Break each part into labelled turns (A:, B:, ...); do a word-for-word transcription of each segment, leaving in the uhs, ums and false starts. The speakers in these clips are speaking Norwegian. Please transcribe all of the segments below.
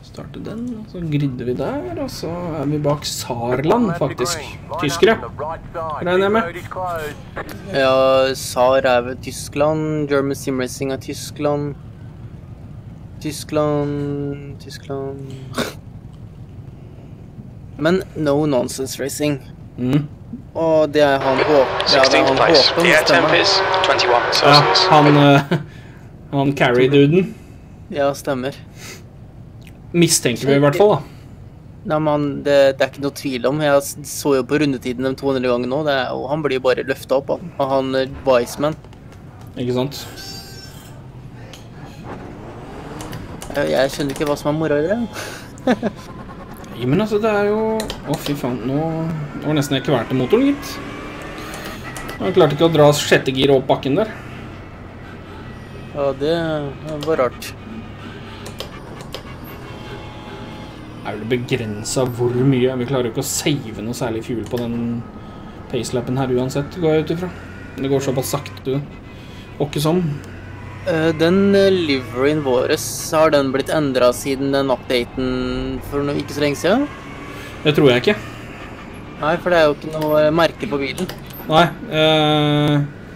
A: Starte den, og så gridder vi der, og så er vi bak Saarland, faktisk. Tyskere, regner jeg med.
B: Ja, Saar er ved Tyskland, German Sim Racing er Tyskland. Tyskland, Tyskland... Men No Nonsense Racing.
A: Mm.
B: Og det er han Håkon. Ja, det er han Håkon, stemmer.
A: Ja, han, uh, han carry-duden.
B: Ja, stemmer.
A: Mistenker vi i hvert fall, da.
B: Nei, men det, det er ikke noe tvil om. Jeg så jo på rundetiden de to hundre ganger nå, det er, og han blir jo bare løftet opp av han Weissman.
A: Ikke sant?
B: Jeg, jeg skjønner ikke hva som er moro i det.
A: Ja, men altså, det er jo... Å, fy faen, nå det var nesten ikke vært til motoren, gitt. Han klarte ikke å dra sjette gir opp bakken der.
B: Ja, det var rart.
A: Det er vel begrenset hvor mye. Vi klarer jo ikke å save noe særlig fuel på den pacelappen her uansett, går jeg ut ifra. Det går såpass sakte, du. Og ikke sånn.
B: Uh, den uh, liveryen våres, har den blitt endret siden den updaten for noe, ikke så lenge siden?
A: Det tror jeg ikke.
B: Nei, for det er jo ikke noe uh, merke på bilen.
A: Nei, uh,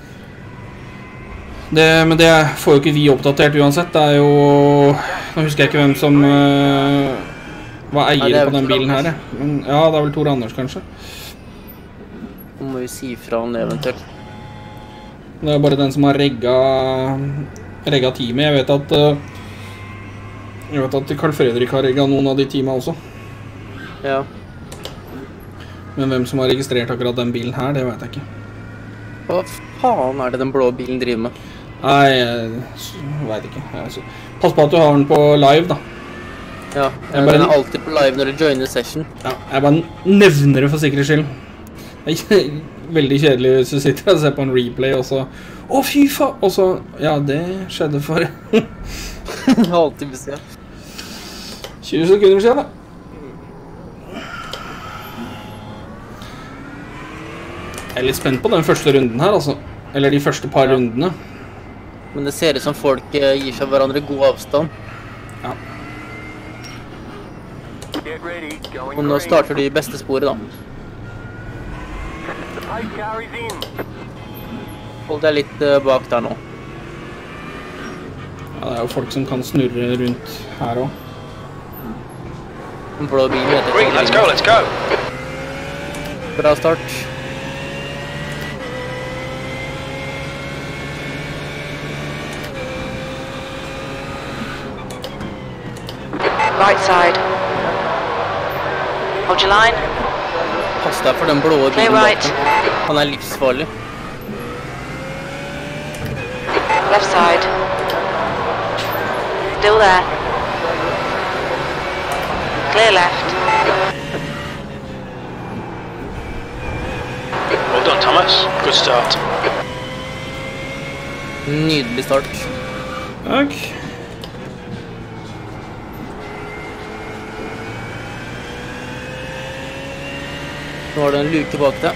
A: det, men det får jo ikke vi oppdatert uansett. Det er jo... Nå husker jeg ikke hvem som... Uh, Hva eier ja, på den bilen her, ja. Men, ja, det er vel Tor Anders, kanskje.
B: Nå må vi si fra han eventuelt.
A: Det er bare den som har regga, regga teamet. Jeg vet at uh, jeg vet at Carl Fredrik har regga noen av de teamene også.
B: Ja.
A: Men hvem som har registrert akkurat den bilen her, det vet jeg ikke.
B: Hva faen er det den blå bilen driver med?
A: Nei, jeg vet ikke. Jeg, pass på at du har den på live, da.
B: Ja, jeg den er alltid på live når du joiner session.
A: Ja, jeg bare nevner det for sikkerhets skyld. Det er veldig kjedelig hvis du sitter og ser på en replay, og så Å, fy faen! Og så Ja, det skjedde for
B: alltid beskrevet.
A: tjue sekunder siden, da. Jeg er litt spent på den første runden her, altså. Eller de første par ja. rundene.
B: Men det ser ut som folk gir seg hverandre god avstand.
A: Ja.
B: Og nå starter de beste sporet, da. Hold deg litt uh, bak der nå.
A: Ja, det er jo folk som kan snurre rundt her også.
B: En blå bil heter det.
C: Green, let's go, let's go!
B: Bra start.
D: Right side. Hold your line.
B: Pass deg for den blå bilen
D: right.
B: bak. Han er livsfarlig.
D: Left side. Still there. Clear left.
C: Well done, Thomas. Good start.
B: Nydelig start.
A: Takk.
B: Nå har du en luke bak deg.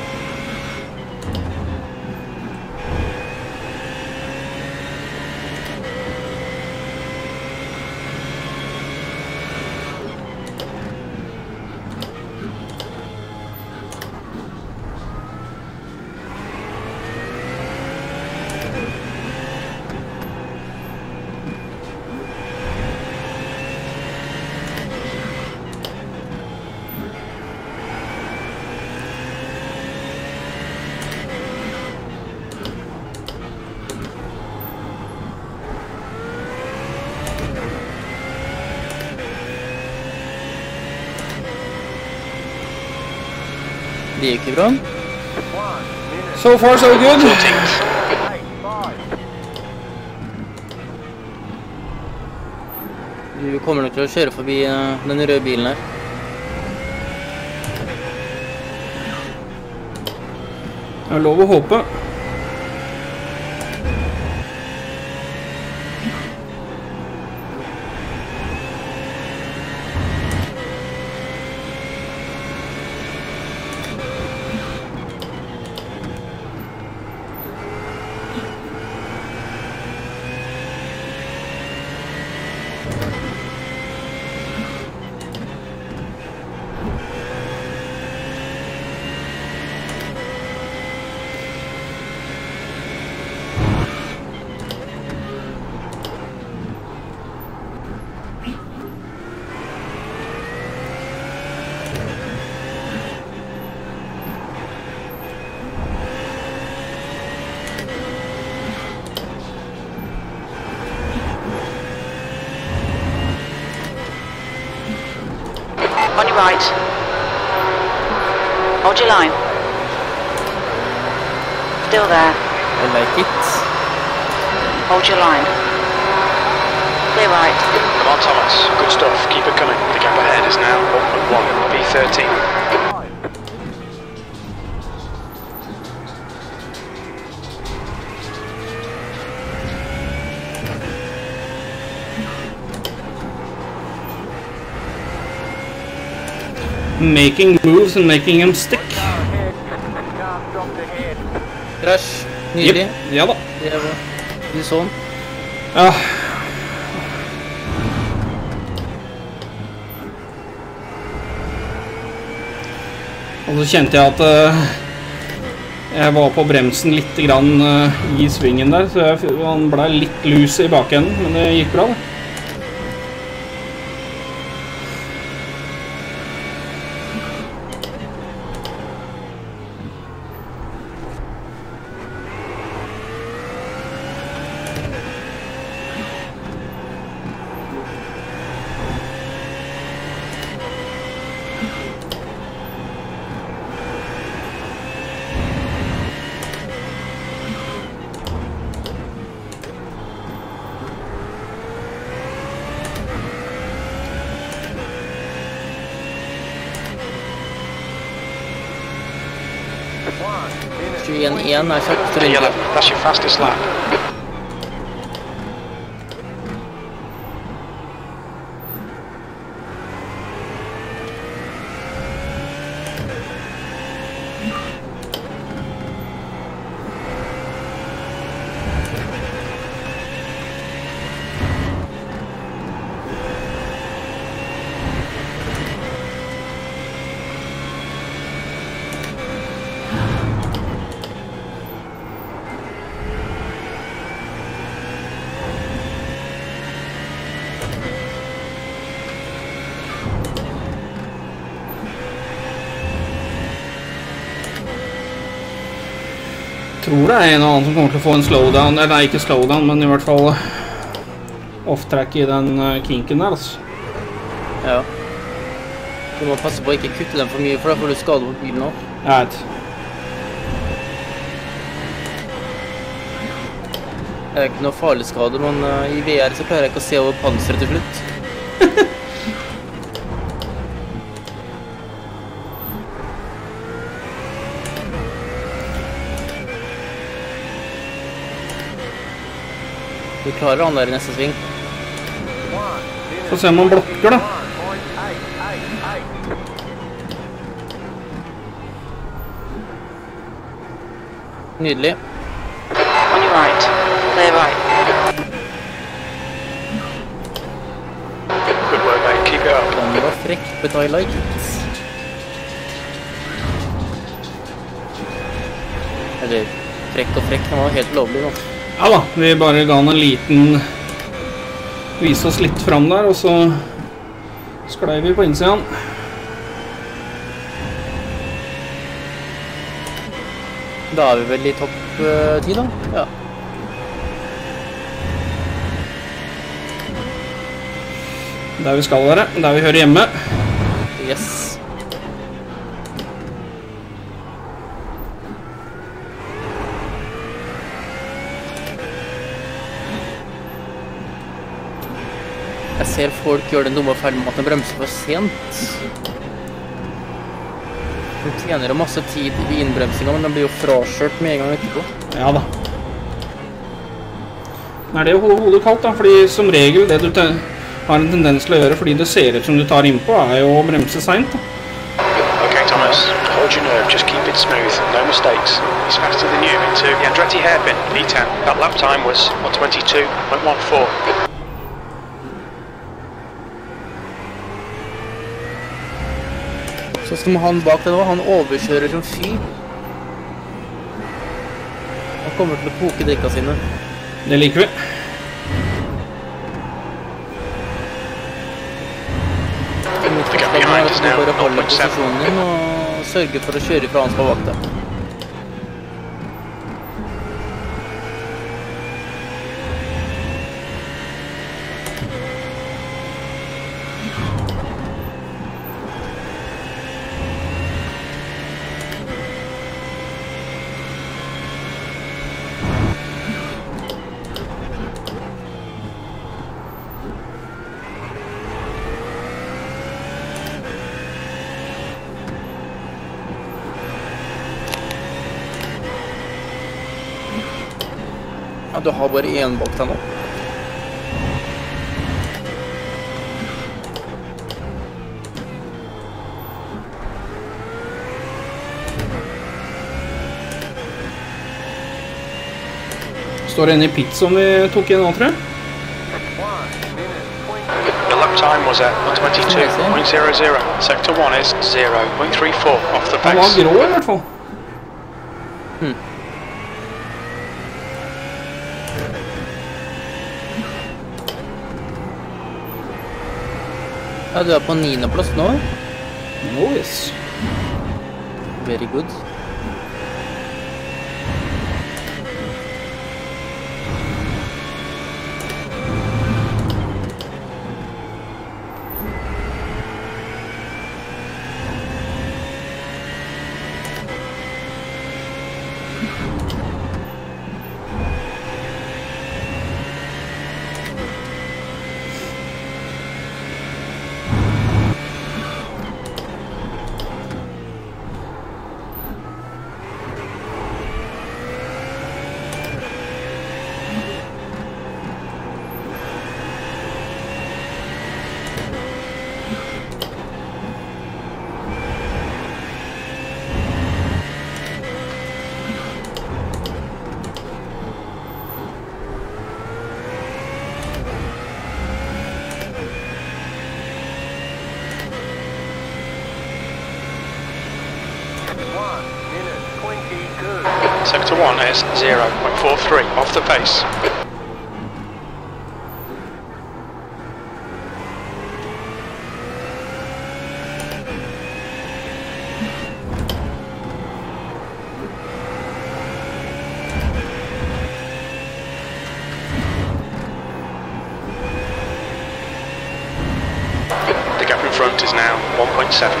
B: Det gikk jo bra.
A: So far, so good.
B: Du kommer nok til å kjøre forbi uh, den røde bilen her.
A: Det er lov å håpe.
D: On your right. Hold your line. Still there.
B: I like it.
D: Hold your line. Clear right.
C: Come on, Thomas. Good stuff. Keep it coming. The gap ahead is now one point one. B thirteen.
A: Making moves and making them stick.
B: Crash. Nydelig.
A: Jep, ja da.
B: Det var du sånn.
A: Ja. Og så kjente jeg at uh, jeg var på bremsen litt grann, uh, i svingen der, så jeg, han ble litt lus i bakenden, men det gikk bra da.
B: tjueen én er kjapt
C: B
B: runde.
C: eleven. That's your fastest lap.
A: Tror det er en og annen som kommer til å få en slowdown, eller nei, ikke slowdown, men i hvert fall off-track i den uh, kinken der, altså.
B: Ja. Du må passe på å ikke kutte dem for mye, for da får du skade på bilen også.
A: Jeg vet.
B: Det er ikke noe farlig skade, men uh, i V R så klarer jeg ikke å se over panseret til slutt. Du klarer han der i neste sving.
A: Få se om han blokker da.
B: Nydelig.
D: On your right. Clear right.
C: Good work, mate. Keep it up.
B: Den var frekk, but I like it. Eller, frekk og frekk, den var helt lovlig nå.
A: Ja da, vi bare ga han en liten, vise oss litt fram der, og så sklei vi på innsiden.
B: Da er vi vel i topp uh, ti da? Ja.
A: Der vi skal være, der vi hører hjemme.
B: Yes. Jeg ser folk gjør den dumme feilen med at den bremser for sent. Du tjener jo masse tid i innbremsinga, men den blir jo frasjørt med en gang etterpå.
A: Ja da. Det er det å holde hodet kaldt da, fordi som regel det du har en tendens til å gjøre fordi det ser ut som du tar innpå, er jo å bremse sent da.
C: Okay, Thomas. Hold your nerve. Just keep it smooth. No mistakes. He's faster than you into the Andretti hairpin. B ten. That lap time was one twenty-two point one four.
B: Så som han bak det nå, han overkjører som fy. Han kommer til å koke drikka sine.
A: Det liker vi.
B: Mitt forslag er at du bare holder posisjonen din og sørger for å kjøre fra han skal bak deg. Ja, du har bare én bak deg nå.
A: Står det en i pit som vi tok igjen nå, tror jeg?
C: The lap time was at one twenty-two point zero zero. Sector one is zero point three four off the
A: Han var
C: pace.
A: grå i hvert fall.
B: Hmm. Ja, du er på niende plass nå.
A: Nice.
B: Very good.
C: Sector one is zero point four three off the pace. The gap in front is now one point seven.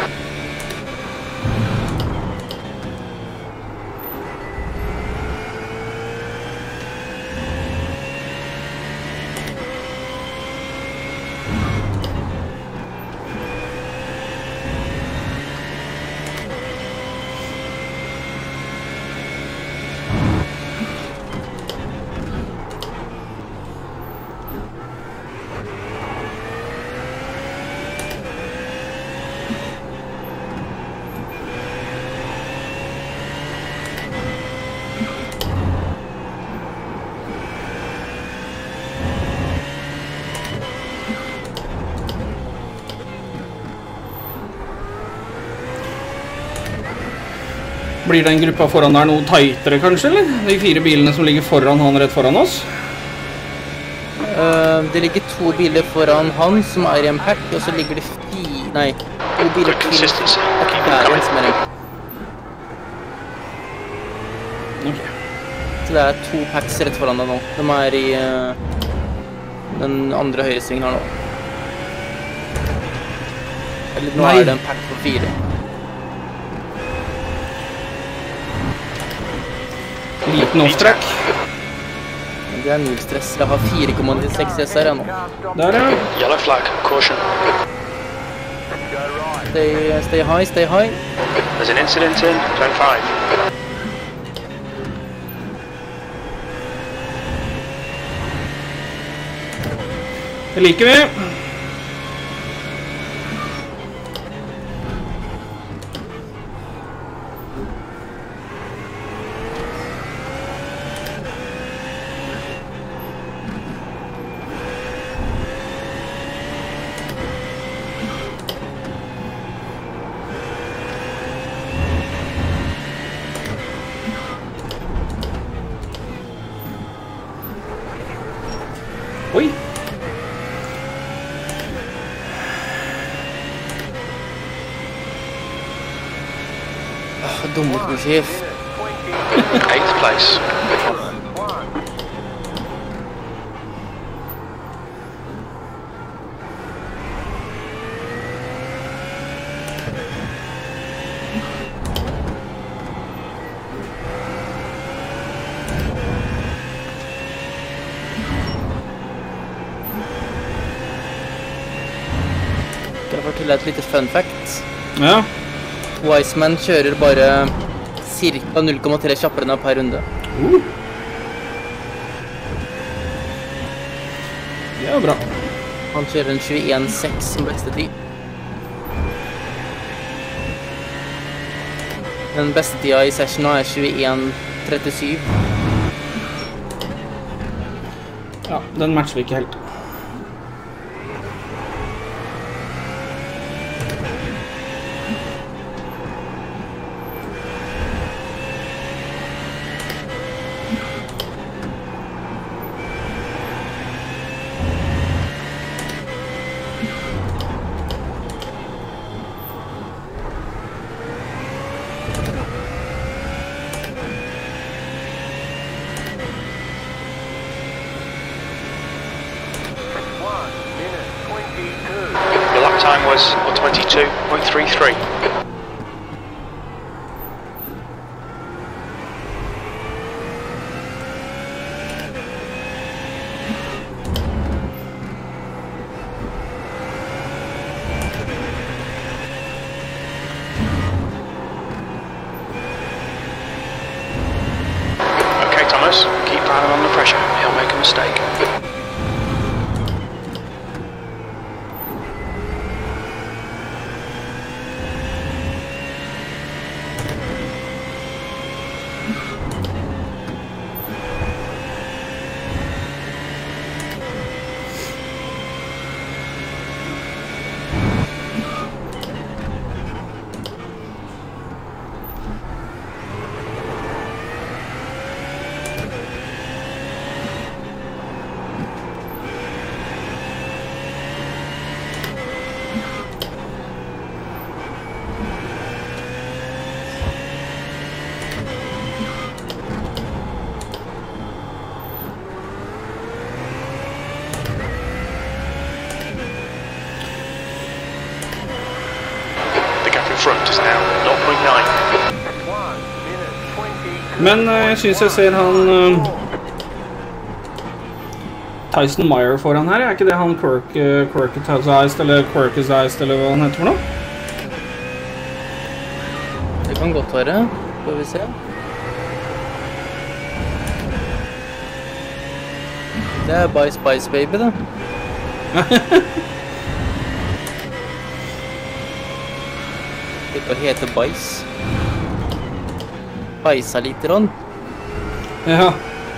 A: Blir den gruppa foran der noe tightere, kanskje, eller? De fire bilene som ligger foran han rett foran oss?
B: Uh, det ligger to biler foran han som er i en pack, og så ligger det fire... Nei, to biler til
C: Consistency.
B: etter
C: Keep
B: der
C: it
B: igjen som er en
C: coming.
B: pack.
A: Ok.
B: Så det er to packs rett foran deg nå. De er i uh, den andre høyresvingen her nå. Eller nå
A: Nei.
B: er det en pack på fire.
A: Liten off-track.
B: Det er null stress. Jeg har fire komma nittiseks S R nå.
A: Der, ja.
C: Yellow flag, caution.
B: Stay, stay high, stay high.
C: There's an incident in turn five.
A: Det liker vi. Oi.
B: Åh, dumme sjef.
C: Eighth place.
B: Skal jeg fortelle et lite fun fact?
A: Ja.
B: Wiseman kjører bare cirka null komma tre kjappere enn per runde.
A: Uh. var bra.
B: Han kjører en tjueen seks som beste tid. Den beste tida i session er tjueen trettisju.
A: Ja, den matcher vi ikke helt.
C: Time was one twenty-two point three three. Okay, Thomas, keep Brandon under pressure. He'll make a mistake. Front is now zero point nine.
A: Men uh, jeg synes jeg ser han uh, Tyson Meyer foran her. Er ikke det han Quirk, uh, Quirketized eller Quirkized eller hva han heter for noe?
B: Det kan godt være. Får vi se. Det er Bye Spice Baby, da. Det heter Bice. Bajsa lite grann.
A: Ja.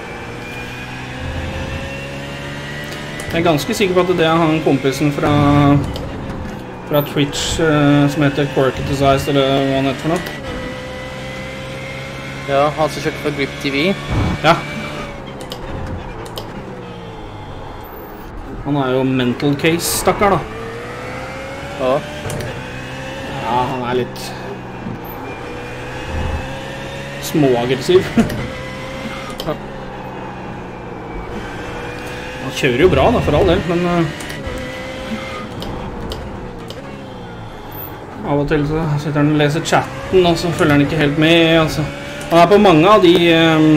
A: Jeg er ganske sikker på at det er han kompisen fra fra Twitch uh, som heter Quirketized eller hva han heter for noe.
B: Ja, han som kjørte fra Grip T V.
A: Ja. Han er jo mental case, stakkar da.
B: Ja.
A: Ja, han er litt småaggressiv. Han kjører jo bra da, for all del, men uh, av og til så sitter han og leser chatten, og så følger han ikke helt med. Altså. Han er på mange av de um,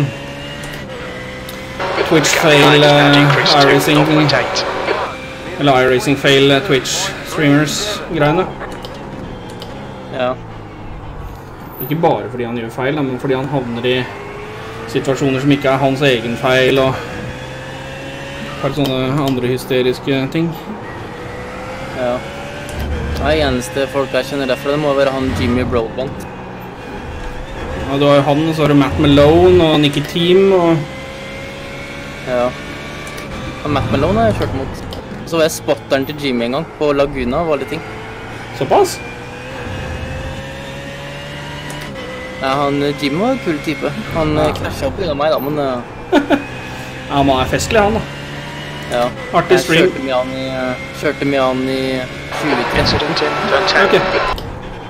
A: Twitch fail uh, iRacing eller iRacing fail uh, Twitch streamers greiene.
B: Ja.
A: Ikke bare fordi han gjør feil, men fordi han havner i situasjoner som ikke er hans egen feil, og har sånne andre hysteriske ting.
B: Ja. Det eneste folk jeg kjenner derfra, det må være han Jimmy Broadbent.
A: Ja, du har jo han, og så har du Matt Malone og Nicky Team, og...
B: Ja. Og Matt Malone har jeg kjørt mot. Så var jeg spotteren til Jimmy en gang, på Laguna og alle ting.
A: Såpass?
B: Ja, han Jimmy var en kul type. Han ja. krasjet opp i meg da, men... Uh...
A: ja, han er festlig, han da.
B: Ja.
A: Artig stream.
B: Jeg kjørte med han i, uh, kjørte med han i tjue tretti.
A: Ok.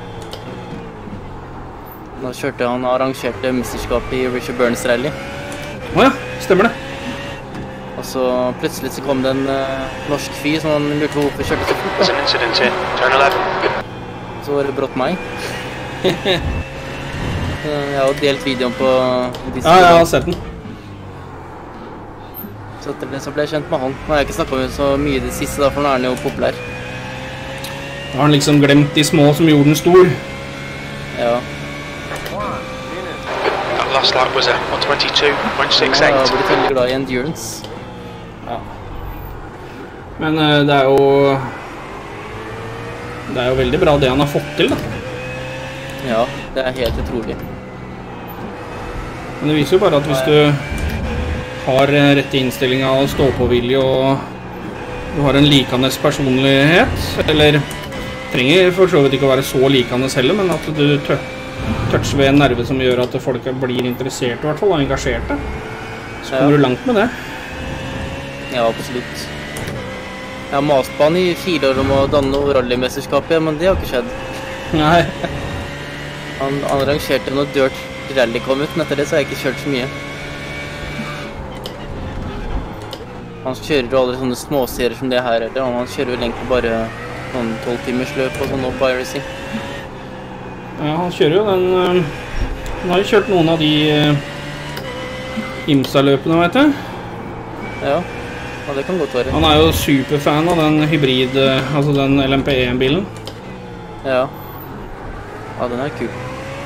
B: Da kjørte han og arrangerte mesterskap i Richard Burns Rally.
A: Åja, stemmer det.
B: Og så plutselig så kom det en uh, norsk fyr som han lurte på hvorfor kjørte så fort.
C: There's an incident here, turn eleven.
B: Så var det brått meg. Jeg har delt videoen på Discord.
A: Ja, jeg har sett den.
B: Så etter det så ble jeg kjent med han. Nå har jeg ikke snakket med så mye i det siste da, for nå er han jo populær.
A: Da har han liksom glemt de små som gjorde den stor.
B: Ja.
C: That last lap was a one twenty-two point six eight.
B: Ja, jeg har blitt veldig glad i endurance.
A: Ja. Men uh, det er jo Det er jo veldig bra det han har fått til, da.
B: Ja, det er helt utrolig.
A: Men det viser jo bare at hvis du har rette innstillinga og stå-på-vilje og du har en likende personlighet, eller trenger for så vidt ikke å være så likende heller, men at du toucher ved en nerve som gjør at folk blir interessert i hvert fall, og engasjerte, så kommer
B: Ja.
A: du langt med det.
B: Ja, absolutt. Jeg har mast på han i fire år om å danne rallymesterskapet, men det har ikke skjedd.
A: Nei.
B: Han, han rangerte når Dirt Rally kom ut, men etter det så har jeg ikke kjørt så mye. Han kjører jo aldri sånne småserier som det her, eller han kjører jo egentlig bare sånn tolv timers løp og sånn opp iRacing.
A: Ja, han kjører jo den øh, Han har jo kjørt noen av de øh, IMSA-løpene, vet jeg.
B: Ja, ja, det kan godt være.
A: Han er jo superfan av den hybrid, øh, altså den L M P E-bilen.
B: Ja. Ja, den er kul.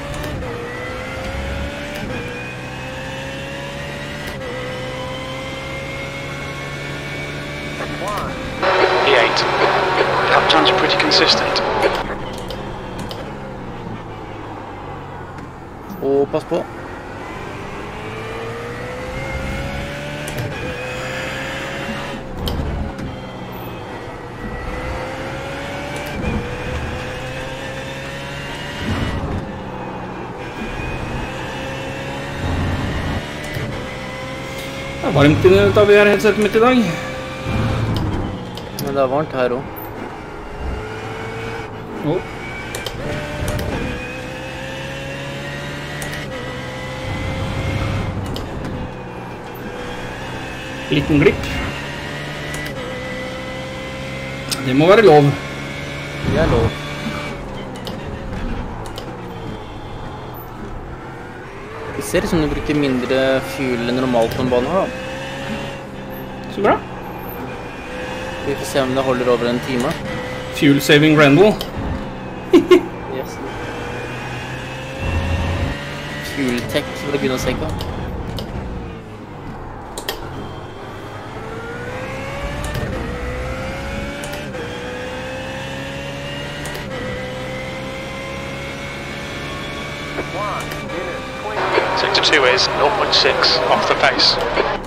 C: E eight. Lap times are pretty consistent.
B: Og pass på.
A: Det er varmt inne ut av V R-headsetet mitt i dag.
B: Men det er varmt her også.
A: Oh. Liten glipp. Det må være lov.
B: Det er lov. Det ser ut som du bruker mindre fuel enn normalt på en bane her, da.
A: Så bra.
B: Vi får se om det holder over en time.
A: Fuel saving Rendell.
B: Yes. Fuel tech, for å begynne å se på.
C: Sector two is zero point six off the pace.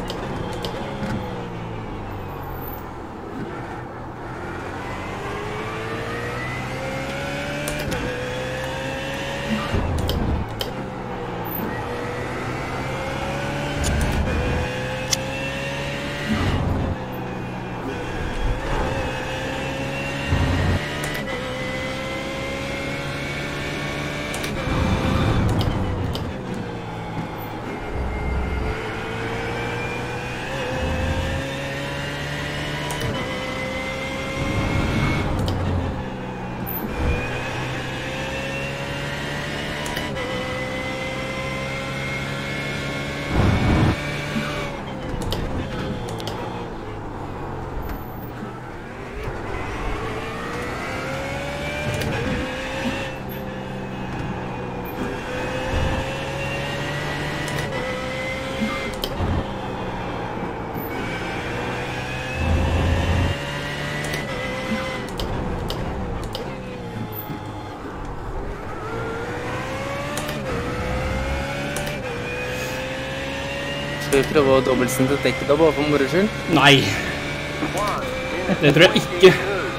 B: Skal vi prøve å dobbeltsende dekket da, bare for moro skyld?
A: Nei. Det tror jeg ikke.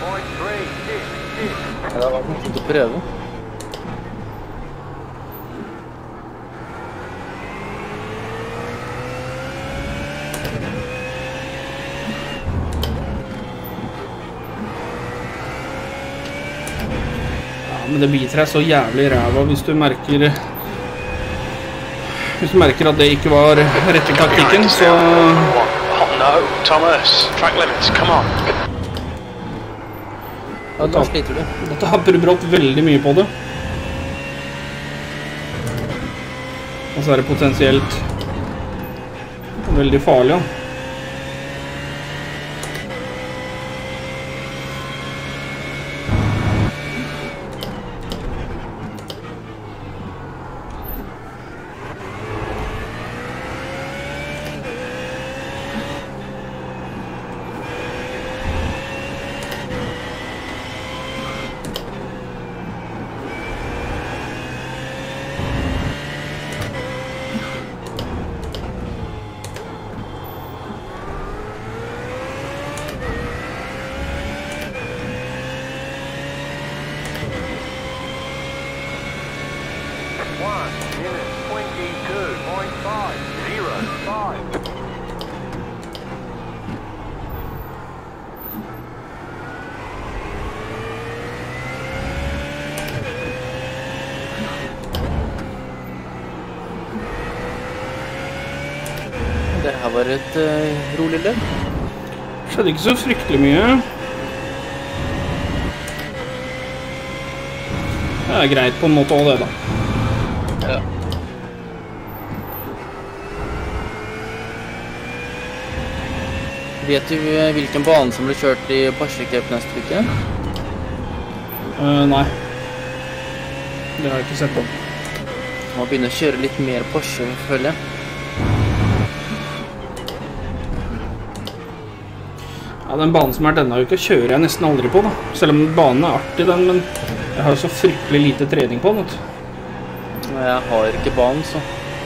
B: Ja, det har vært morsomt å prøve.
A: Ja, men det biter deg så jævlig i ræva hvis du merker Hvis du merker at det ikke var rette taktikken, så
C: Oh no, Thomas. Track limits, come on.
B: Ja, da sliter du.
A: dette har brått veldig mye på det. Og så er det potensielt veldig farlig, ja.
E: one minute twenty-two point five zero five.
B: Det her var et uh, rolig løp.
A: Skjedde ikke så fryktelig mye. Det er greit på en måte også det da.
B: Ja. Vet du hvilken bane som ble kjørt i Porsche Cup neste uke?
A: Uh, nei. Det har jeg ikke sett på.
B: Man må begynne å kjøre litt mer Porsche, føler jeg.
A: Ja, den banen som er denne uka kjører jeg nesten aldri på da. Selv om banen er artig den, men jeg har jo så fryktelig lite trening på den, vet du.
B: Jeg har ikke banen, så.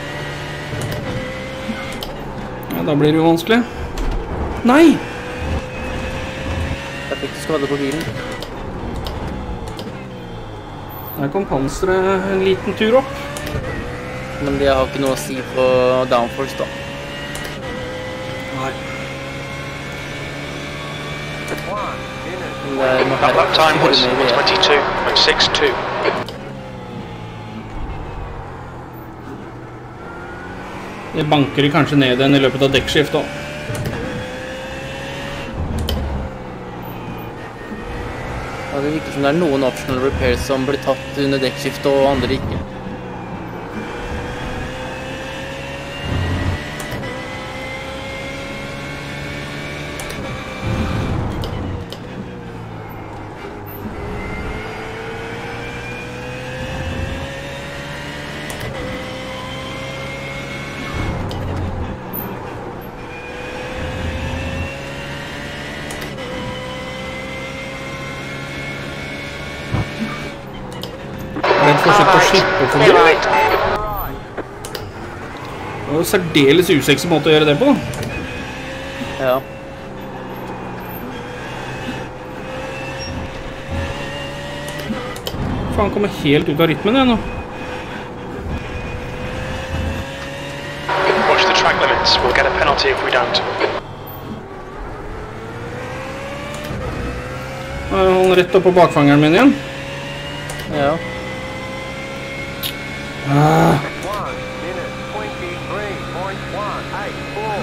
A: Ja, da blir det jo vanskelig. Nei!
B: Jeg fikk skade på bilen.
A: Der kom panseret en liten tur opp.
B: Men det har ikke noe å si på downforce da.
A: Nei.
B: Men det er noe
C: That lap time was
B: kjøre med i V R.
C: twenty-two point six two.
A: Det banker kanskje ned igjen i løpet av dekkskift da.
B: Ja, det virker som det er noen optional repairs som blir tatt under dekkskift og andre ikke.
A: Rett forsøk på å slippe for
D: Clear
A: det.
D: right.
A: Det var jo særdeles usexy måte å gjøre det på da.
B: Ja.
A: Faen, kommer helt ut av rytmen jeg nå.
C: Watch the track limits. We'll get a penalty if we don't.
A: Jeg holder rett opp på bakfangeren min igjen.
B: Ja.
A: Ah.
E: one minute twenty-three point one eight four.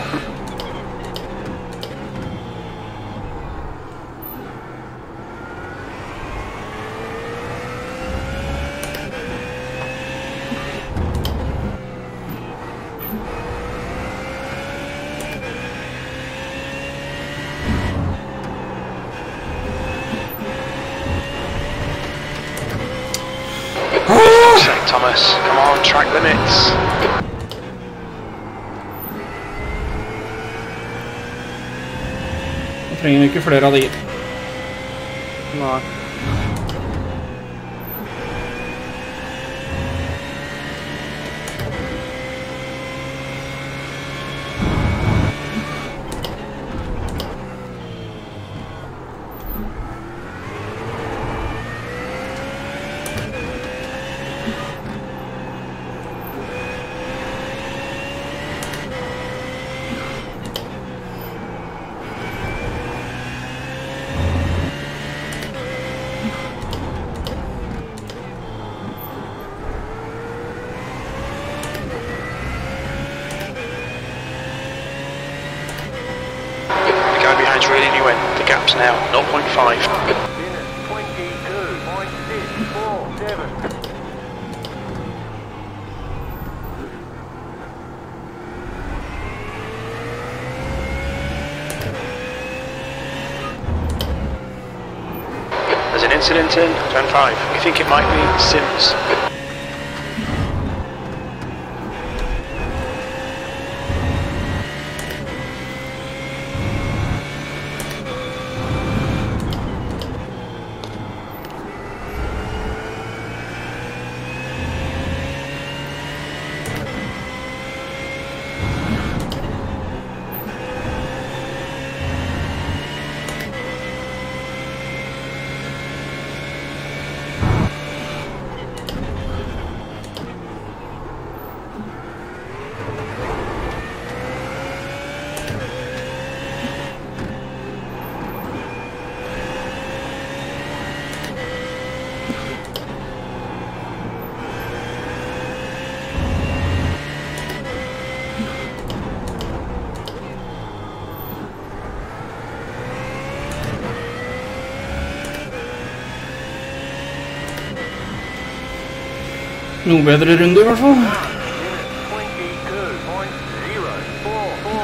C: Saint Thomas, come on, track limits.
A: Jeg trenger ikke flere av de.
B: Nei.
C: The guy behind's reeling you in. The gap's now zero point five.
E: Minute twenty-two point six four seven.
C: There's an incident in turn five. We think it might be Sims.
A: Noe bedre runde i hvert fall.
E: twenty-two point zero four four.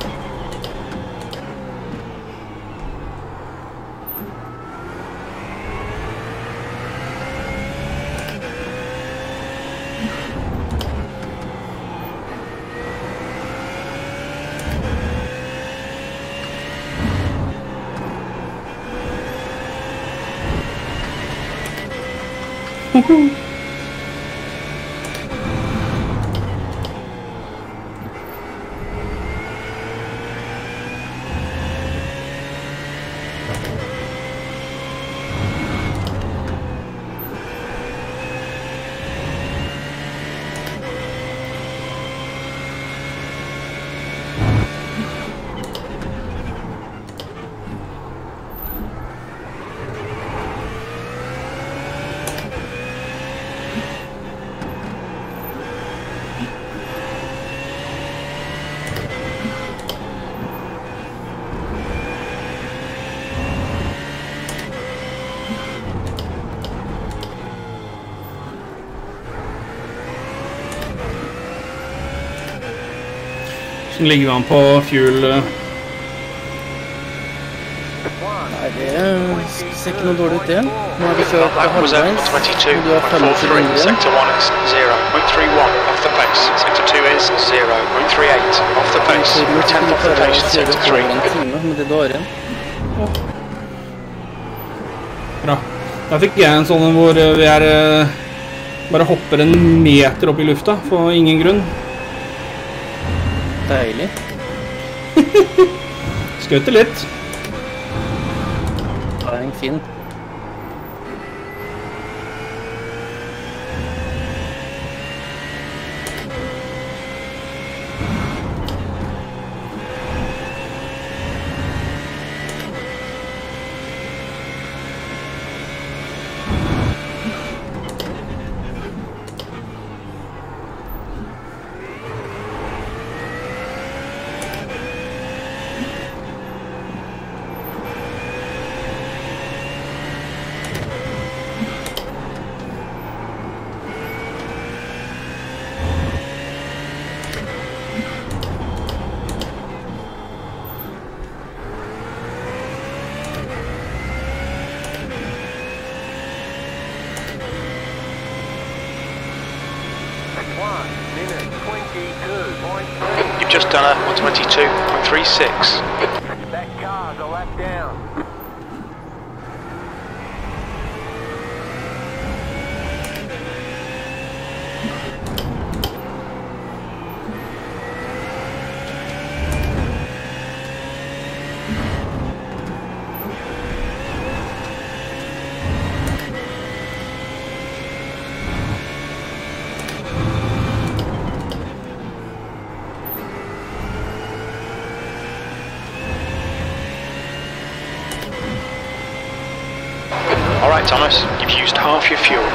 A: Så ligger han på fuel. eh,
B: Nei, det ser ikke noe dårlig ut det. Nå har vi kjørt
C: That was out
B: halvveis,
C: twenty-two
B: og du har
C: point four three.
B: femogtjue igjen.
C: Sector one is zero point three one off the pace. Sector two is zero point three eight off the pace.
B: Så du
C: tenth
B: kunne
C: off the
B: klare
C: pace
B: å
C: in
B: kjøre
C: sector three.
B: over en time med det du har igjen.
A: Bra. Da fikk jeg en sånn hvor eh, vi er eh, bare hopper en meter opp i lufta for ingen grunn.
B: Deilig.
A: Skjøter litt.
B: Det er en fin.
E: One minute twenty-two point three.
C: You've just done a one twenty-two point three six.
E: That car's a lap down.
C: All right, Thomas, you've used half your fuel.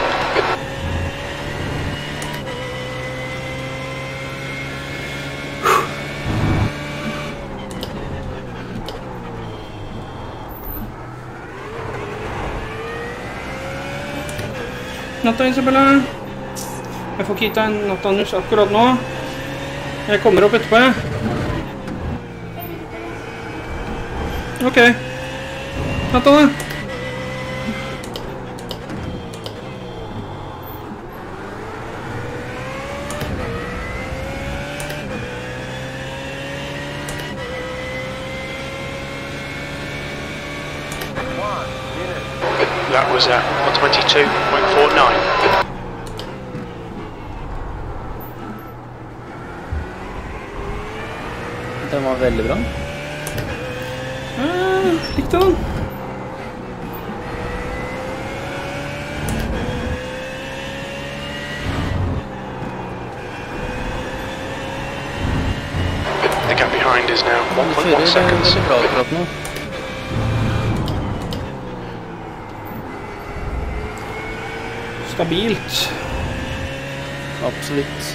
A: Natta, Isabella. Jeg får ikke gitt deg en nattanus akkurat nå. Jeg kommer opp etterpå, jeg. Ok. Natta, da.
E: One minute.
C: That was a one twenty-two point four nine.
B: Den var veldig bra.
A: Ah, likte den.
C: The gap behind is now
B: Du
C: one point
B: kjører
C: one seconds.
B: veldig bra akkurat nå.
A: Stabilt.
B: Absolutt.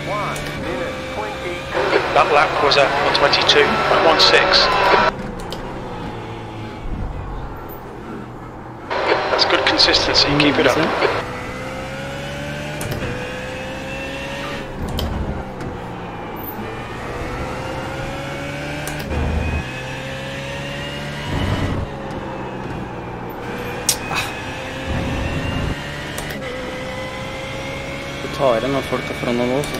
E: one minute twenty-two.
C: That lap was at one twenty-two point one six. That's good consistency, keep it up.
B: Du tar en av folka foran han også.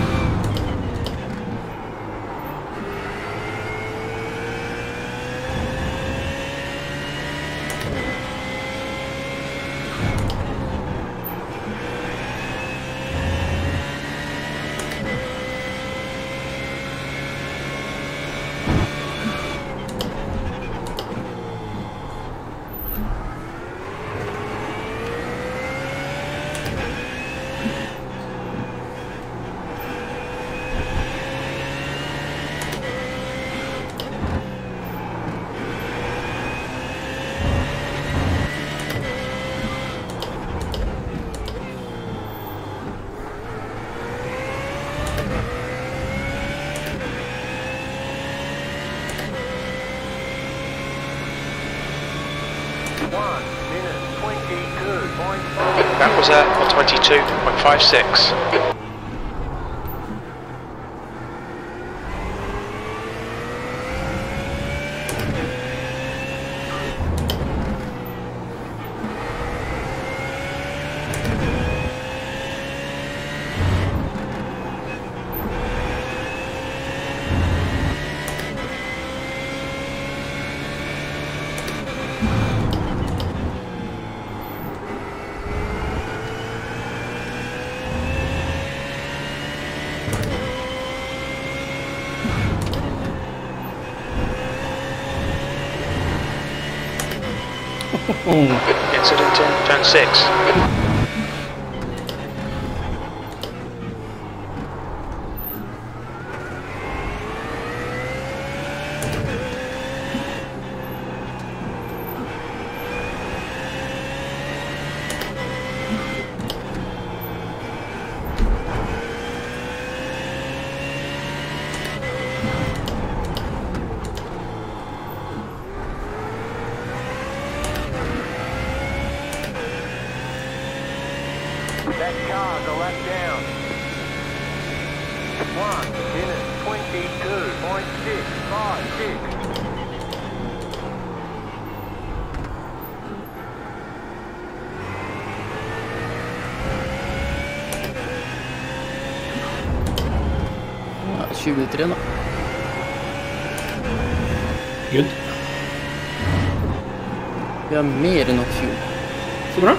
E: one minute twenty-two point five.
C: That was at one twenty-two point five six. Incident on turn six.
E: That car's a lap down. one minute twenty-two point six five six.
B: Ja, tjue minutter igjen da.
A: Good.
B: Vi har mer enn nok fuel.
A: Så bra.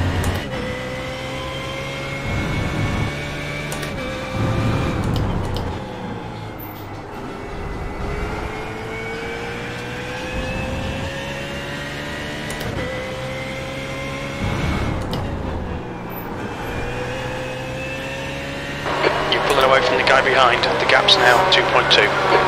C: You're pulling away from the guy behind. The gap's now two point two.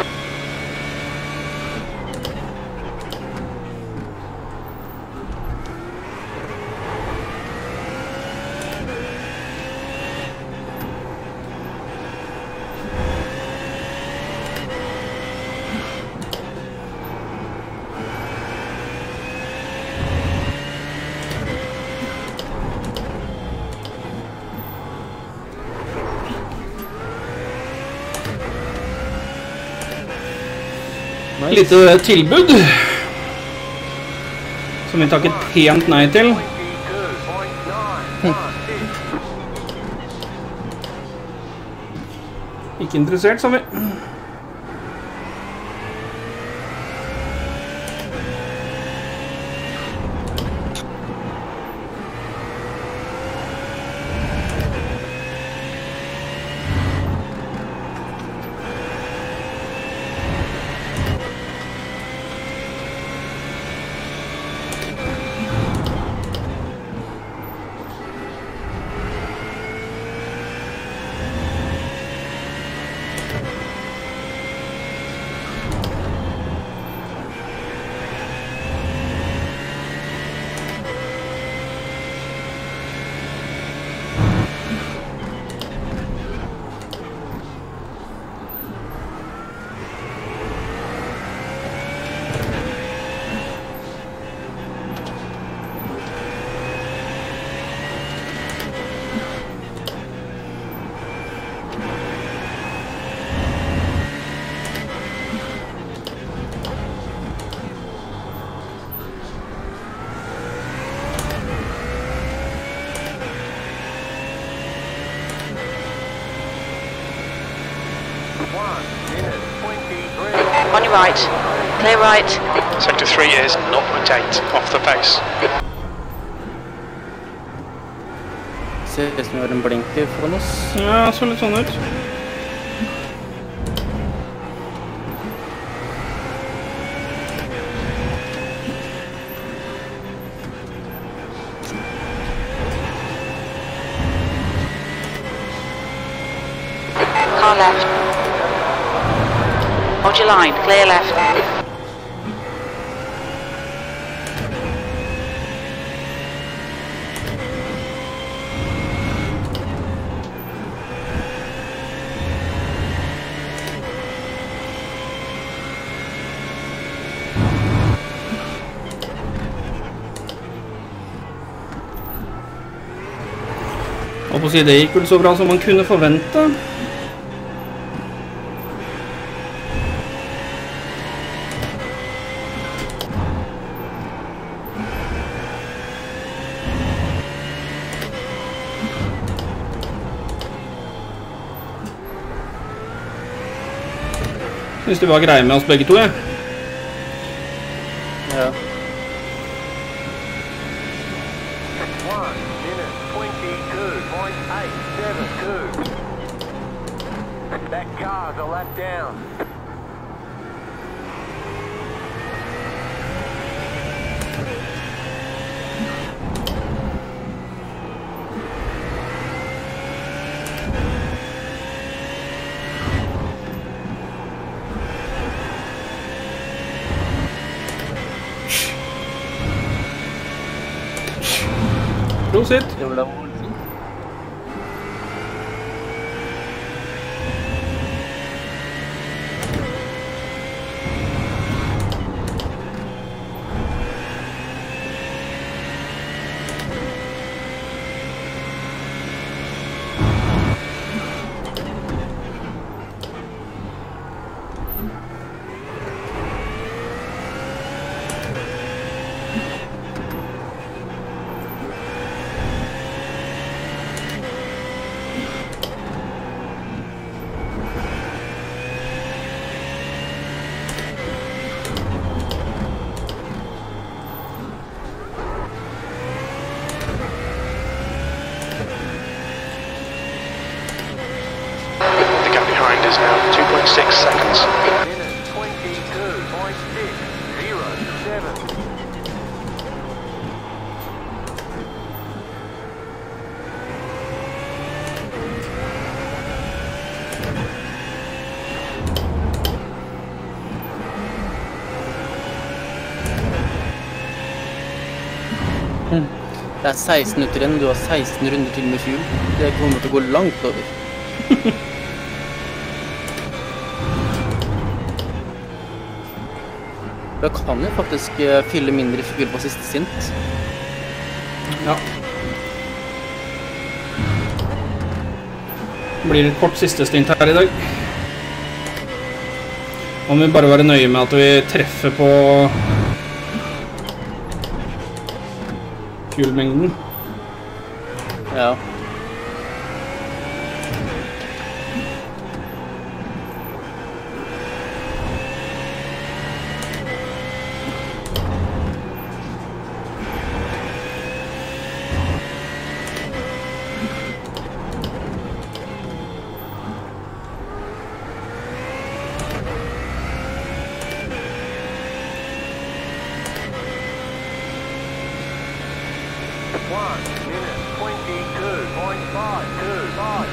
A: Lite tilbud som vi takket pent nei til.
E: twenty-two point nine six.
A: Ikke interessert, sa vi.
D: On your right. Clear right.
C: Sector three is zero point eight off the pace.
B: Ser ut som vi har en blinker foran oss.
A: Ja, så litt sånn ut.
D: Car left. Hold your line. Clear left.
A: Og på siden det gikk vel så bra som man kunne forvente. Synes det var greie med oss begge to, jeg.
B: Ja.
E: One minute twenty-two point eight seven two. That car's a lap down.
A: Prosit.
B: Det var da hvor fint.
C: The gap behind is now two point six seconds.
E: Minute twenty-two point six zero seven.
B: Det er seksten minutter igjen, du har seksten runder til med fuel. Det kommer til å gå langt over. Da kan jeg faktisk eh, fylle mindre fuel på siste sint.
A: Ja. Det blir et kort siste stint her i dag. Nå må vi bare være nøye med at vi treffer på fuelmengden.
B: Ja.
E: One minute twenty-two point five two five.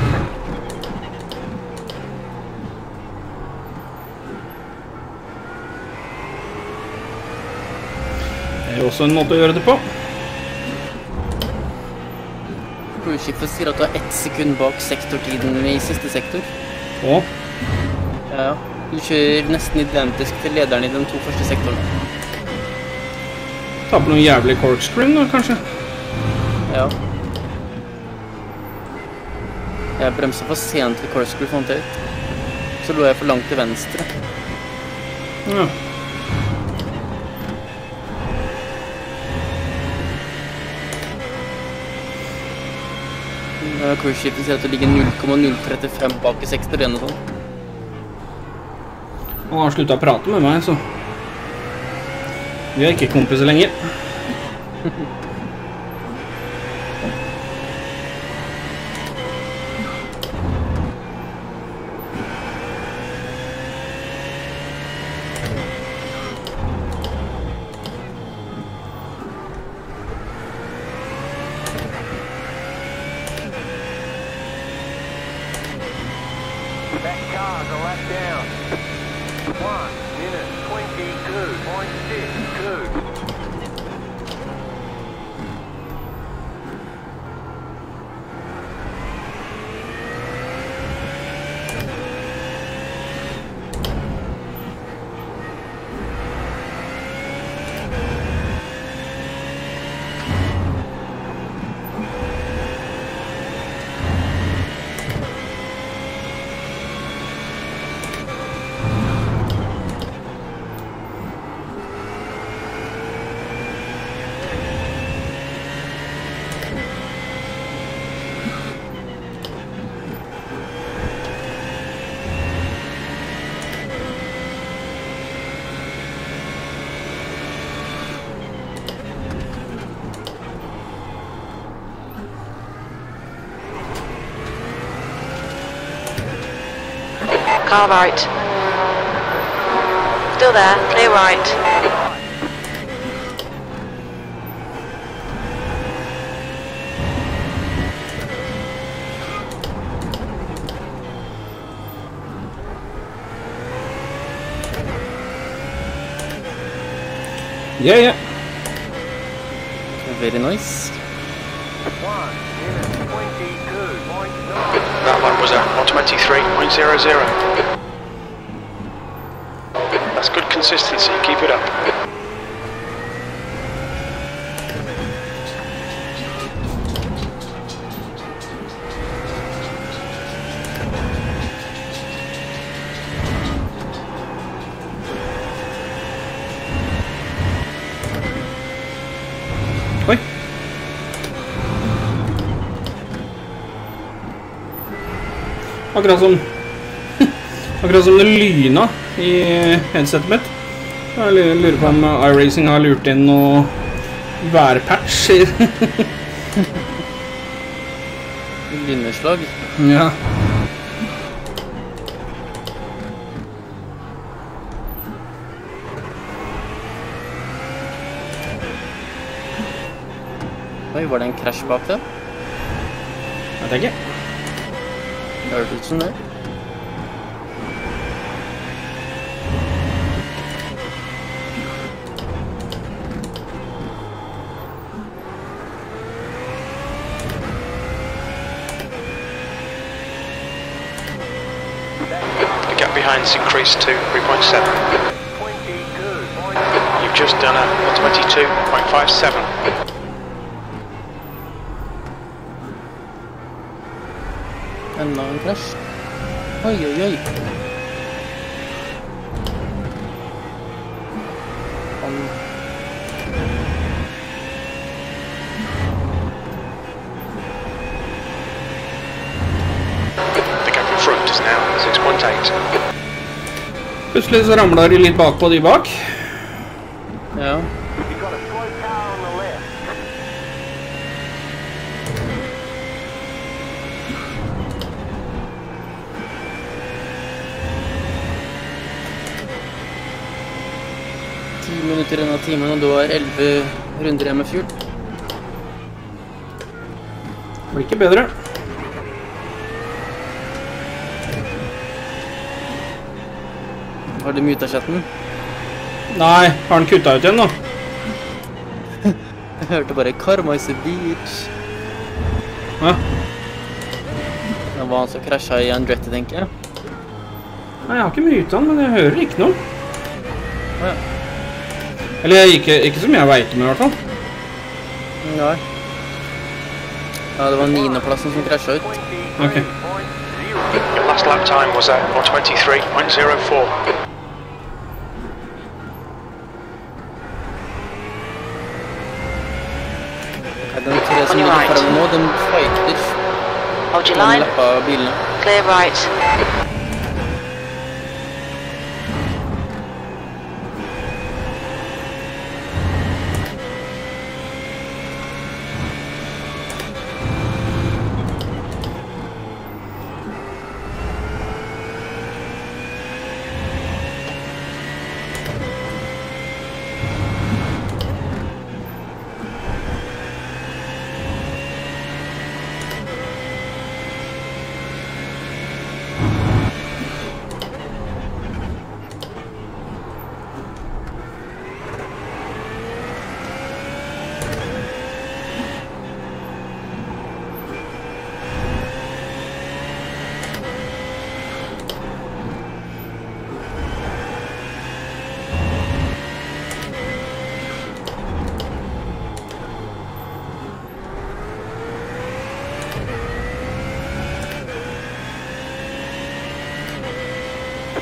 A: Det er også en måte å gjøre det på.
B: Cruiseskipet sier at du har ett sekund bak sektortiden i siste sektor.
A: Og
B: Ja. Du kjører nesten identisk til lederen i de to første sektorene.
A: ta på noen jævlig corkscrew da, kanskje.
B: Ja. Jeg bremset for sent til corkscrew fant jeg ut. Så lå jeg for langt til venstre.
A: Ja. Cruiseskipet
B: sier at det ligger null komma null tre fem bak i sektor, eller noe sånt.
A: Han har sluttet å prate med meg, så vi er ikke kompiser lenger.
E: That car's a lap down. One minute twenty-two point six two.
D: Car right. Still there, clear right.
A: Yeah, yeah.
B: Very nice.
E: One minute twenty-two point nine.
C: That one was at one twenty-three point zero zero. That's good consistency, keep it up.
A: Oi. Akkurat som Akkurat som det lyna i headsetet mitt. Jeg lurer på om iRacing har lurt inn noe værpatch.
B: Lynneslag.
A: Ja.
B: Oi, var det en krasj bak det?
A: Jeg vet ikke.
B: Det hørtes ut som det.
C: The gap behind's increased to three point seven.
E: twenty-two point nine.
C: You've just done a one twenty-two point five seven.
B: Enda en krasj. Oi, oi, oi. Han...
C: The gap in front is now six point eight.
A: Plutselig så ramler de litt bak på de bak.
B: Ja.
E: You've got a slow car on the left.
B: ti minutter unna timen, og du har elleve runder igjen med fuel.
A: Blir ikke bedre.
B: Har du muta chatten?
A: Nei, har den kuttet ut igjen da?
B: Jeg hørte bare Karma is a bitch.
A: Ja.
B: Det var han som krasja i Andretti, tenker jeg.
A: Nei, jeg har ikke mutet den, men jeg hører ikke noe.
B: Ja.
A: Eller ikke, ikke som jeg vet om i hvert fall.
B: Nei. Ja, det var niendeplassen som krasja ut.
A: Ok.
C: Your last lap time was at one twenty-three point zero four.
B: Ja, de tre som ligger foran nå, de fighter.
D: Hold your
B: De
D: line.
B: lapper av bilene.
D: Clear right.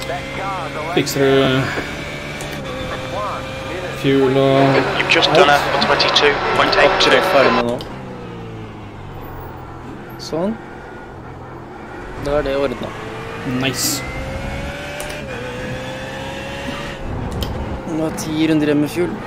E: That car's a lap
A: Fikser du
E: down. One minute.
A: fuel og
C: You've just done it on twenty-two point eight two.
B: Akkurat ferdig med nå. Sånn. Da er det ordnet.
A: nice.
B: Nå er ti runder igjen med fuel.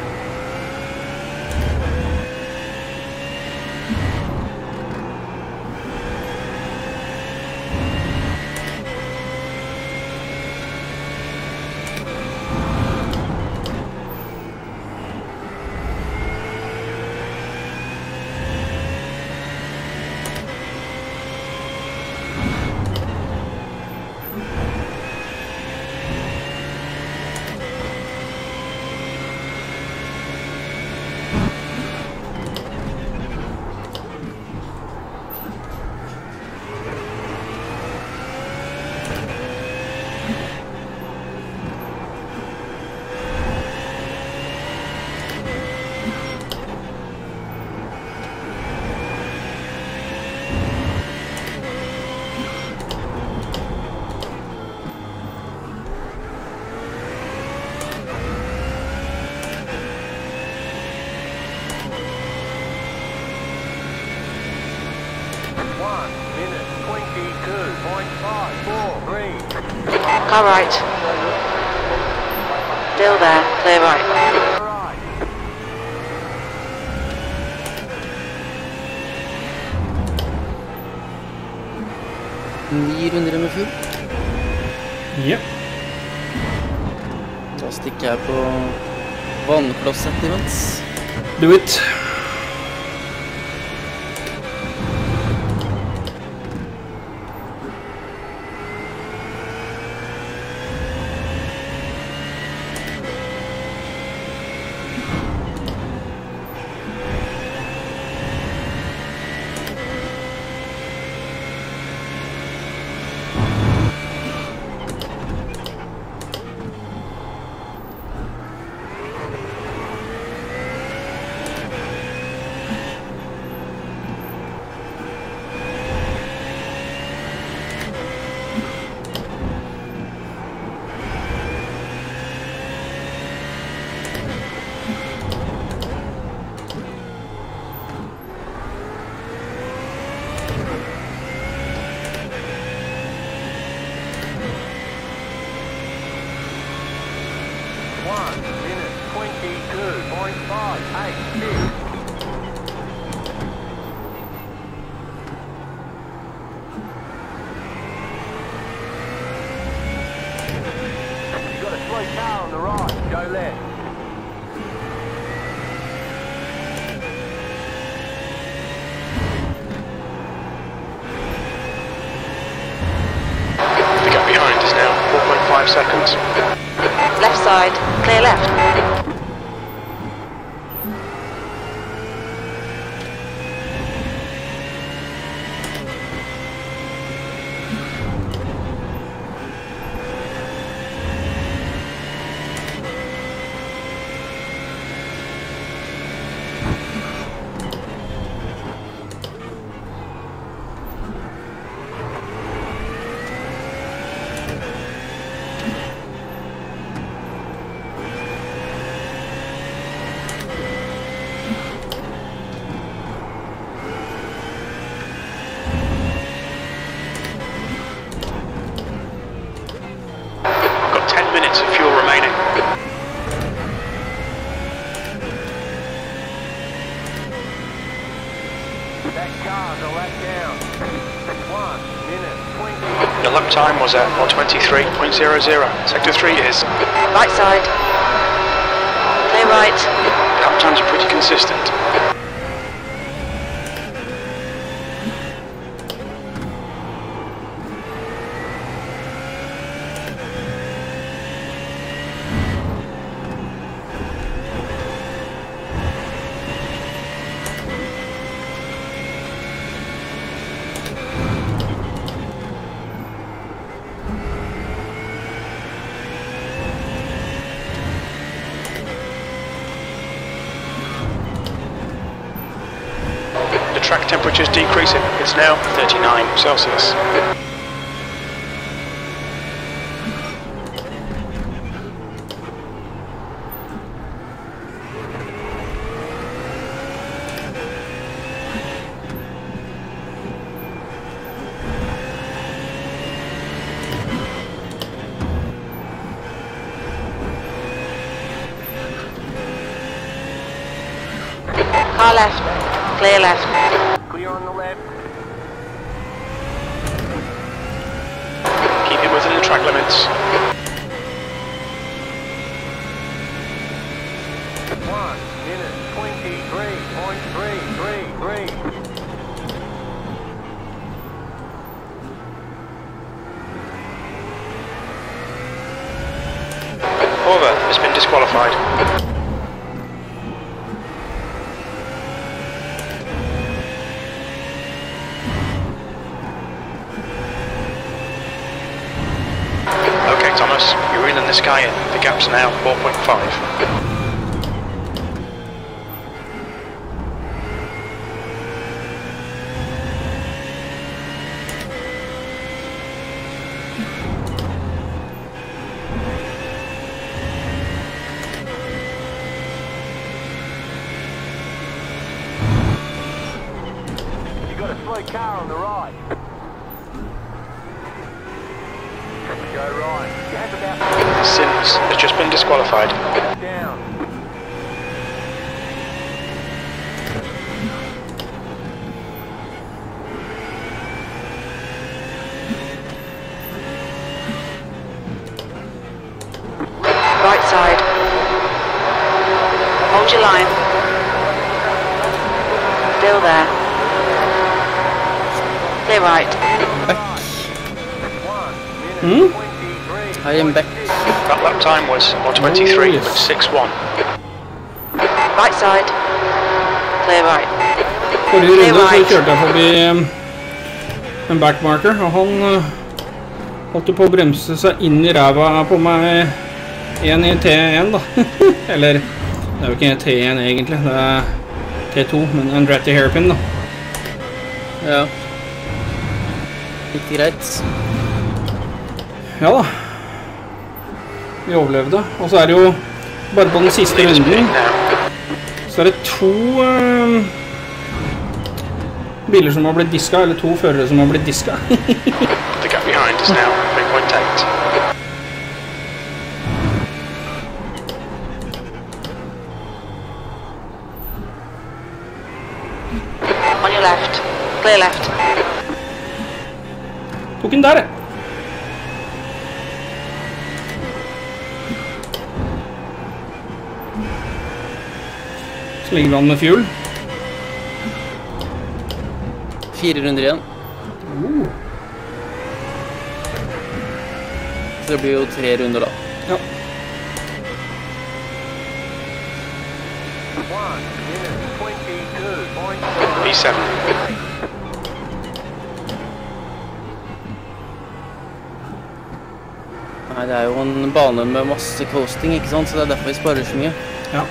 E: One minute. twenty-two point five four three.
D: Car right. Still there. Clear right.
E: Right.
B: Ni runder igjen med fuel.
A: Ja.
B: Da stikker jeg på vannklosset imens.
A: Do it.
E: One minute. twenty-two point five eight six. You got a slow car on the right. Go left.
C: The gap behind is now four point five seconds.
D: Left side. Clear left.
C: Got ten minutes of fuel remaining.
E: That car's a lap down. One minute. twenty.
C: Your lap time was at one twenty-three point zero zero. Sector three is.
D: Right side. Clear right.
C: Lap times are pretty consistent. Track temperature's decreasing. It's now thirty-nine Celsius.
D: Clear left.
E: Clear on the left.
C: Keep it within the track limits.
E: One minute twenty-three point three three three.
C: Horvath has been disqualified. Okay, Thomas, you're reeling this guy in. The gap's now four point five.
E: You got a slow car on the right. Go right. You have about
C: Sims has just been disqualified.
E: down.
D: Right side. Hold your line. Still there. Clear right.
E: One minute
A: Hmm?
E: twenty-three.
B: I am back.
C: That lap time was one twenty-three point six one.
D: Right side. Clear right.
A: Forrige runde så kjørte jeg forbi um, en backmarker, og han uh, holdt jo på å bremse seg inn i ræva på meg en i T en da. Eller, det er jo ikke T en egentlig, det er T to, men Andretti Hairpin da.
B: Ja. Litt greit.
A: Ja da. Vi overlevde, og så er det jo bare på den siste
C: Leader's
A: runden,
C: pitting now.
A: så er det to um, biler som har blitt diska, eller to førere som har blitt diska.
C: The gap behind is now three point eight.
D: On your left. Clear left.
A: Tok den der, jeg. Så ligger vi an med fuel.
B: Fire runder igjen. Så det blir jo tre runder da.
A: Ja.
E: One minute twenty-two point five.
C: P seven.
B: Nei, det er jo en bane med masse coasting, ikke sant? Så det er derfor vi sparer så mye.
A: Ja.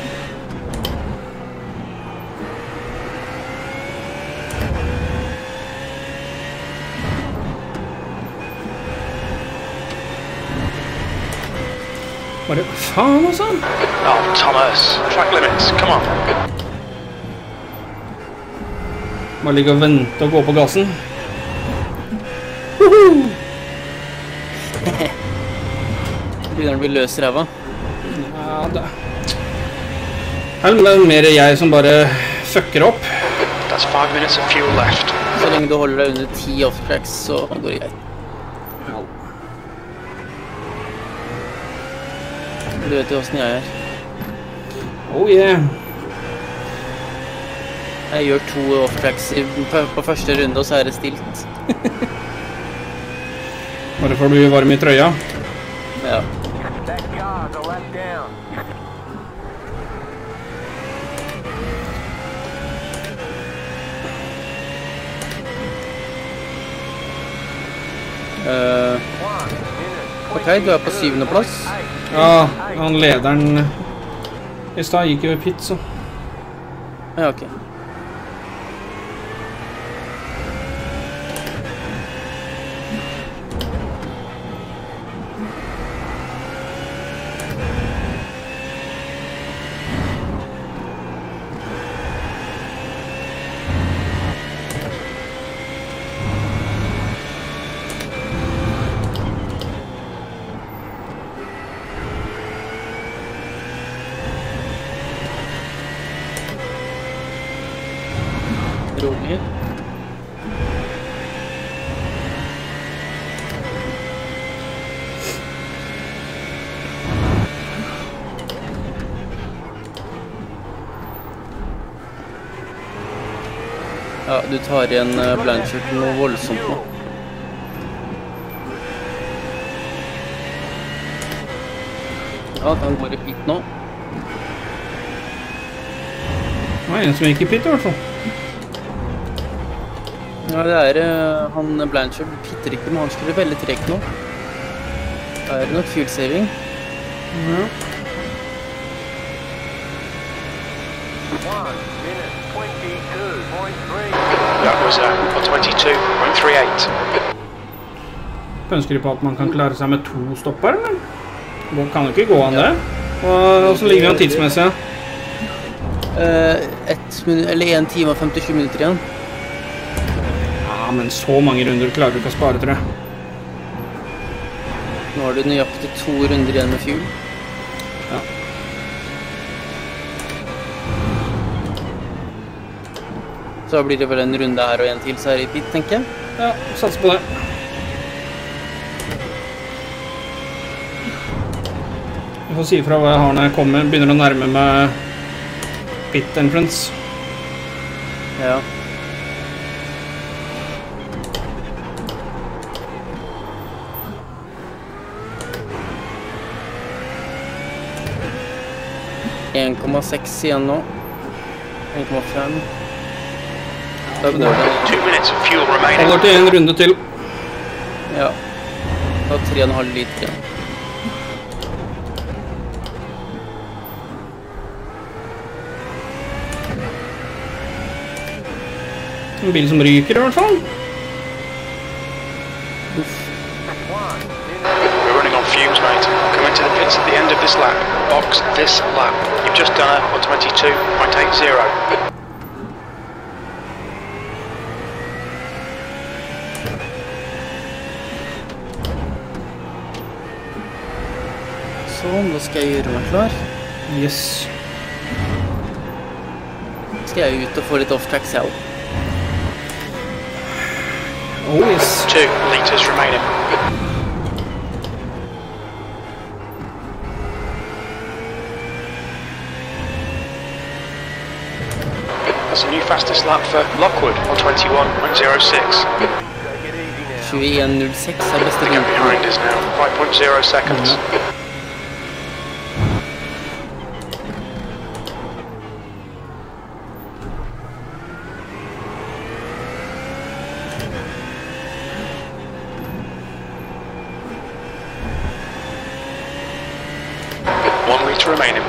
A: Bare faen også.
C: Oh, Thomas. Track limits, come on.
A: Bare ligge og vente og gå på gassen.
B: Begynner den å bli løs i ræva.
A: Ja, det er mer jeg som bare fucker opp.
C: That's five minutes of fuel left.
B: Så lenge du holder deg under ti off-tracks, så går det greit. Du vet jo hvordan jeg er.
A: Oh yeah.
B: Jeg gjør to off-tracks i- på, på første runde, og så er det stilt.
A: Bare for å bli varm i trøya.
B: Ja.
E: That car's a lap down.
B: Eh,
E: One minute
B: ok, du er på syvende plass.
A: Ja, han lederen i stad gikk jo i pit, så.
B: Ja, ok. Rolig. Ja, du tar igjen uh, Blanchard noe voldsomt nå. Ja, han går i pit nå.
A: Det var en som gikk i pit i hvert fall.
B: Ja, det er uh, han Blanchard pitter ikke, men han skulle veldig trekt nå. Det er nok fuel saving.
A: Ja.
E: One minute, twenty-two point three.
C: That was uh, one twenty-two point three eight.
A: Ønsker de på at man kan klare seg med to stopper, men det kan jo ikke gå an det. Og så ligger han tidsmessig.
B: Uh, ett minutt, eller en time og femtisju minutter igjen.
A: Ja, men så mange runder klarer du ikke å spare, tror jeg.
B: Nå har du nøyaktig to runder igjen med fuel.
A: Ja.
B: Så blir det vel en runde her og en til, så er det i pit, tenker jeg.
A: Ja, sats på det. Jeg får si fra hva jeg har når jeg kommer, begynner å nærme meg pit entrance.
B: Ja. en komma seks igjen nå. en komma fem. Da går det.
C: Two minutes of fuel remaining.
A: Holder til en runde til.
B: Ja. Da tre komma fem liter igjen.
A: En bil som ryker i hvert fall.
C: We're running on fumes, mate. Coming to the pits at the end of this lap. Box this lap. You've just done a one twenty-two point eight zero.
B: Sånn, da skal jeg gjøre meg klar.
A: Yes.
B: Skal jeg ut og få litt off-track selv.
A: Oh yes.
C: Two litres remaining. That's a new fastest lap for Lockwood on twenty-one point zero six.
B: tjueen null seks er beste
C: The gap
B: runden.
C: behind is now five point zero seconds. One litre remaining.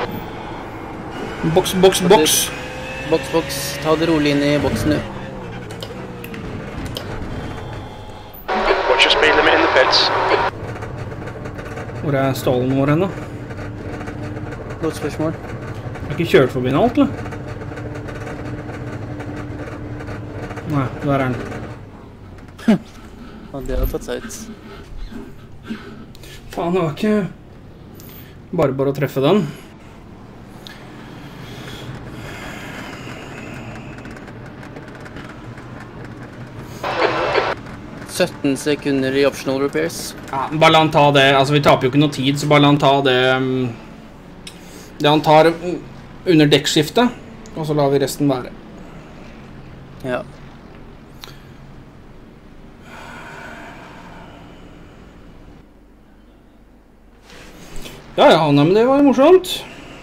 A: Boks, boks, boks.
B: Boks, boks. Ta det rolig inn i boksen nu.
C: Watch your speed limit in the pits.
A: Hvor er stallen vår ennå?
B: Godt spørsmål.
A: Jeg har ikke kjørt forbi den alt, eller? Nei, der er den.
B: Ja, det har tatt seg ut.
A: Faen, det var ikke bare bare å treffe den.
B: sytten sekunder i optional repairs.
A: Ja, bare la han ta det. Altså, vi taper jo ikke noe tid, så bare la han ta det um, det han tar um, under dekkskiftet, og så lar vi resten være.
B: Ja.
A: Ja, ja, nei, men det var jo morsomt.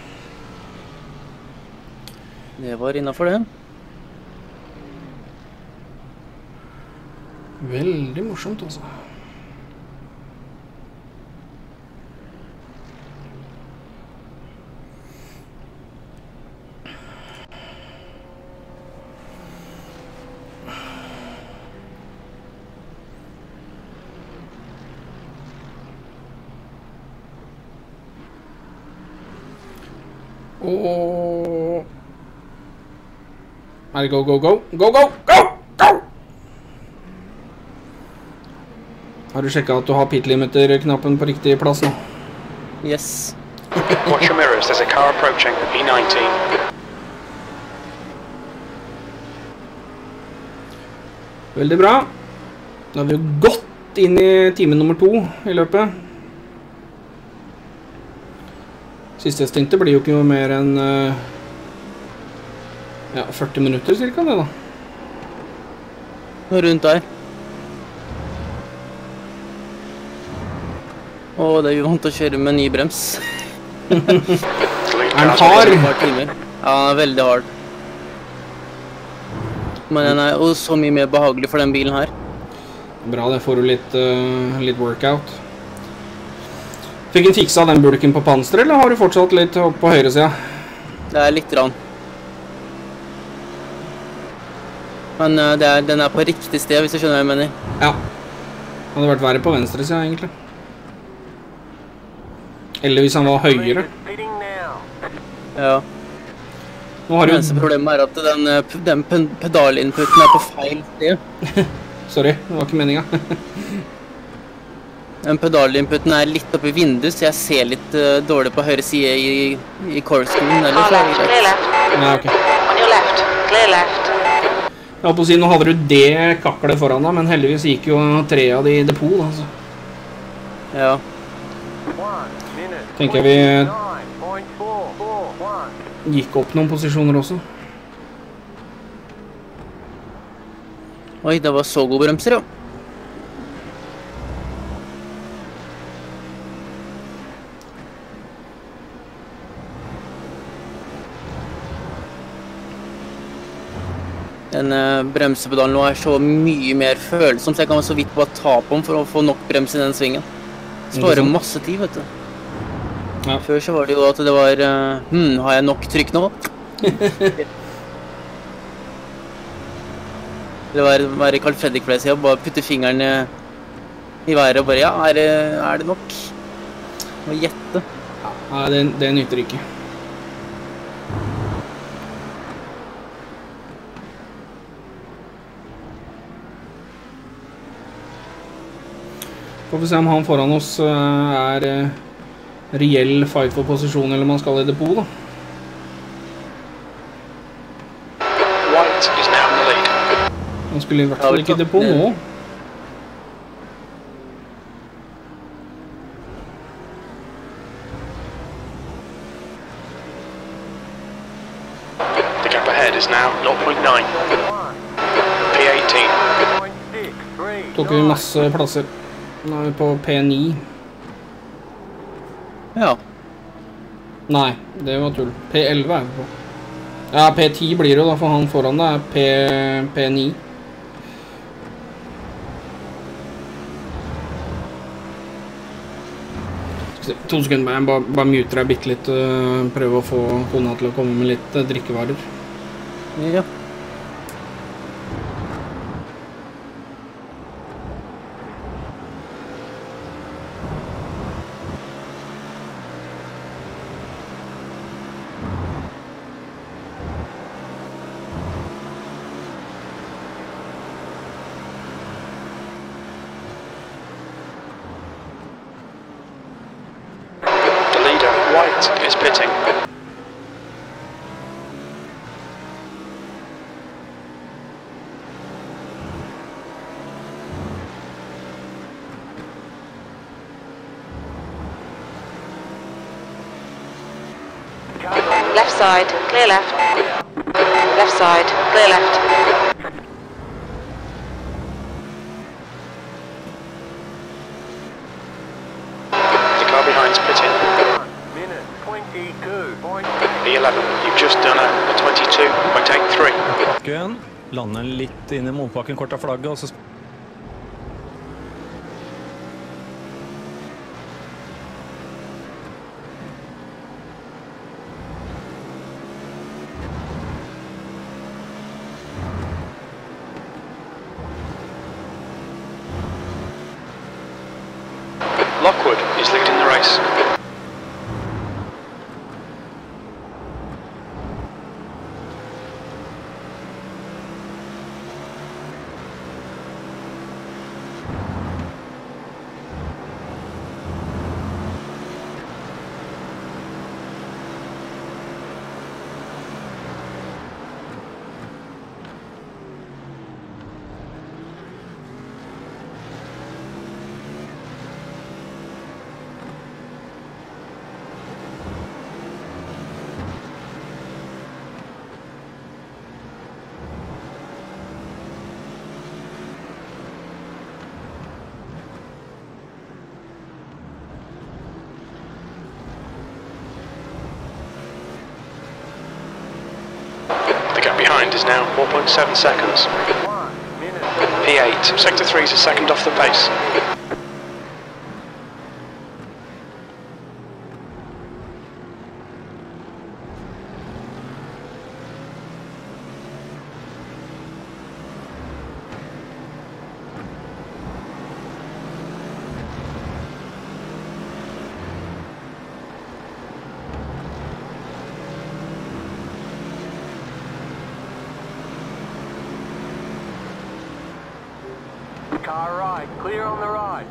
B: Det var innenfor det.
A: Veldig morsomt, altså. Og... Er det go, go, go? Go, go, go, go! Har du sjekket at du har pit limiter-knappen på riktig plass nå?
B: Yes.
C: Watch your mirrors, there's a car approaching, E nineteen.
A: Veldig bra. Da har vi jo gått inn i time nummer to i løpet. Siste stintet blir jo ikke noe mer enn uh, ja, førti minutter cirka det da.
B: Noe rundt der. Åh, det er jo vant til å kjøre med ny brems.
C: The lead
A: Er den
C: car's
A: hard?
B: Et par timer. Ja, den er veldig hard. Men den er jo så mye mer behagelig for den bilen her.
A: Bra, det får du litt, uh, litt workout. Fikk den fiksa den bulken på panser, eller har du fortsatt litt opp på høyre siden?
B: Det er litt rann. Men uh, det er, den er på riktig sted, hvis du skjønner hva jeg mener.
A: Ja. Hadde vært verre på venstre siden, egentlig. Eller hvis han var høyere.
E: Pitting now.
B: Ja.
A: Nå har
B: Det
A: du
B: eneste problemet er at den, uh, p- den pen- pedalinputen er på feil sted.
A: Sorry, det var ikke meningen.
B: Den pedalinputen er litt oppe i vinduet, så jeg ser litt uh, dårlig på høyre side i, i corkscrewen. Eller
D: Car
B: så er
D: left,
B: det
D: clear
B: greit.
D: left.
A: Ja, ok.
D: On your left, clear left.
A: Jeg holdt på å si, nå hadde du det kaklet foran deg, men heldigvis gikk jo tre av de i depot, altså.
B: Ja.
E: One minute.
A: Tenker jeg vi
E: Nine point four four one.
A: gikk opp noen posisjoner også.
B: Oi, det var så gode bremser, ja. Den uh, bremsepedalen nå er så mye mer følsom, så jeg kan så vidt bare ta på den for å få nok brems i den svingen. Sparer
A: sant?
B: masse tid, vet du.
A: Ja.
B: Før så var det jo at det var, uh, hm, har jeg nok trykk nå? Det var være Carl Fredrik-fleset, bare putte fingeren uh, i været og bare, ja, er det, er det nok? Og gjette.
A: Nei, det, det nytter ikke. Får vi se om han foran oss eh, er eh, reell fight for posisjon, eller om han skal i depot, da.
C: White is now in the lead.
A: Han skulle i hvert
B: Ja,
A: fall
B: vet
A: ikke i
B: du.
A: depot nå.
C: The gap ahead is now zero point nine. P eighteen.
E: Point six three.
A: Tok vi masse plasser. Nå er vi på P ni.
B: Ja.
A: Nei, det var tull. P elleve er vi på. Ja, P ti blir det da, for han foran det er P, P ni. Skal vi se, To sekunder, jeg bare, bare muter deg bitte litt, øh, prøve å få kona til å komme med litt øh, drikkevarer.
B: Ja.
C: The leader, White, is pitting.
D: Left side, clear left. Left side, clear left.
C: The car behind's pitting.
E: One minute. Twenty-two point eight.
C: B eleven, you've just done a, a twenty-two point eight three.
F: Bakken, lander litt inn i motbakken, kort av flagget, og så
C: Lockwood is leading the race. behind is now four point seven seconds. P eight, sector three is a second off the pace.
E: Car right, clear on the right.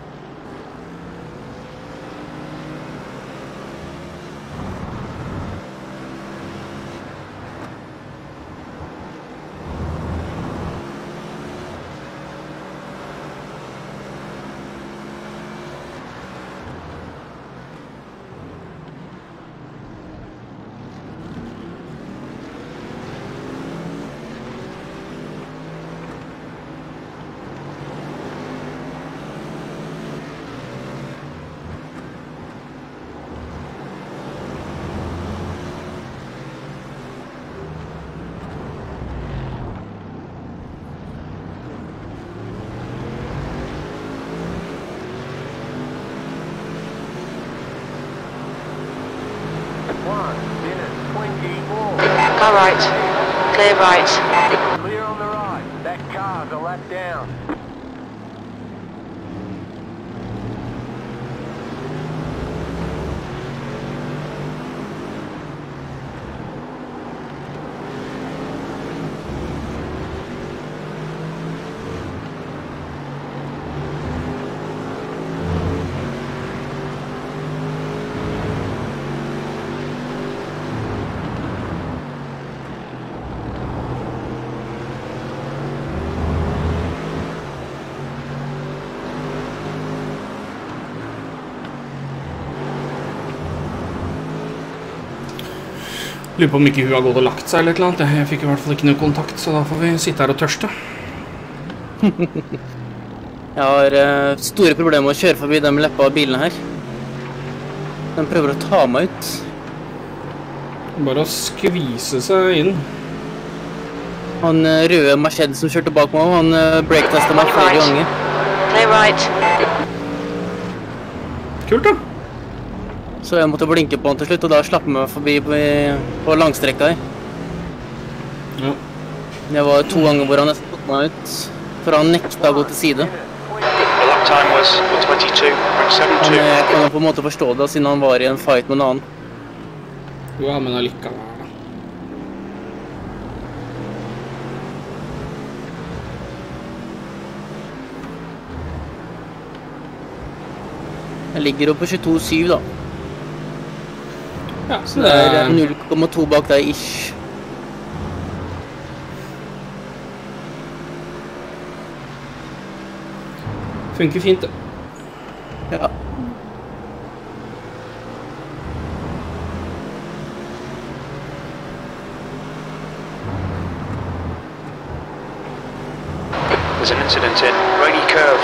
E: One minute twenty-four.
D: Car right. Clear right.
E: Clear on the right. That car's a lap down.
A: Lurer på om ikke hun har gått og lagt seg eller et eller annet. Jeg fikk i hvert fall ikke noe kontakt, så da får vi sitte her og tørste.
B: Jeg har uh, store problemer med å kjøre forbi de leppa av bilene her. De prøver å ta meg ut.
A: Bare å skvise seg inn.
B: Han uh, røde Mercedes som kjørte bak meg, han uh, break-testet meg flere ganger.
D: Clear right.
A: Kult da.
B: Så jeg måtte blinke på han til slutt, og da slapp jeg meg forbi på, på langstrekka her.
A: Ja.
B: Det var to ganger hvor han nesten tok meg ut, for han nekta å gå til side.
C: The lap time was one twenty-two point seven
B: Han
C: two.
B: jeg kan jo på en måte forstå det, siden han var i en fight med en annen.
A: Ja, men allikevel da.
B: Jeg ligger jo på tjueto syv da.
A: Ja,
B: Så det er null komma to bak deg ish.
A: funker fint det.
B: Ja.
C: There's an incident in Brady Curve.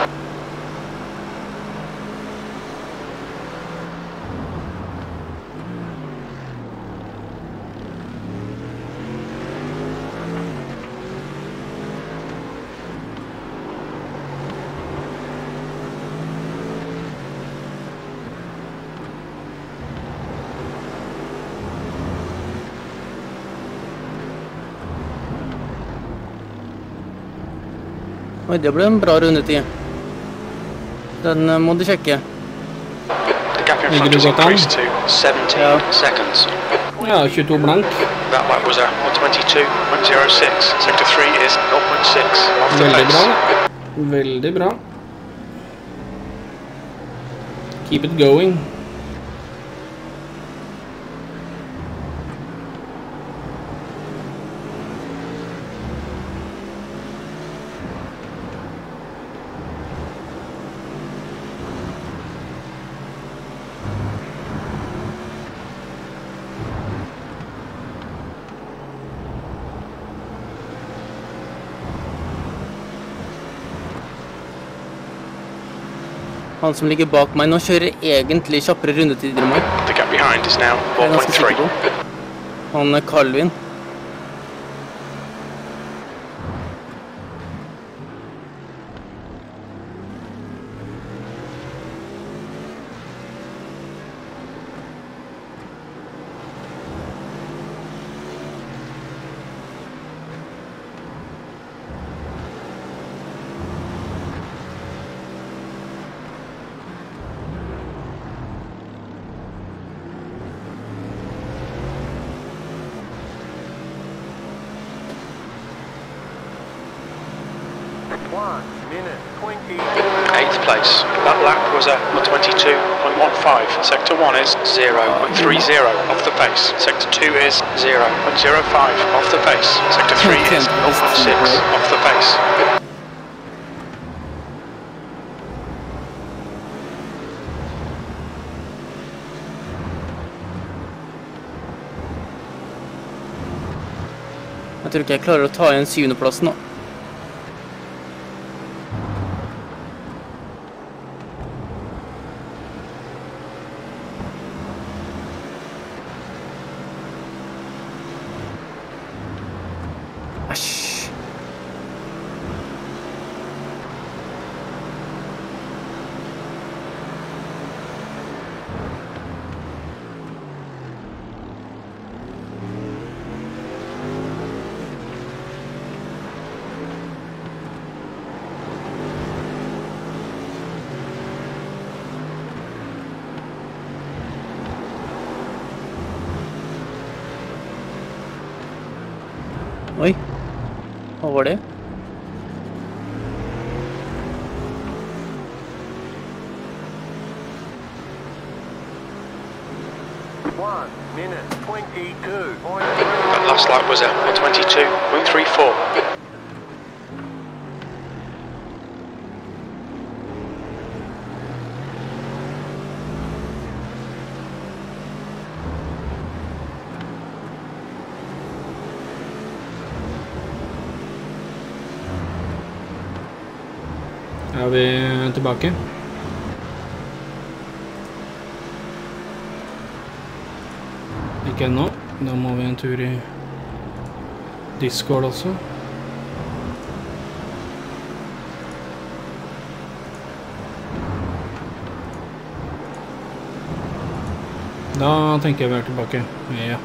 B: Oi, det ble en bra rundetid. Den uh, må du sjekke.
C: The gap in front has increased to seventeen seconds.
A: Ja, tjueto blank.
C: That lap was a one twenty-two point zero six. Sector three is zero point six off the
A: Veldig bra.
C: pace.
A: Veldig bra. Keep it going.
B: Han som ligger bak meg nå kjører egentlig kjappere rundetider enn meg.
C: The gap behind is now
B: Jeg
C: four
B: er
C: point
B: ganske
C: three.
B: sikker på. Han er Calvin.
E: One minute, twenty.
C: Eighth place. That lap was a twenty-two point one five. Sector one is zero point three zero off the pace. Sector two is zero point zero five off the pace. Sector three is zero point six off the pace.
B: Jeg tror ikke jeg klarer å ta igjen syvendeplassen nå. Æsj. Oi, hva var det?
E: One minute, twenty-two point
C: That last lap was a twenty-two point three four.
A: Er vi tilbake? Ikke ennå. Da må vi en tur i Discord også. Da tenker jeg vi er tilbake. Ja.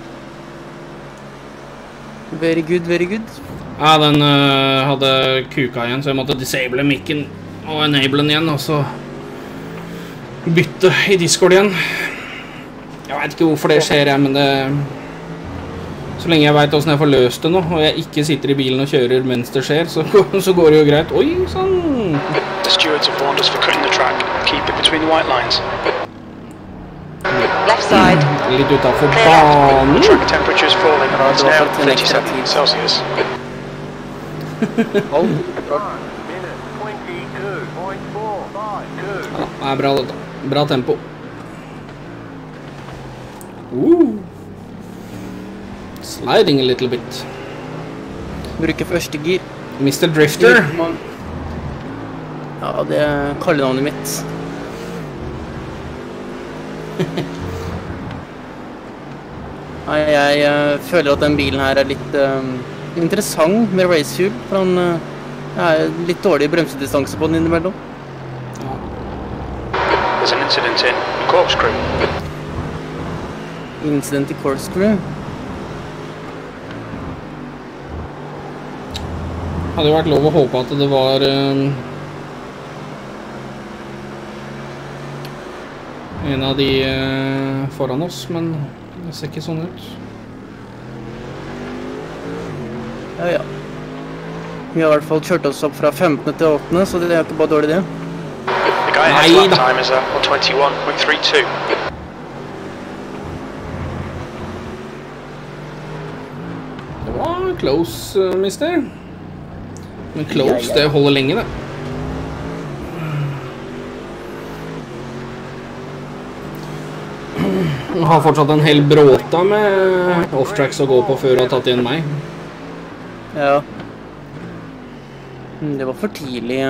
B: Very good, very good.
A: Ja, den uh, hadde kuka igjen, så jeg måtte disable mikken og enable den igjen, og så bytte i Discord igjen. Jeg vet ikke hvorfor det skjer, jeg, men det... Så lenge jeg vet hvordan jeg får løst det nå, og jeg ikke sitter i bilen og kjører mens det skjer, så, så går det jo greit. Oi, sånn!
C: The stewards have warned us for cutting the track. Keep it between the white lines.
D: Left side.
A: Litt utenfor banen.
C: Track temperature's falling. It's
B: det var
C: now
B: faktisk en ekstra
C: thirty-seven
B: tid.
C: Celsius.
B: Hold.
E: one minute, twenty-two point four five two.
A: Ja, det er bra dette. Bra tempo. Uh. Sliding a little bit.
B: Bruker første gir.
A: mister Drifter.
B: Ja, det er kallenavnet mitt. Nei, jeg uh, føler at den bilen her er litt uh, interessant med racefuel, for han uh, er litt dårlig bremsedistanse på den innimellom.
C: There's an incident in Corkscrew.
B: Incident i Corkscrew.
A: Hadde jo vært lov å håpe at det var um, en av de uh, foran oss, men det ser ikke sånn ut.
B: Ja, ja. Vi har i hvert fall kjørt oss opp fra femtende til åttende, så det er ikke bare dårlig det.
C: The guy ahead's
A: Nei
C: lap
A: da.
C: time is a twenty-one point three two.
A: Det var close, uh, mister. Men close,
B: Ja, ja.
A: det holder lenge, det. Jeg har fortsatt en hel bråta med off-tracks å gå på før å ha tatt igjen meg.
B: Ja. Mm, Det var for tidlig.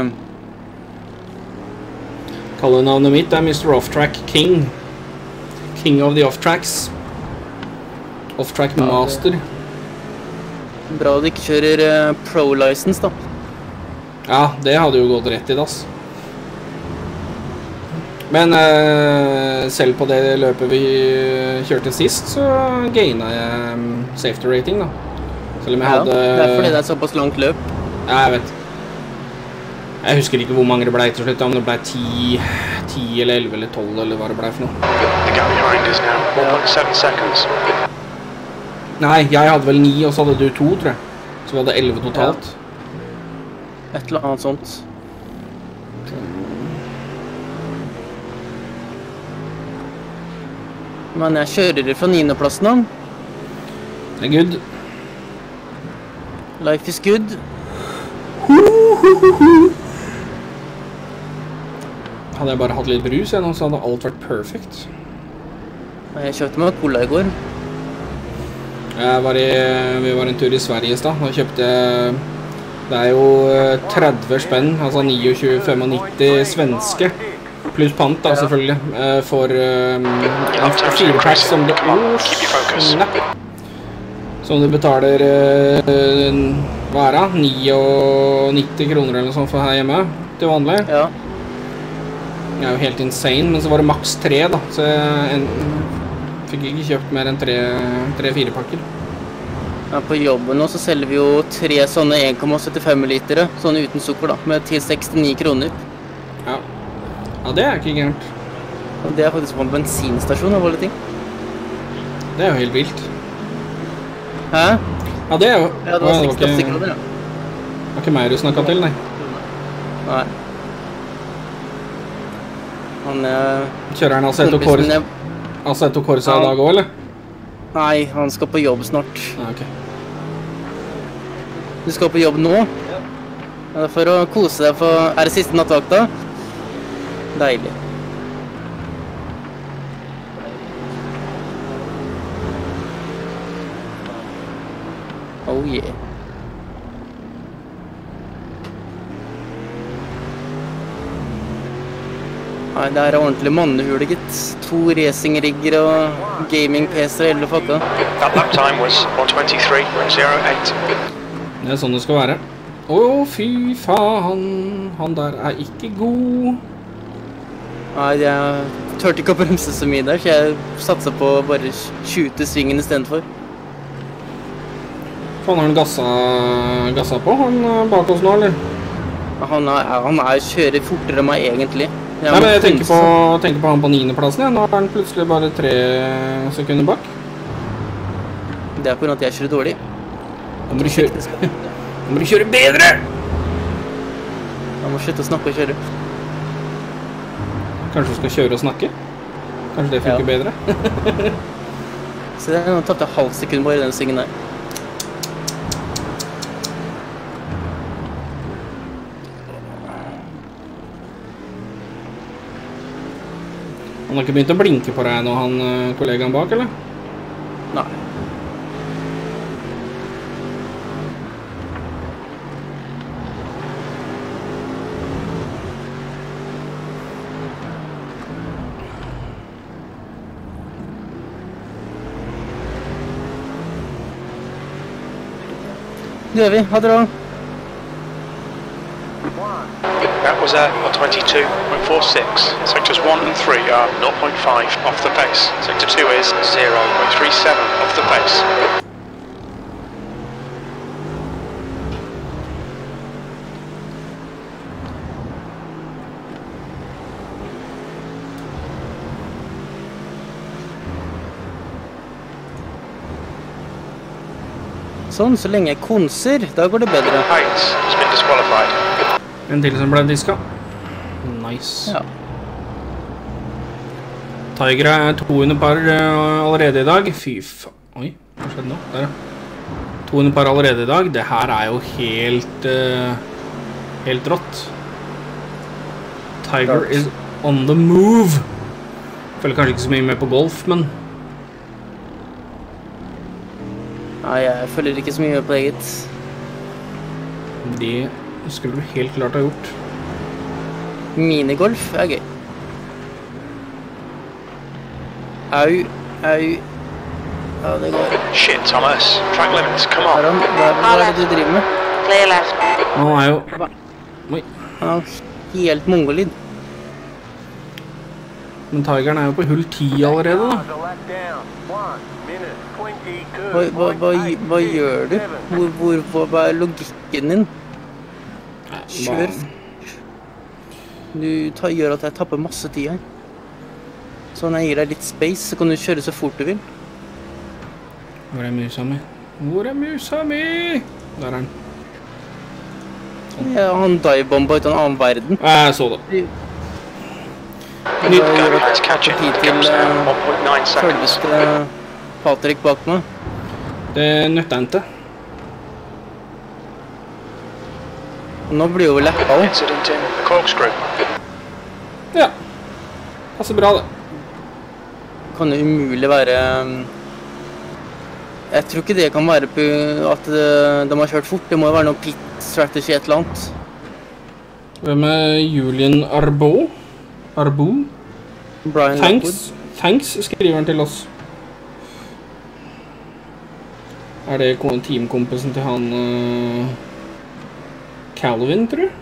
A: Kallenavnet mitt er mister Off-Track King. King of the Off-Tracks. Off-Track
B: Ja, det-
A: Master.
B: Bra du ikke kjører uh, pro-license, da.
A: Ja, det hadde jo gått rett i dass. Men eh, selv på det løpet vi kjørte sist, så gaina jeg um, safety rating, da. Selv om jeg
B: Ja,
A: hadde...
B: det er fordi det er såpass langt løp.
A: Ja, jeg vet. Jeg husker ikke hvor mange det ble til slutt, om det ble ti, ti eller elleve eller tolv, eller hva det ble for noe.
C: The gap behind is now one point seven seconds.
A: Nei, jeg hadde vel ni, og så hadde du to, tror jeg. Så vi hadde elleve totalt.
B: Et eller annet sånt. Men jeg kjører fra niendeplassen da.
A: Det er good.
B: Life is good.
A: Hadde jeg bare hatt litt brus igjen, så hadde alt vært perfekt.
B: Jeg kjøpte meg cola i går.
A: Jeg var i, vi var en tur i Sverige i sted, og kjøpte, det er jo tretti spenn, altså tjueni femognitti svenske, pluss pant da selvfølgelig, for um, en fire-pack som det, oh, snap, som du betaler, uh, hva er det, niognitti kroner eller noe sånt for her hjemme, til vanlig.
B: Ja.
A: Det er jo helt insane, men så var det maks tre da, så jeg en, fikk ikke kjøpt mer enn tre-fire pakker.
B: Ja, på jobben nå så selger vi jo tre sånne en komma syttifem liter, sånne uten sukker da, med til sekstini kroner.
A: Ja. Ja, det er ikke gærent.
B: Og det er faktisk på en bensinstasjon av alle ting.
A: Det er jo helt vilt.
B: Hæ?
A: Ja, det er jo...
B: Ja, det var seksti kroner, ja.
A: Det var ikke meg du snakket til, nei.
B: Nei. Han er...
A: Kjører han Assetto Corsa, Assetto Corsa i dag også, eller?
B: Nei, han skal på jobb snart.
A: Ja, ok.
B: Du skal på jobb nå? Ja. Det er for å kose deg, for er det siste nattvakta? Deilig. Oh yeah. Nei, det er ordentlig mannehule, gitt. To racingrigger og gaming-P C-er og hele fakka.
C: That lap time was one twenty-three point zero eight.
A: Det er sånn det skal være. Å, fy faen. Han der er ikke god.
B: Nei, jeg tørte ikke å bremse så mye der, så jeg satset på å bare skjute svingen i stedet for.
A: Faen, har han gassa, gassa på han bak oss nå, eller?
B: Han er, han er kjører fortere enn meg egentlig. Jeg
A: Nei, men jeg tenker på, tenker på han på niendeplassen, ja. Nå er han plutselig bare tre sekunder bak.
B: Det er på grunn av at jeg kjører dårlig.
A: Da må du kjøre, da må du kjøre bedre!
B: Jeg må slutte å snakke og kjøre.
A: Kanskje du skal kjøre og snakke? Kanskje det funker
B: Ja.
A: bedre?
B: Så det er nå tatt jeg halv sekund bare i den svingen der.
A: Han har ikke begynt å blinke på deg nå, han kollegaen bak, eller?
B: Nei. Det gjør vi. Ha det da.
C: That was a one twenty-two point four six. Sectors one and three are zero point five off the pace. Sector two is zero point three seven off the pace.
B: Sånn, så lenge jeg konser, da går det bedre.
C: Hayes has been disqualified.
A: En til som ble diska. Nice.
B: Ja.
A: Tiger er to under par uh, allerede i dag. Fy faen. Oi, hva skjedde nå? Der, ja. To under par allerede i dag. Det her er jo helt, uh, helt rått. Tiger is on the move. Føler kanskje ikke så mye med på golf, men...
B: Nei, jeg følger ikke så mye på eget.
A: Det skulle du helt klart ha gjort.
B: Minigolf er gøy. Au, au. Ja, det går.
C: Shit, Thomas. Track limits, come on.
B: Aron, hva, hva er det du driver med?
D: Clear left.
A: Han er jo... Oi.
B: Ja, helt mongolid.
A: Men Tigeren er jo på hull ti allerede, da.
B: Hva, hva, hva, hva gjør du? Hvor, hvor, hva, hva er logikken din? Kjør. Du tar, gjør at jeg tapper masse tid her. Så når jeg gir deg litt space, så kan du kjøre så fort du vil.
A: Hvor er musa mi? Hvor er musa mi? Der er den. sånn.
B: Ja, han divebomba ut av en annen verden.
A: Jeg så det.
B: Det
C: Go,
B: gjør
C: let's
B: at
C: catch it.
B: tid til
C: Gaps now,
B: eh,
C: one point nine seconds.
B: selveste Patrick bak meg.
A: Det nytter ikke.
B: Nå blir jo leppa også.
C: Incident in corkscrew.
A: Ja. Passer bra, det.
B: Kan det umulig være um, Jeg tror ikke det kan være på at uh, de har kjørt fort. Det må jo være noe pit strategy et eller annet.
A: Hvem er Julian Arbo? Arbo?
B: Brian Lockwood.
A: Thanks. Thanks skriver han til oss. Er det ko- teamkompisen til han uh, Calvin, tror du?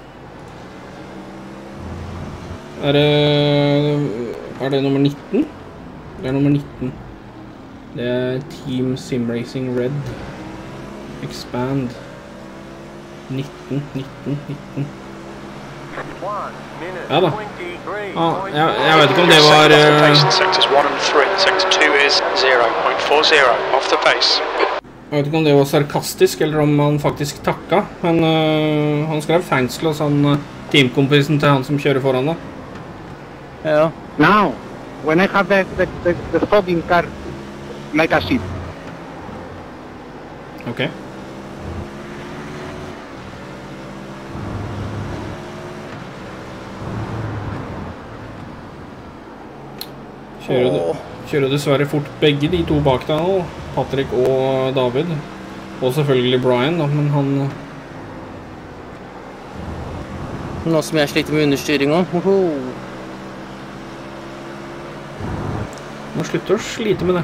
A: Er det Er det nummer nitten? Det er nummer nitten. Det er Team Simracing Red. Expand. nitten, nitten, nitten.
E: One minute,
A: Ja da.
E: twenty-three
A: Ah,
E: point
A: jeg, jeg vet ikke om det var
C: Sector off the
A: eh,
C: pace in sectors one and three. Sector two is zero point four zero off the pace.
A: Jeg vet ikke om det var sarkastisk, eller om han faktisk takka. Men eh, han skrev thanks til oss, han eh, teamkompisen til han som kjører foran deg.
B: Ja.
G: Now, when I have the, the, the, the fogging car like a ship,
A: Ok. Kjører,
B: Åh.
A: kjører dessverre fort begge de to bak deg nå, Patrick og David. Og selvfølgelig Brian, da, men han
B: Nå som jeg sliter med understyringa. Oho.
A: må slutte å slite med det.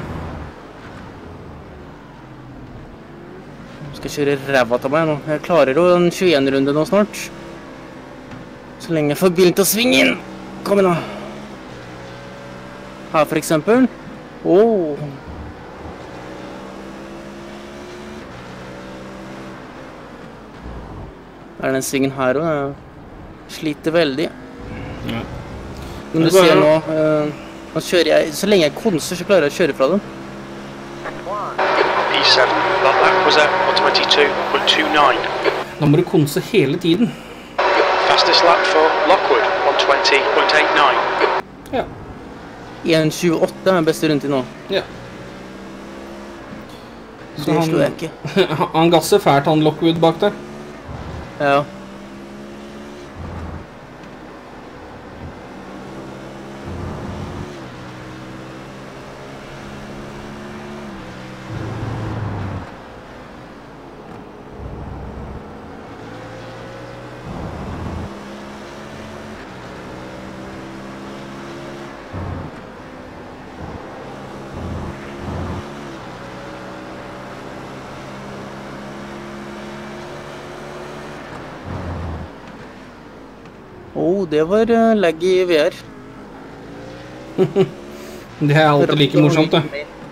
B: Jeg skal kjøre ræva til meg nå. Jeg klarer jo en tjueen-runde nå snart. Så lenge jeg får bilen til å svinge inn. Kom igjen da. Her for eksempel. Åh. Er det den svingen her også? Jeg sliter veldig.
A: Ja.
B: Men du
A: Det er bare-
B: ser nå, eh, nå kjører jeg, så lenge jeg konser så klarer jeg å kjøre fra dem.
C: E seven. That lap was at one twenty-two point two nine.
A: Da må du konse hele tiden.
C: Fastest lap for Lockwood, one twenty point eight nine.
A: Ja.
B: en tjueåtte er beste rundt i nå.
A: Ja. Så
B: Det
A: han-
B: slo jeg ikke.
A: Han gasser fælt, han Lockwood bak der.
B: Ja. Oh, det var uh, lag i V R.
A: Det er alltid like morsomt, det.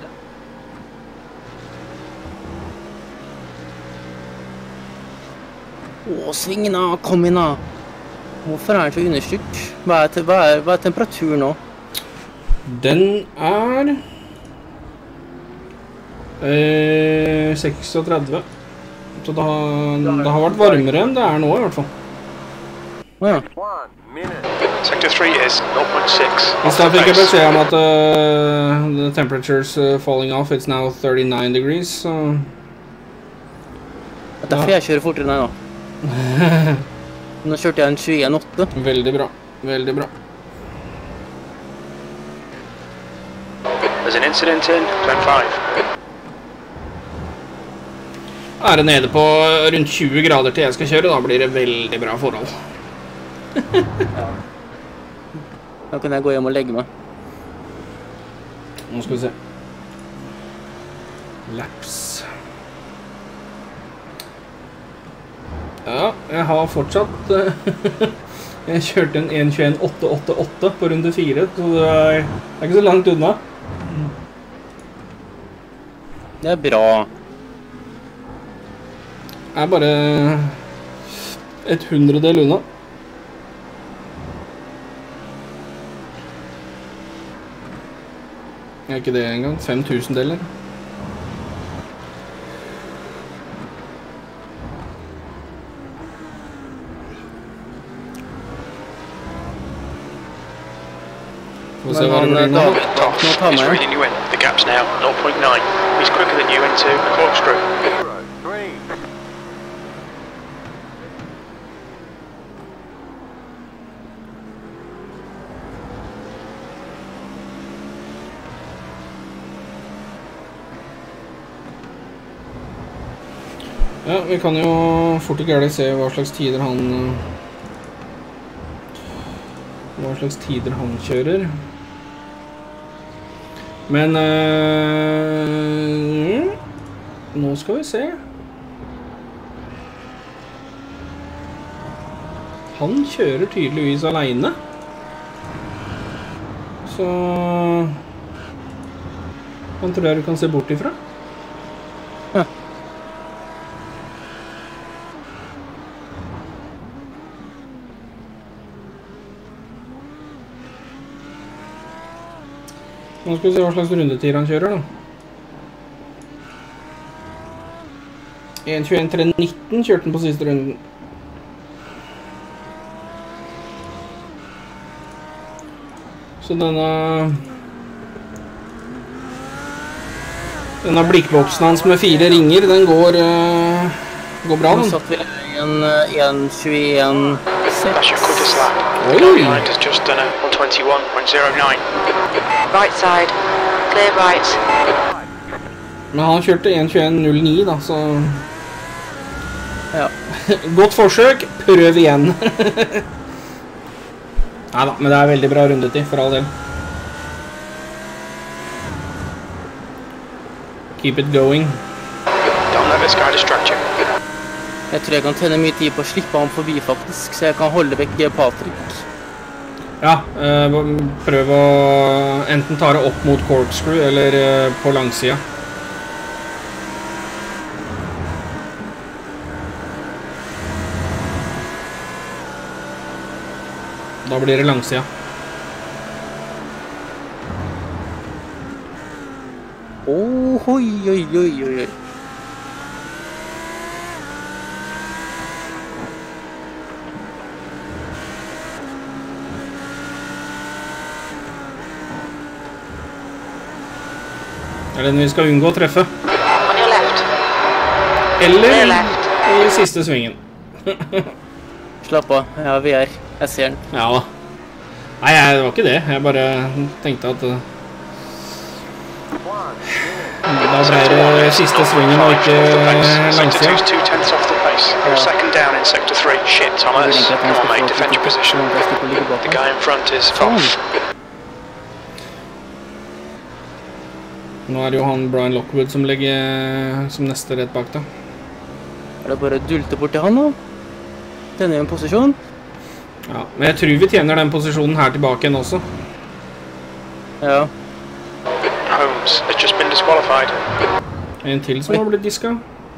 B: Å, svingen da, kom inn da. Hvorfor er den så understyrt? Hva er, te- hva er, hva er temperaturen nå?
A: Den er eh, trekstiseks. Så det har, det har vært varmere enn det er nå i hvert fall.
B: Å ja.
E: One minute.
C: Sector three is zero point six
A: I
C: off
A: stad
C: the
A: fikk jeg
C: pace.
A: beskjed om at uh, the temperature's uh, falling off. It's now thirty-nine degrees. Så
B: Det er derfor jeg kjører fortere enn deg da. Nå kjørte jeg en tjueen åtte.
A: veldig bra. Veldig bra.
C: There's an incident in turn five.
A: Er det nede på rundt tjue grader til jeg skal kjøre, da blir det veldig bra forhold.
B: Da kan jeg gå hjem og legge meg.
A: Nå skal vi se. Laps. Ja, jeg har fortsatt eh, jeg kjørte en en tjueen åtte åtte åtte på runde fire, så det er, det er ikke så langt unna.
B: Det er bra.
A: Jeg er bare et hundredel unna. Er ikke det engang? fem tusendeler. Få se
B: Men
A: hva det
B: han
A: blir
B: eh,
A: nå.
B: David bak
C: Toff
B: nå tar
C: is
B: meg.
C: reading you in. The gap's now zero point nine. He's quicker than you into corkscrew.
E: Zero, three.
A: Ja, vi kan jo fort og gærlig se hva slags tider han eh, Hva slags tider han kjører. Men øh, nå skal vi se. Han kjører tydeligvis alene. Så han tror jeg du kan se bort ifra. Nå skal vi se hva slags rundetid han kjører da. en tjueen tre nitten kjørte den på siste runden. Så denne Denne blikkboksen hans med fire ringer, den går, uh, går bra.
B: Nå
A: Den.
B: satt vi en en tjueen
C: That's your
B: seks.
C: quickest lap.
A: Oi.
C: The guy behind has just done a one twenty-one point zero nine.
D: Right side. Clear right.
A: Men han kjørte en tjueen null ni da, så
B: Ja.
A: godt forsøk, prøv igjen. Neida, men det er veldig bra rundetid, for all del. Keep it going.
C: Don't let this guy distract you.
B: Jeg tror jeg kan tjene mye tid på å slippe ham forbi faktisk, så jeg kan holde vekk Patrick.
A: Ja, eh, prøv å enten ta det opp mot corkscrew, eller eh, på langsida. Da blir det langsida.
B: Oh, oi, oi, oi, oi.
A: Det er den vi skal unngå å treffe.
D: On your left. Clear
A: Eller
D: left.
A: i siste svingen.
B: Slapp av, ja, vi er. Jeg ser den.
A: Ja da. Nei, jeg, det var ikke det. Jeg bare tenkte at uh, da ble det siste svingen og ikke
C: Sector
A: langsida.
C: two's two tenths off the pace. You're second down in sector three. Shit, Thomas. Come on, mate, defend your position. The guy in front is off.
A: Nå er det jo han Brian Lockwood som ligger som neste rett bak da.
B: Er det bare å dulte bort til han nå? Denne er en posisjon.
A: Ja, men jeg tror vi tjener den posisjonen her tilbake igjen også.
B: Ja.
C: Holmes has just been disqualified.
A: En til som har blitt diska.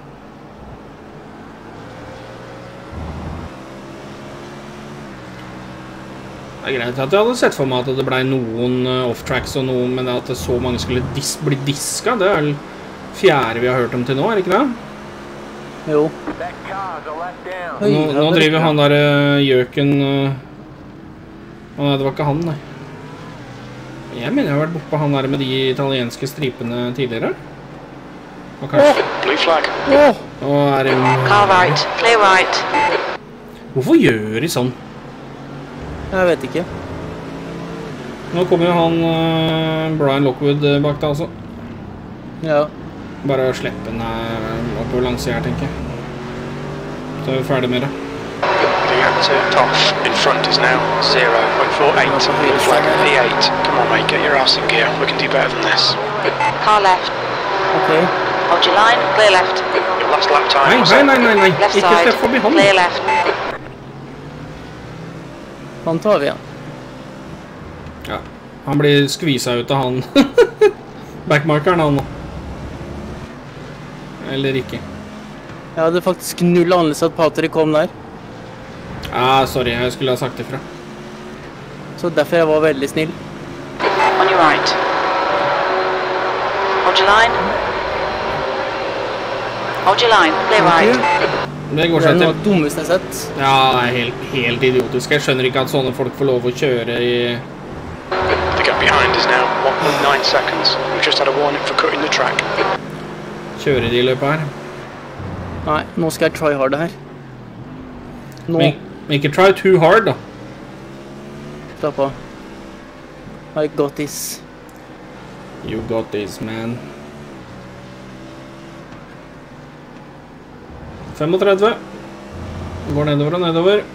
A: Det er greit at jeg hadde sett for meg at det ble noen uh, off-tracks og noen, men at det så mange skulle dis bli diska, det er vel fjerde vi har hørt om til nå, er det ikke det?
B: Jo.
E: That car's a lap down.
B: Oi,
A: Nå,
B: ja,
A: nå
B: det-
A: driver han der uh, gjøken uh, Å nei, det var ikke han, nei. Jeg mener jeg har vært borte på han der med de italienske stripene tidligere. Og kanskje
C: Blue flag.
B: Åh,
A: Nå er det
D: Car right. Clear right.
A: Hvorfor gjør de sånn?
B: jeg vet ikke.
A: Nå kommer jo han uh, Brian Lockwood uh, bak da også.
B: Ja.
A: Bare slippe den her opp på langsida her, tenker jeg. Så er vi ferdig med det.
C: The actor Toff in front is now zero point four eight. Blue flag V eight. Come on, mate, get your ass in gear. We can do better than this.
D: Car left.
B: Ok.
D: Hold your line. Clear left.
C: Your last lap
A: Nei,
C: time was
A: nei, nei, nei, nei.
D: Left
A: Ikke
D: side.
A: slipp forbi han.
D: Clear left.
B: Han tar vi igjen.
A: Ja, han blir skvisa ut av han. Backmarkeren han nå. Eller ikke.
B: Jeg hadde faktisk null anelse at Patrick kom der.
A: Ah, sorry, jeg skulle ha sagt ifra.
B: Så derfor jeg var veldig snill.
D: On your right. Hold your line. Hold your line. Clear right.
A: Det går
B: Det er
A: seg
B: noe av
A: til.
B: det dummeste jeg har sett.
A: Ja, det er helt, helt idiotisk. Jeg skjønner ikke at sånne folk får lov å kjøre i...
C: The gap behind is now one point nine seconds. We've just had a warning for cutting the track.
A: Kjører de i løpet her.
B: Nei, nå skal jeg try hard her. Nå.
A: Men, men ikke try too hard da.
B: Slapp av. I got this.
A: You got this, man. femogtredve. Går nedover og nedover.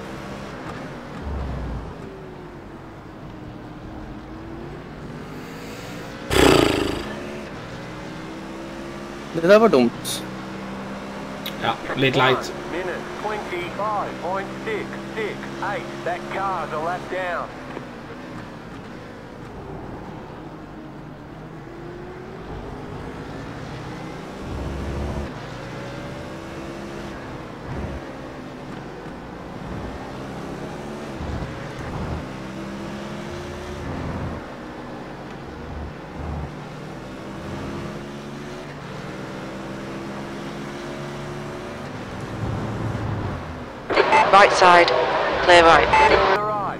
B: Det der var dumt.
A: Ja, litt light.
E: Minute twenty-five point six six eight. That car's a lap down.
D: Right side, clear right.
E: To the right.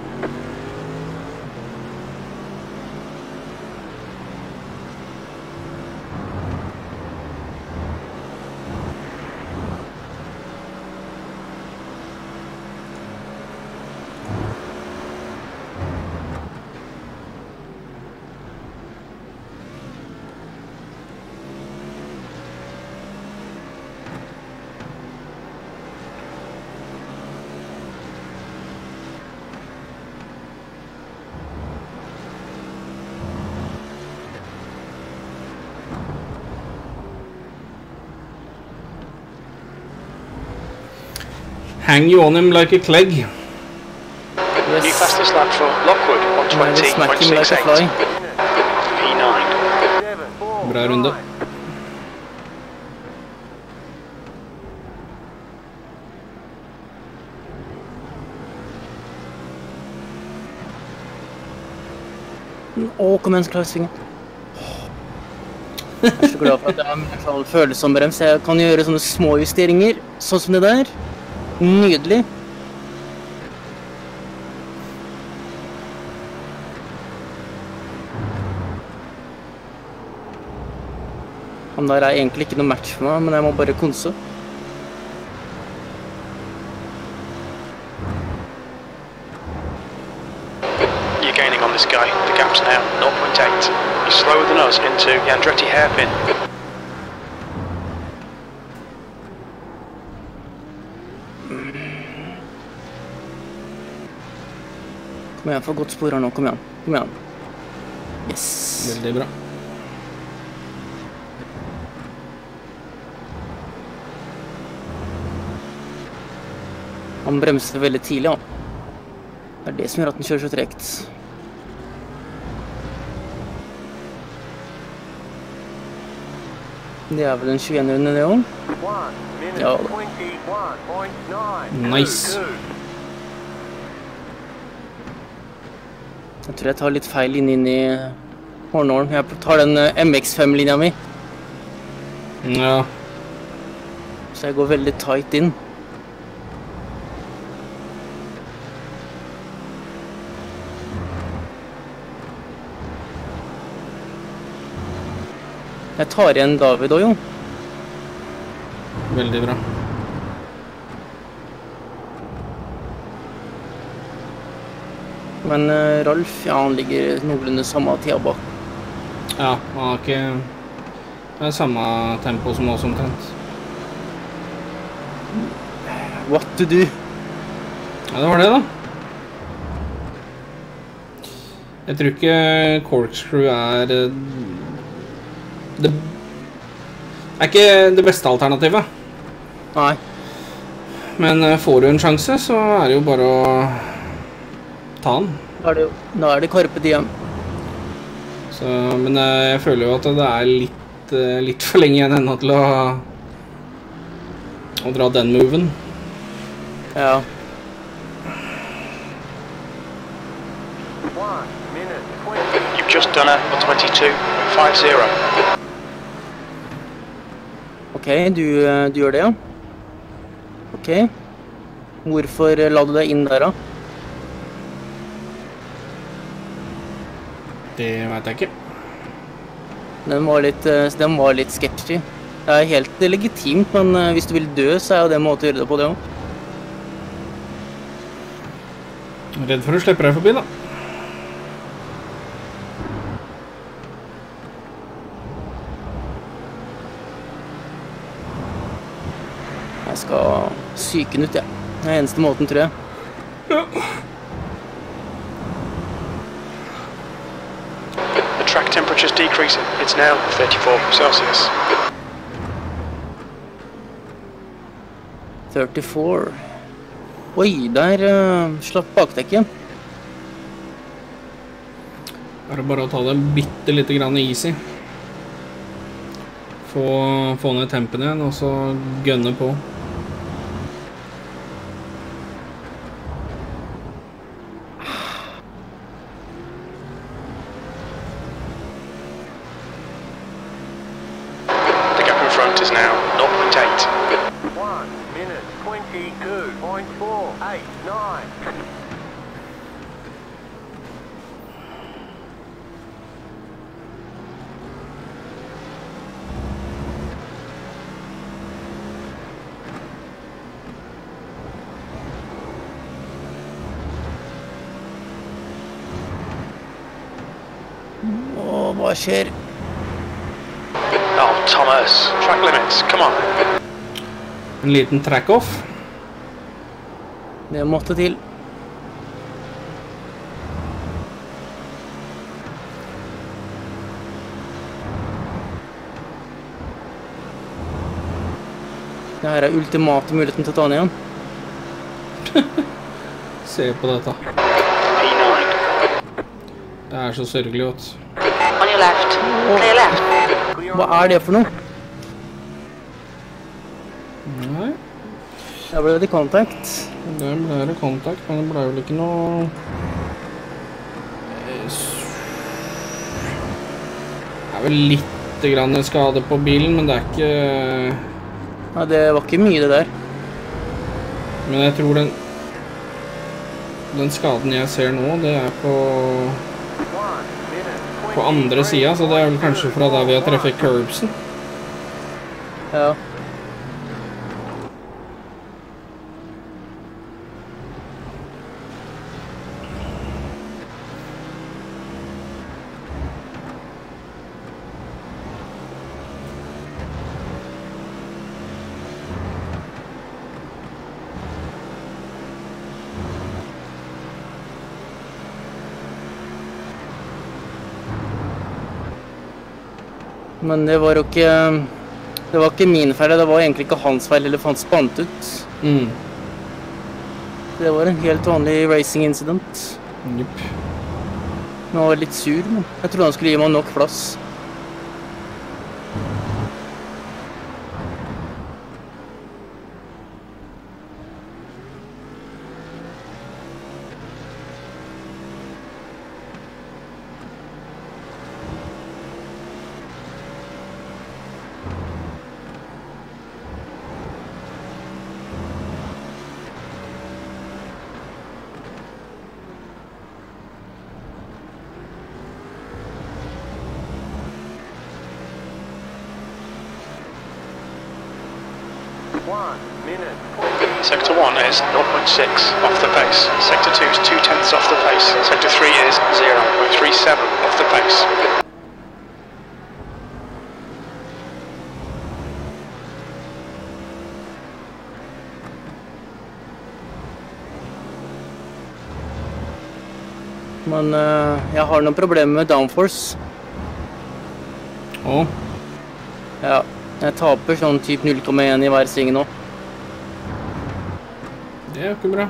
A: Hang you on him like a clegg.
C: New fastest lap for Lockwood, one twenty point six eight. P nine.
E: Seven, four,
A: Bra runde.
E: nine.
B: Å, kom igjen, klar svingen. Jeg er så glad for at jeg har i hvert fall følsom brems. Jeg kan gjøre sånne små justeringer, sånn som det der. Nydelig. Han der er egentlig ikke noe match for meg, men jeg må bare konse.
C: You're gaining on this guy. The gap's now zero point eight. He's slower than us into the Andretti hairpin.
B: Kom igjen, få godt spor her nå, kom igjen, kom igjen. Yes.
A: Veldig bra.
B: Han bremser veldig tidlig, han. Det er det som gjør at den kjører så trekt. Det er vel en tjueen runde det også.
E: One minute
B: Ja.
E: twenty-one point nine.
A: Nice.
B: Jeg tror jeg tar litt feil inn inn i Hornhorn. Jeg tar den eh, M X fem linja mi,
A: Ja,
B: så jeg går veldig tight inn. Jeg tar igjen David også, jo.
A: veldig bra.
B: Men eh, Ralf, ja, han ligger noenlunde samme tida bak.
A: Ja, han har ikke det er samme tempo som oss omtrent.
B: What to do?
A: Ja, det var det da. Jeg tror ikke corkscrew er eh, det er ikke det beste alternativet.
B: Nei.
A: Men eh, får du en sjanse, så er det jo bare å ta den.
B: Da er det, da er det Carpe Diem.
A: Så, men eh, jeg føler jo at det er litt, eh, litt for lenge igjen ennå til å, å dra den moven.
B: Ja.
E: One minute twenty.
C: You've just done a twenty-two point five.
B: Ok, du, eh, du gjør det, ja. Ok. Hvorfor eh, la du deg inn der, da?
A: Det vet jeg ikke.
B: Den var litt, eh, den var litt sketchy. Det er helt legitimt, men eh, hvis du vil dø, så er jo det en måte å gjøre det på det også.
A: Redd for å slippe deg forbi, da.
B: Jeg skal syke den ut, ja. Det er eneste måten, tror jeg.
A: Ja.
C: The track temperature is decreasing. It's now thirty-four Celsius.
B: trettifire. Oi, der uh, slapp bakdekken.
A: Er det bare å ta det bitte lite grann easy. Få, få ned tempen igjen, og så gønne på.
C: The gap in front is now zero point eight.
E: one minute twenty-two point four eight nine.
B: Åh, hva skjer?
C: Oh, Thomas. Track limits. Come on.
A: En liten track-off.
B: Det måtte til. Det her er ultimate muligheten til å ta den igjen.
A: Se på dette.
C: P nine.
A: Det er så sørgelig, vet du.
D: On your left. Clear left.
B: Hva er det for noe?
A: Nei,
B: Der ble det kontakt.
A: det ble det kontakt, men det ble vel ikke noe... Det er vel litt grann skade på bilen, men det er ikke...
B: Ja, det var ikke mye det der.
A: Men jeg tror den... Den skaden jeg ser nå, det er på... På andre siden, så det er vel kanskje fra der vi har treffet curbsen.
B: Ja. Men det var jo ikke... Det var ikke min feil, det var egentlig ikke hans feil, eller for han spant ut.
A: Mm.
B: Det var en helt vanlig racing incident.
A: Jupp.
B: Men han var litt sur, men jeg trodde han skulle gi meg nok plass.
E: one minute.
C: Sector one is zero point six off the pace. Sector two is two tenths off the pace. Sector three is zero point three seven off the pace.
B: Men uh, jeg har noen problemer med downforce.
A: Å,
B: Ja, jeg taper sånn typ null komma en i hver sving nå.
A: det er jo ikke bra.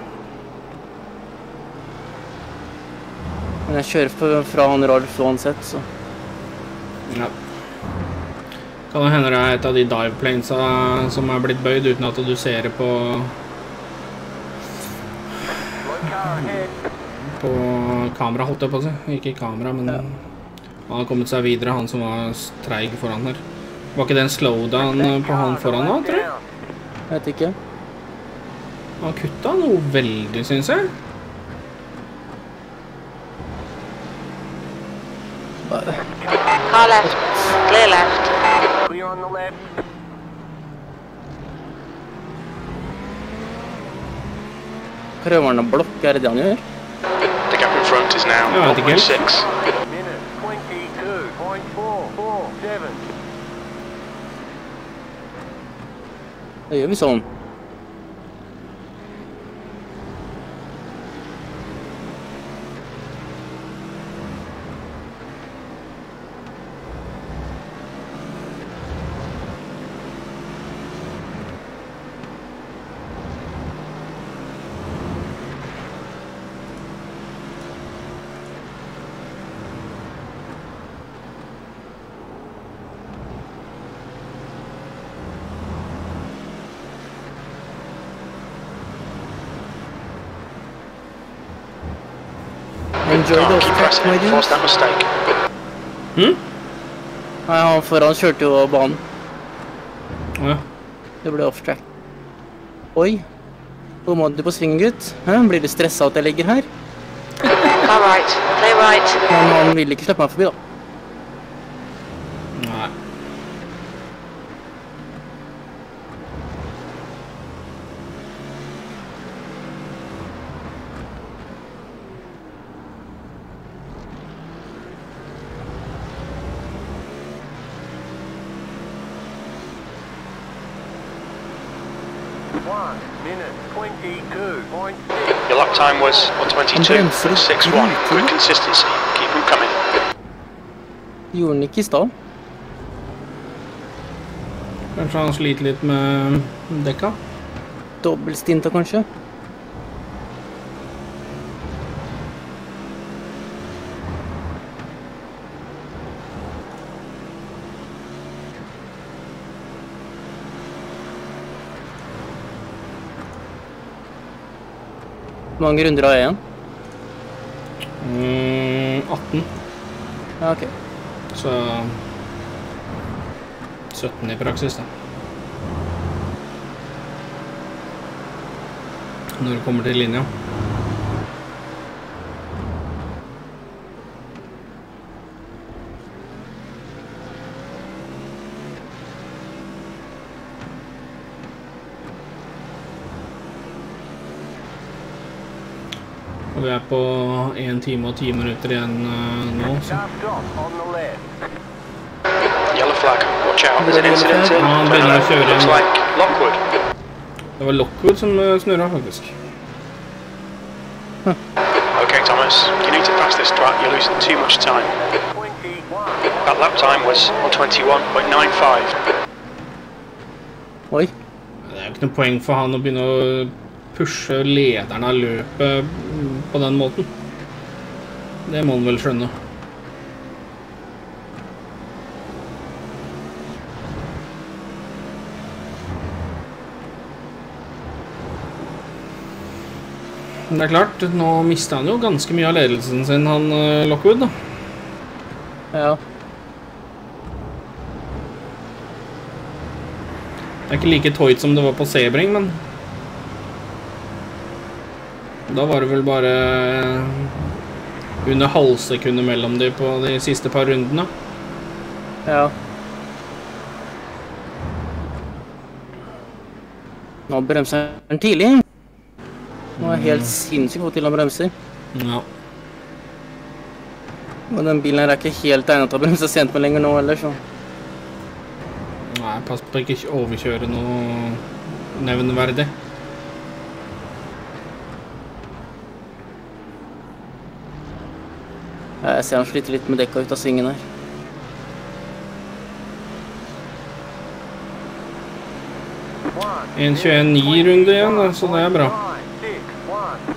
B: Men jeg kjører fra- fra han Rolf uansett, så...
A: Ja. Kan det hende det er et av de dive planesa som er blitt bøyd uten at du ser det på... På kamera, holdt jeg på å si. Ikke kamera, men... Han har kommet seg videre, han som var treig foran her. Var ikke det en slowdown på han foran da, tror jeg?
B: Vet ikke.
A: Han kutta noe veldig, synes jeg.
D: Car left. Clear left.
E: Clear on the left.
B: Prøver han å blokke, er det det han gjør?
C: The gap in front is now
A: Ja, det er
C: zero point six.
E: Minute twenty-two point four four seven.
B: Da gjør vi sånn. Enjoy the
C: Can't keep
B: off-track,
C: pressing
B: my
C: it, force
B: dude.
C: that mistake.
A: Hm?
B: Nei, han foran kjørte jo av banen.
A: Ja.
B: Det ble off-track. Oi. Hvor må du på svingen, gutt? Hæ? Blir du stresset at jeg ligger her?
D: Car right. Clear right.
B: Men han vil ikke slippe meg forbi, da.
A: Nei.
E: One minute twenty-two point six.
C: Your lap time was one twenty-two point six one. Good consistency. Keep them coming.
B: Gjorde han ikke i stad?
A: Kanskje han sliter litt med dekka?
B: Dobbeltstinta, kanskje? Hvor mange runder har jeg igjen?
A: Mm, atten.
B: Ja, ok.
A: Så sytten i praksis, da. Når det kommer til linja. Og vi er på en time og ti minutter igjen uh, nå, så.
E: Sharp drop on the left.
C: Yellow flag. Watch out. There's an incident in.
A: Ja, han begynner å kjøre
C: Looks
A: igjen.
C: like Lockwood.
A: Det var Lockwood som uh, snurra, faktisk.
C: Okay, Thomas. You need to pass this track. You're losing too much time.
E: twenty-one.
C: That lap time was one twenty-one point nine five.
B: Oi.
A: Det er jo ikke noe poeng for han å begynne å pushe lederen av løpet på den måten. Det må han vel skjønne. Men det er klart, nå mistet han jo ganske mye av ledelsen sin, han uh, Lockwood, da.
B: Ja.
A: Det er ikke like tøyt som det var på Sebring, men da var det vel bare under halvsekundet mellom de på de siste par rundene.
B: Ja. Nå bremser han tidlig. Nå er helt sinnssykt godt til han bremser.
A: Ja.
B: Og den bilen her er ikke helt egnet til å bremse sent med lenger nå, eller så.
A: Nei, pass på å ikke overkjøre noe nevnverdig.
B: Jeg ser han sliter litt med dekka ut av svingen her.
A: en tjueen ni runde igjen, da, så det er bra.
E: Nine, six, one.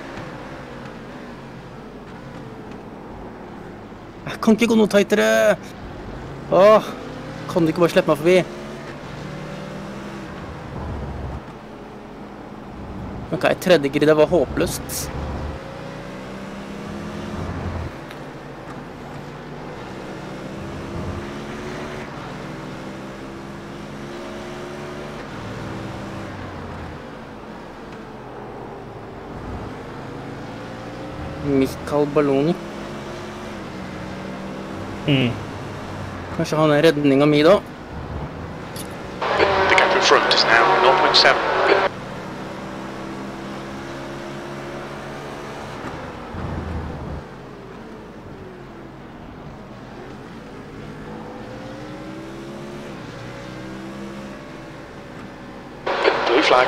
B: Jeg kan ikke gå noe tightere! Åh, kan du ikke bare slippe meg forbi? Ok, tredje grid, det var håpløst. Mikael Balloni.
A: Mm.
B: Kanskje han er redninga mi da.
C: The gap in front is now zero point seven. Blue flag.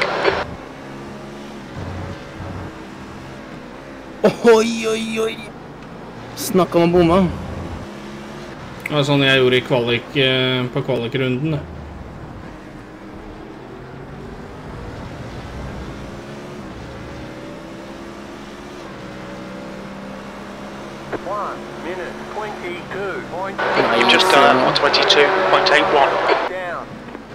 B: Oi, oi, oi. Snakka om bomma.
A: Det var sånn jeg gjorde i kvalik, eh, på kvalikrunden.
E: One minute twenty-two point
B: Nei,
C: You've just done one twenty-two point eight one.
E: down.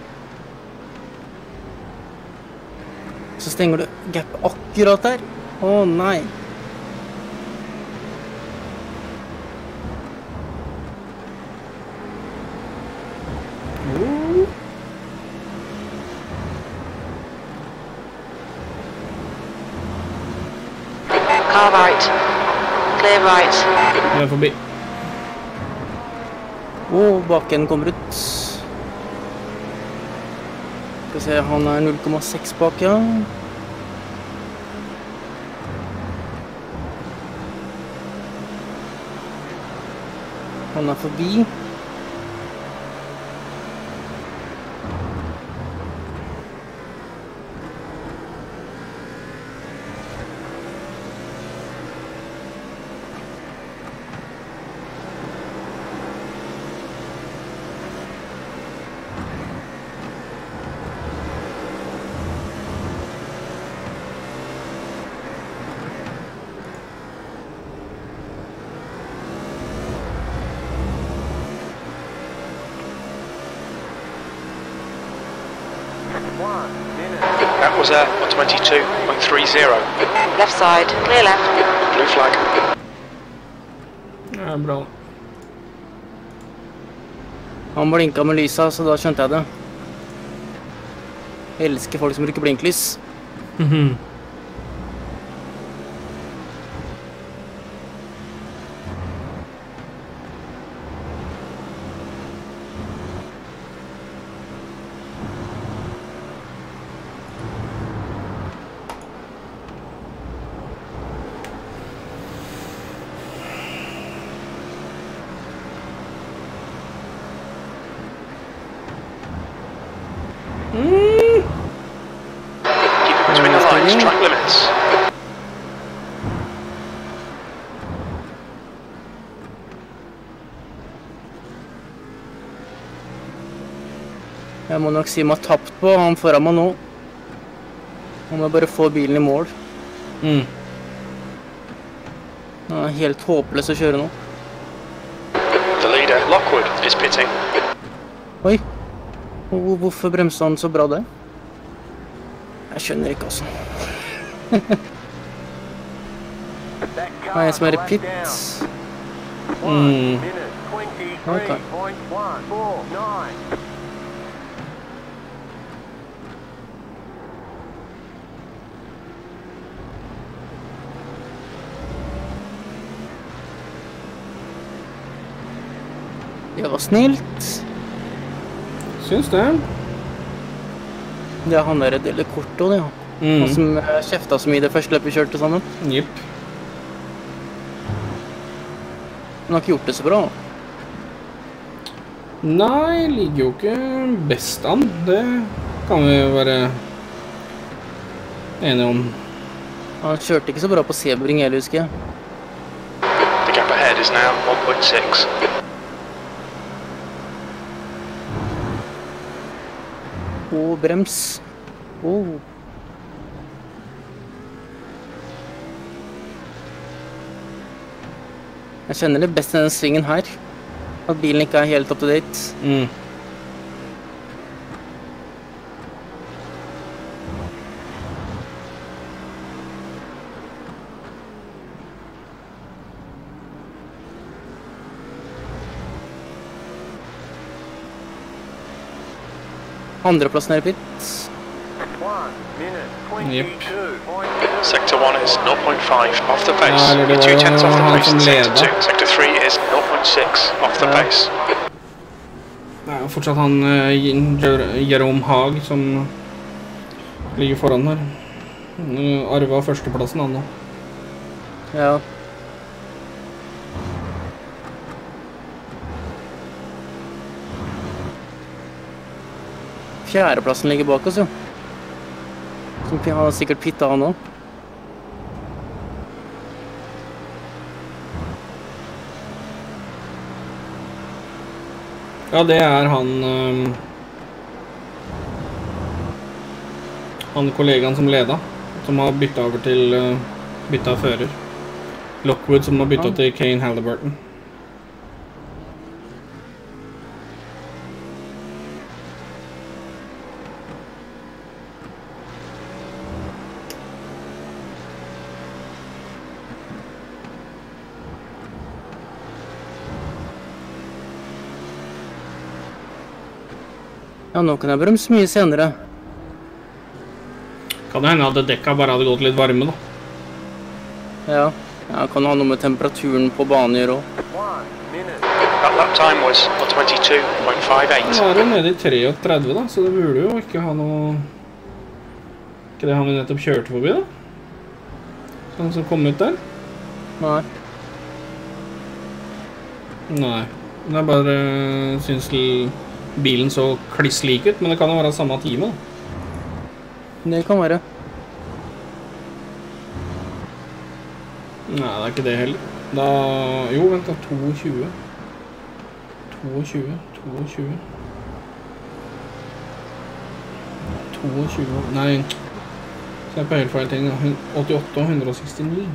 B: Så stenger du gap akkurat der. Å nei.
D: Car right. Clear right.
A: Jeg er forbi.
B: Å, baken kommer ut. Skal se, han er null komma seks bak, ja. Han er forbi.
E: One minute.
C: That was a one twenty-two point three zero.
D: Left side. Clear left.
C: Blue flag.
A: Ja, bra.
B: Han blinka med lysa, så da skjønte jeg det. Jeg elsker folk som bruker blinklys.
A: Mhm.
C: Keep it between the lines. Track limits.
B: Jeg må nok si meg tapt på han foran meg nå. Han må bare få bilen i mål.
A: Mm.
B: Han er helt håpløs å kjøre nå.
C: The leader, Lockwood, is pitting.
B: Oi. Hvor- Hvorfor bremset han så bra det? Jeg skjønner ikke, altså.
E: That
B: Nei,
E: car
B: jeg som er i
E: left
B: pit.
E: down.
A: Mm.
E: One minute twenty-three
B: Okay.
E: point one four nine.
B: Det var snilt.
A: Syns det.
B: Det er han der Delle Corto, det, ja. Han
A: Mm.
B: som eh, kjefta så mye det første løpet vi kjørte sammen.
A: Jipp.
B: Han har ikke gjort det så bra.
A: Nei, ligger jo ikke best an. Det kan vi være enige om.
B: Han kjørte ikke så bra på Sebring, heller, husker jeg.
C: The gap ahead is now one point six.
B: Og brems. Oh. Jeg kjenner det best i denne svingen her. At bilen ikke er helt up to date.
A: Mm.
B: Andreplass nede i pit.
E: One
A: Jepp.
C: Sector one is zero point five off the pace.
A: Ja, eller det
C: You're
A: var
C: two
A: jo
C: tenths off the
A: han
C: pace
A: som
C: in sector
A: leda.
C: two. Sector three is zero point six off the
B: Ja.
C: pace.
A: Det er jo fortsatt han uh, Jer- Jerome Haag som ligger foran her. Uh, arva førsteplassen han nå.
B: Ja. Fjerdeplassen ligger bak oss, jo. Som han har sikkert pitta han også.
A: Ja, det er han um, han kollegaen som leda, som har bytta over til uh, bytta fører. Lockwood som har bytta
B: Ja.
A: til Kane Halliburton.
B: Ja, nå kan jeg bremse mye senere.
A: Kan det hende at dekka bare hadde gått litt varme da.
B: Ja. Jeg kan ha noe med temperaturen på banen å gjøre også.
C: That lap time was one twenty-two point five eight.
A: Nå er det nede i treogtretti da, så det burde jo ikke ha noe... Ikke det han vi nettopp kjørte forbi da? Han som kom ut der?
B: Nei.
A: Nei. Det er bare, synes l- bilen så kliss lik ut, men det kan jo være samme time da.
B: Det kan være.
A: Nei, det er ikke det heller. Da... Jo, vent da, tjueto. tjueto, tjueto. tjueto, nei. Så er jeg på helt feil ting da. Hun- åttiåtte og one sixty-nine.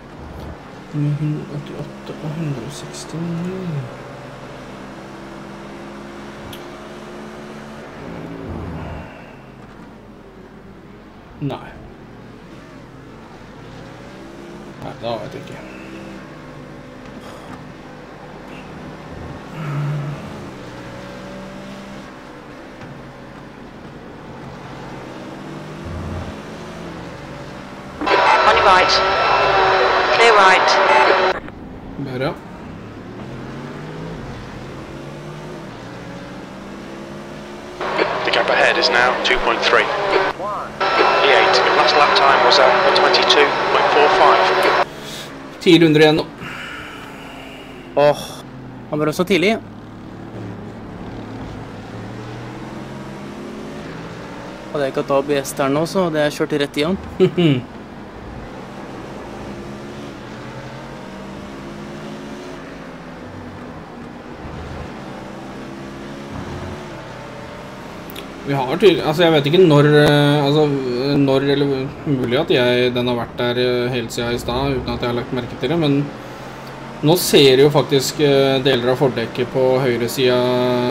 A: åttiåtte og one sixty-nine. Nei. Nei, da vet jeg ikke.
D: On your right. Clear right.
A: Bare, ja.
C: The gap ahead is now two point three. P eight, your last lap time was at one twenty-two point four five.
A: ti runder igjen nå.
B: Åh, han bremsa tidlig. Hadde jeg ikke hatt A B S der nå, så hadde jeg kjørt rett i han.
A: Vi har tydelig, altså jeg vet ikke når, eh, altså når eller mulig at jeg, den har vært der eh, helt siden i stad, uten at jeg har lagt merke til det, men nå ser jo faktisk eh, deler av fordekket på høyre siden.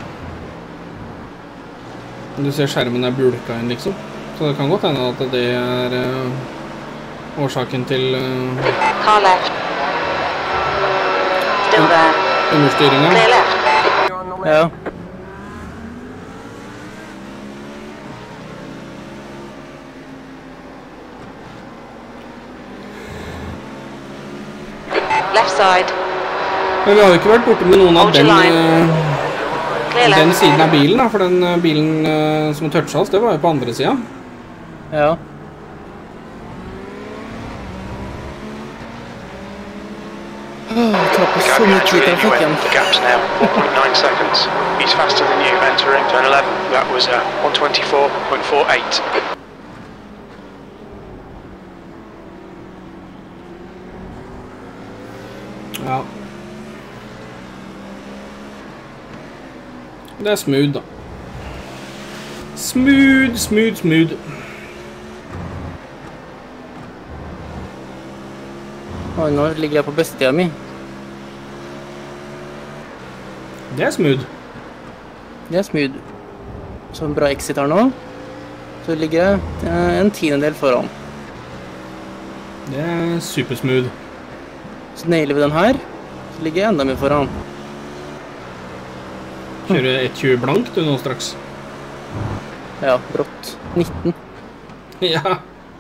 A: Du ser skjermen er bulka inn liksom, så det kan godt hende at det er eh, årsaken til eh,
D: Car left. Still there.
A: understyringen.
D: Clear left.
B: Ja.
D: Left side.
A: Men vi har jo ikke vært borte med noen av
D: Hold
A: den,
D: your line.
A: eh,
D: Clear
A: den
D: left.
A: siden av bilen da, for den eh, bilen eh, som touchet oss, det var jo på andre siden.
B: Ja. Åh, jeg taper
C: The
B: så
C: gap you
B: mye
C: had
B: tid i
C: in, you
B: trafikken.
C: went. The gap's now four point nine seconds. He's faster than you entering turn eleven. That was uh, one twenty-four point four eight.
A: Ja. Det er smooth da. Smooth, smooth, smooth.
B: Oi, nå ligger jeg på bestetida mi.
A: Det er smooth.
B: Det er smooth. Så en bra exit her nå. Så ligger jeg eh, en tiendedel foran.
A: Det er supersmooth.
B: Så nailer vi den her, så ligger jeg enda mer foran.
A: Kjører ett tjue blank du nå straks.
B: Ja, brått. nitten.
A: Ja.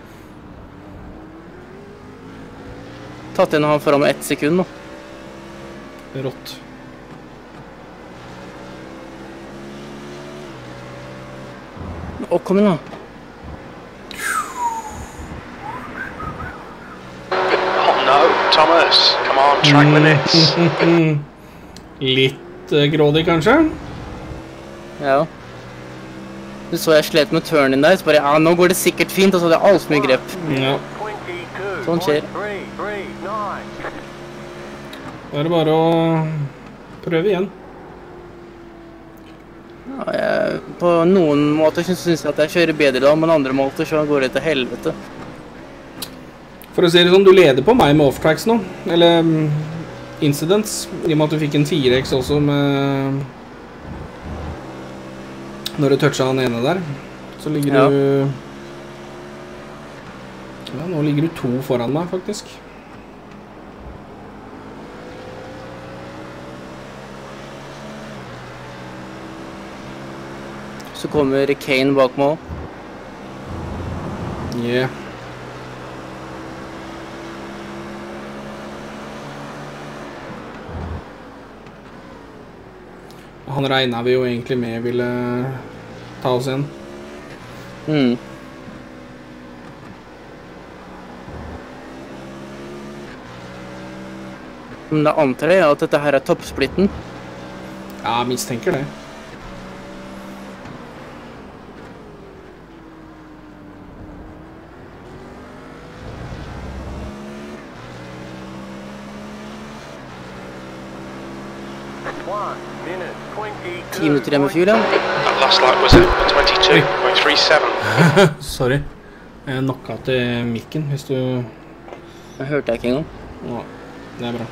B: Tatt inn han foran med ett sekund nå.
A: Rått.
B: Å, kom inn da.
C: Oh no, Thomas. Come on, track limits.
A: Litt uh, grådig, kanskje?
B: Ja. Du så jeg slet med turnen der, så bare, ja, nå går det sikkert fint, og så hadde jeg alt så mye grep.
A: Ja.
B: Sånn skjer.
A: Da er det bare å prøve igjen.
B: Ja, jeg, på noen måter synes jeg at jeg kjører bedre da, men andre måter så går det til helvete.
A: For å si det sånn, du leder på meg med off-tracks nå. Eller um, incidents. I og med at du fikk en fire X også med... Når du toucha den ene der. Så ligger
B: Ja.
A: du... Ja, nå ligger du to foran meg, faktisk.
B: Så kommer Kane bak meg også.
A: Yeah. Han regnet vi jo egentlig med ville ta oss igjen.
B: Mm. Men da antar jeg at dette her er toppsplitten.
A: Ja, mistenker det.
B: Ti minutter igjen med fyr, ja.
C: That last lap was at twenty-two point three seven.
A: Sorry. Jeg knocka til mikken, hvis du...
B: Det hørte jeg ikke engang.
A: Ja, det er bra.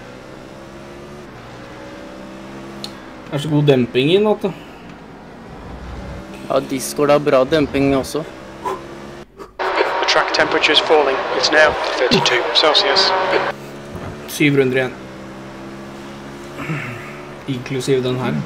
A: Det er så god demping i natt, da.
B: Ja, Discord har bra demping også.
C: The track temperature is falling. It's now thirty-two Celsius.
A: syv runder igjen. Inklusiv den her.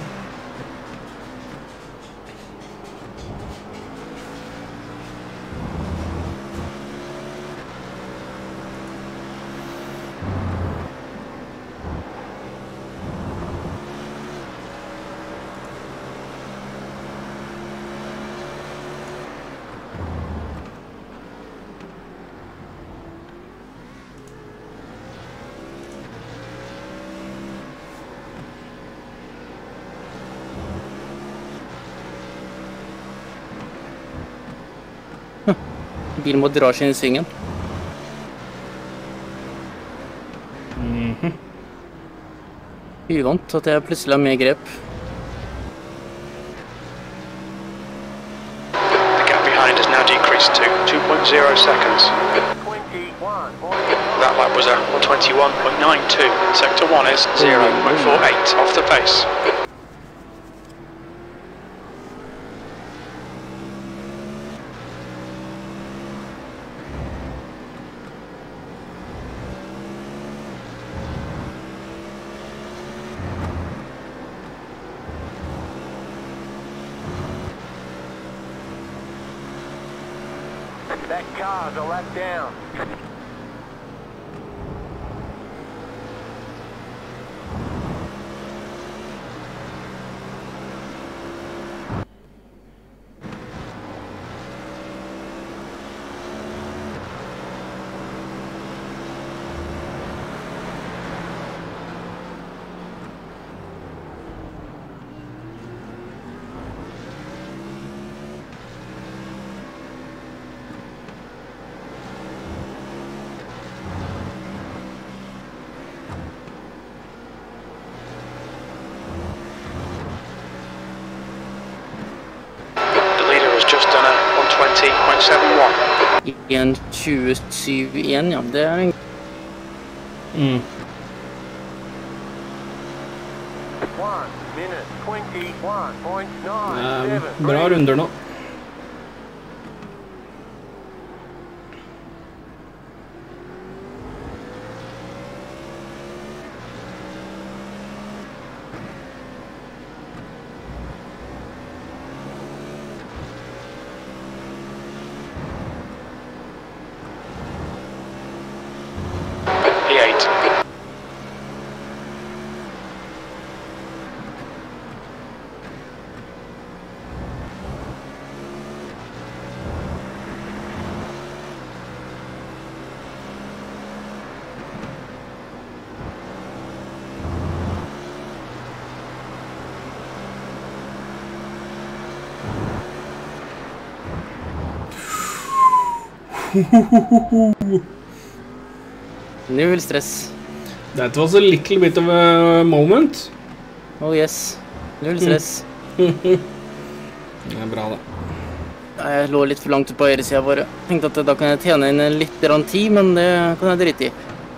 B: Bilen må dra seg inn i svingen.
A: Mhm.
B: Uvant at jeg plutselig har mer grep.
C: The gap behind has now decreased to two point zero seconds. That lap was at one twenty-one point nine two. Sector one is zero point four eight off the pace.
E: That car's a lap down. twenty point seven one.
B: en tjuesju igjen, ja. Det er en...
A: Mm. Eh, bra runder nå.
C: eight.
B: Null stress.
A: That was a little bit of a moment.
B: Oh yes. Null stress.
A: Det er bra det.
B: Jeg lå litt for langt ut på høyresida bare. Tenkte at da kan jeg tjene inn litt grann tid, men det kan jeg drite i.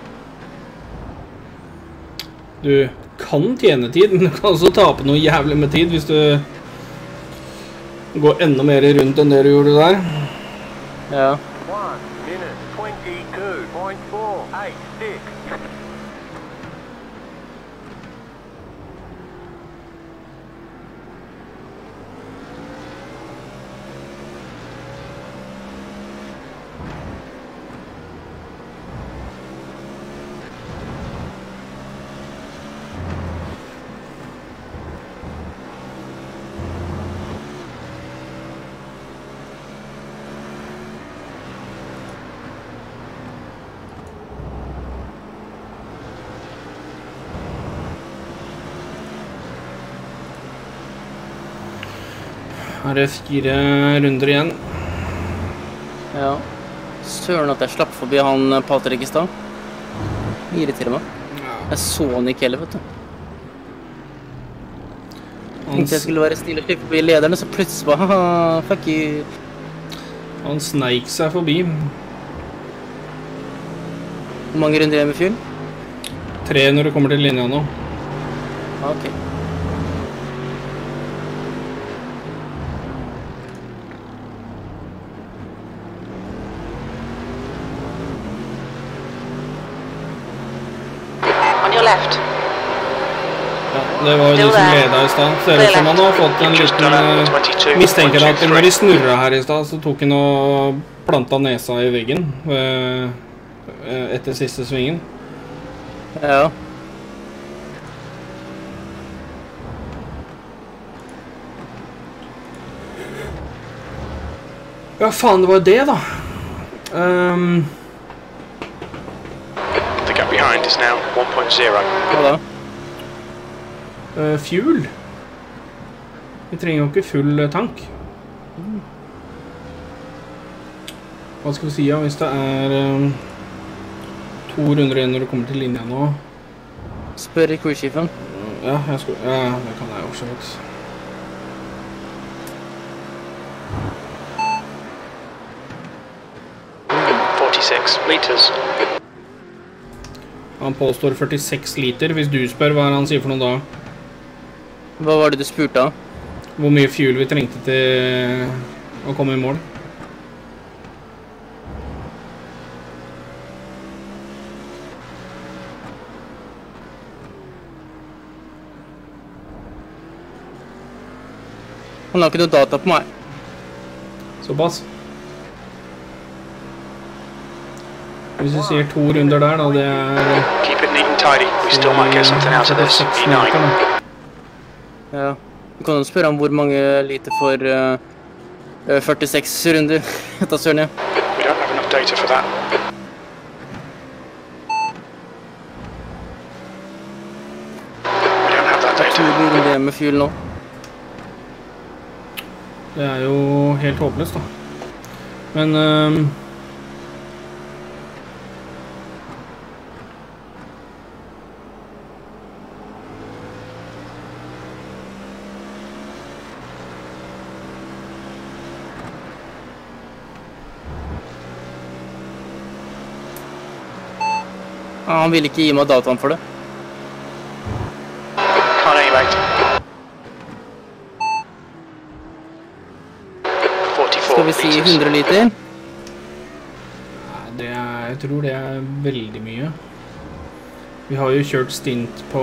A: Du kan tjene tid, men du kan også tape noe jævlig med tid hvis du går enda mer rundt enn det du gjorde der.
B: Ja.
E: one minute twenty-two point four eight six.
A: Her er fire runder igjen.
B: Ja. Søren at jeg slapp forbi han Patrick i stad. Irriterer meg. Jeg så han ikke heller, vet du.
A: Han,
B: Tenkte jeg skulle være stille og slippe forbi lederne, så plutselig bare, haha, fuck you.
A: han sneik seg forbi.
B: Hvor mange runder igjen med fuel?
A: Tre når du kommer til linja nå.
B: Ah, ok.
D: On your left.
A: Ja, det var jo de som ledet i stad. Ser ut som han har fått en liten eh, mistenker at når de snurret her i stad, så tok han og plantet nesa i veggen eh, etter siste svingen.
B: Ja.
A: Ja, faen, det var det da. Um,
C: The gap behind is now one point zero.
B: Hva da?
A: uh, fuel. Vi trenger jo ikke full eh, tank. Hva skal vi si, ja, hvis det er um, to runder igjen når du kommer til linja nå?
B: Spør crewsjefen.
A: Ja, jeg skal, ja, det kan jeg også godt.
C: forty-six litres.
A: Han påstår førtiseks liter. Hvis du spør hva er han sier for noe da?
B: Hva var det du spurte av?
A: Hvor mye fuel vi trengte til å komme i mål.
B: Han har ikke noe data på meg.
A: Såpass. Hvis du sier to runder der da, det er...
C: Keep it neat and tidy. We still might get something out of this. E nine.
B: Ja. Du kan jo spørre om hvor mange liter for uh, uh, førtiseks runder. Etter søren, ja.
C: We don't have enough data for that. We don't have that
B: To
C: data.
B: runder igjen med fuel nå.
A: Det er jo helt håpløst da. Men... Um,
B: Ah, han vil ikke gi meg dataen for det.
C: Can't animate. forty-four
B: Skal vi si
C: litres.
B: hundre liter?
A: Nei, det er, jeg tror det er veldig mye. Vi har jo kjørt stint på...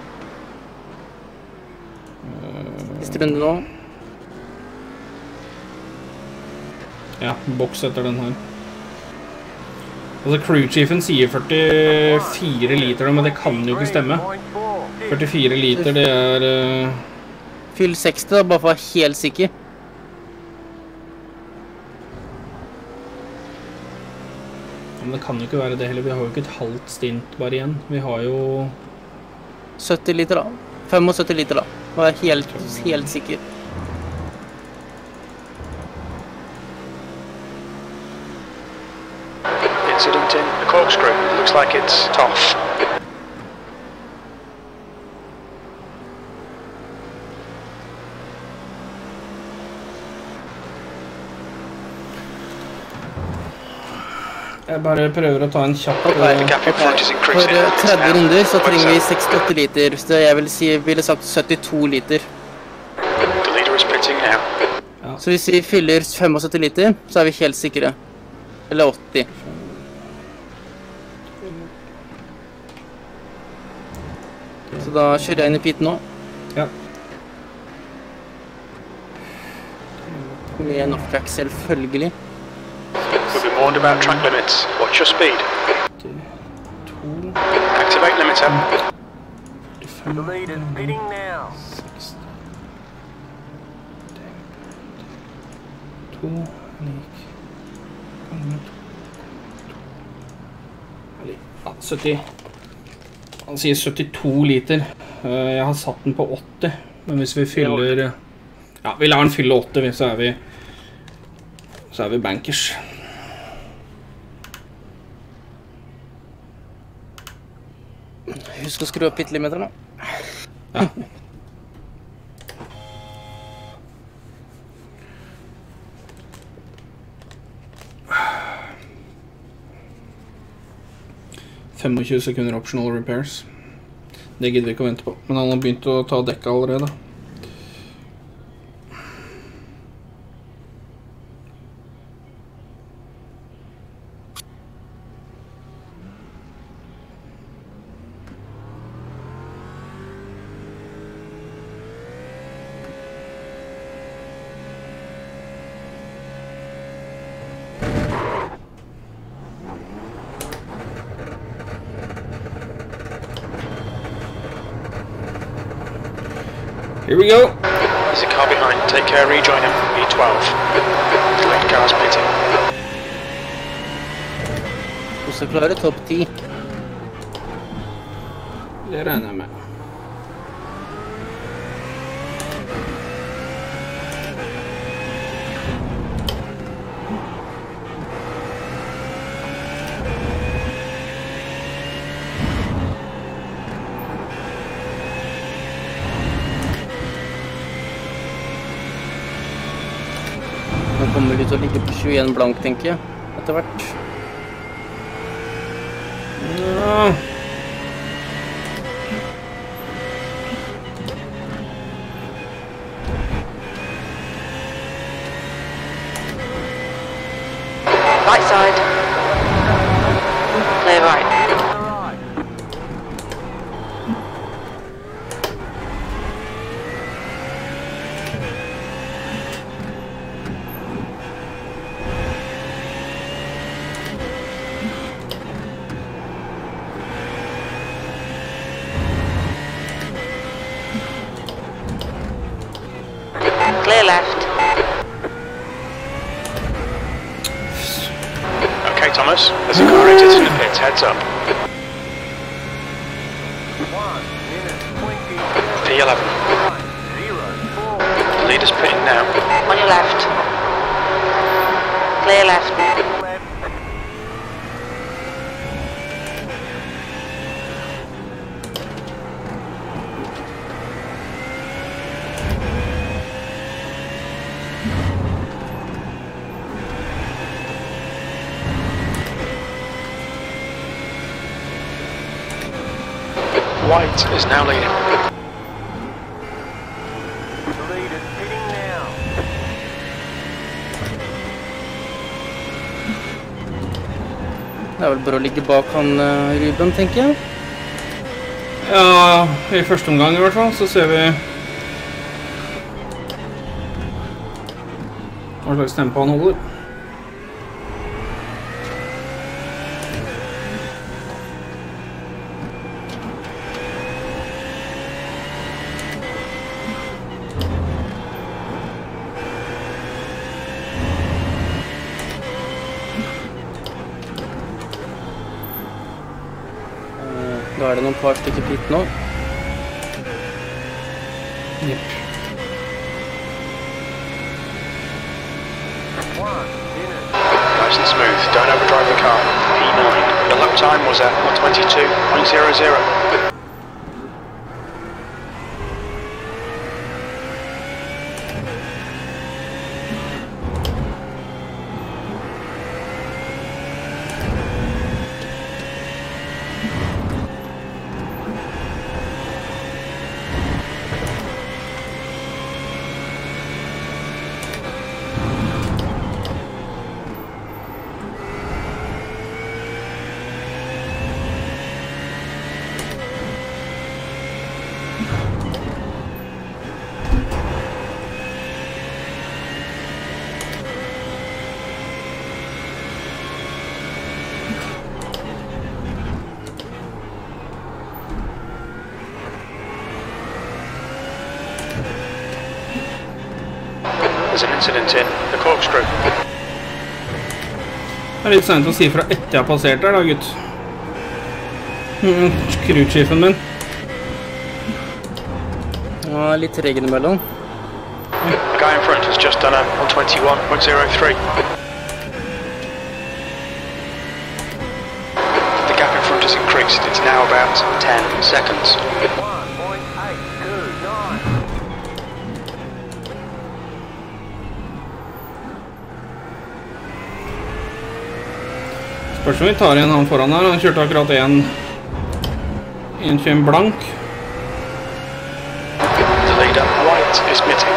B: Siste runde nå.
A: Ja, boks etter den her. Altså, crewchiefen sier førtifire liter, men det kan jo ikke stemme. førtifire liter, det er... Uh...
B: Fyll seksti da, bare for å være helt sikker.
A: Men det kan jo ikke være det heller, vi har jo ikke et halvt stint bare igjen. Vi har jo...
B: sytti liter da. femogsytti liter da. Og jeg er helt, helt sikker.
C: Incident in the corkscrew. Looks like it's off.
A: Jeg bare prøver å ta en kjapp...
B: Okay. Okay. For tretti runder så trenger vi sekstiåtte liter, så jeg vil si, ville sagt syttito liter.
A: Ja.
B: Så hvis vi fyller femogsytti liter, så er vi helt sikre. Eller åtti. Så da kjører jeg inn i pit nå.
A: Ja.
B: Med en off-track selvfølgelig.
C: We've been warned about track limits. Watch your speed. Activate limiter.
E: The lead is pitting now.
A: Ja, sytti. Han sier syttito liter. Jeg har satt den på åtti, men hvis vi fyller... Ja, vi lar den fylle åtti, så er vi... Så er vi bankers.
B: Husk å skru opp pitlimiter nå.
A: Ja. tjuefem sekunder optional repairs. Det gidder vi ikke å vente på. Men han har begynt å ta dekka allerede. Here we go.
C: There's a car behind. Take care, rejoin him. E twelve. The late car's pitting.
B: Du skal klare topp ti.
A: Det regner jeg med.
B: Nå kommer vi til å ligge på tjueen blank, tenker jeg, etter hvert.
A: Ja.
D: Right side. Clear right. Clear left.
C: Okay, Thomas. There's a car exiting the pits. Heads up.
E: One minute twenty.
C: P eleven.
E: Zero four.
C: The leader's pitting now.
D: On your left. Clear left.
E: Left.
C: White is now leading.
E: The lead is pitting now.
B: Det er vel bare å ligge bak han uh, Ruben, tenker jeg.
A: Ja, i første omgang i hvert fall, så ser vi hva slags tempo han holder.
B: er det noen par stykker pit nå.
A: Jepp.
C: Nice and smooth, don't overdrive the car. P nine. The lap time was at one twenty-two point zero zero. There's an incident in the corkscrew.
A: Det er litt sent å si fra etter jeg har passert der da, gutt. Mm, Crewchiefen min.
B: Ja, litt regn imellom.
C: The guy in front has just done a one twenty-one point zero three. The gap in front has increased. It's now about ten seconds.
E: one point eight two nine.
A: Spørs om vi tar igjen han foran her. Han kjørte akkurat en en tjueen blank.
C: The leader, White, is pitting.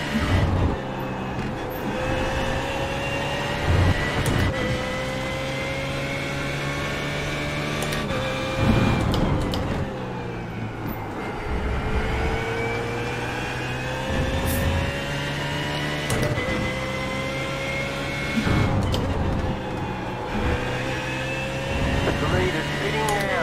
E: The leader's pitting now.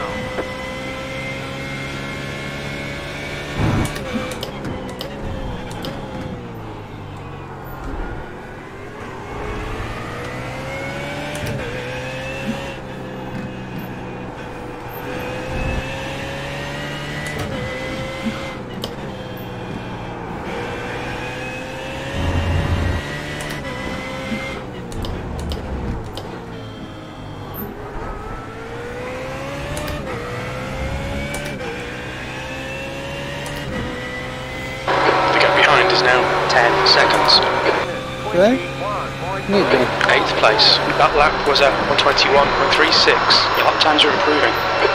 C: The gap behind is now ten seconds.
B: Ok, nydelig.
C: Eighth place. That lap was at one twenty-one point three six. Your lap times are improving.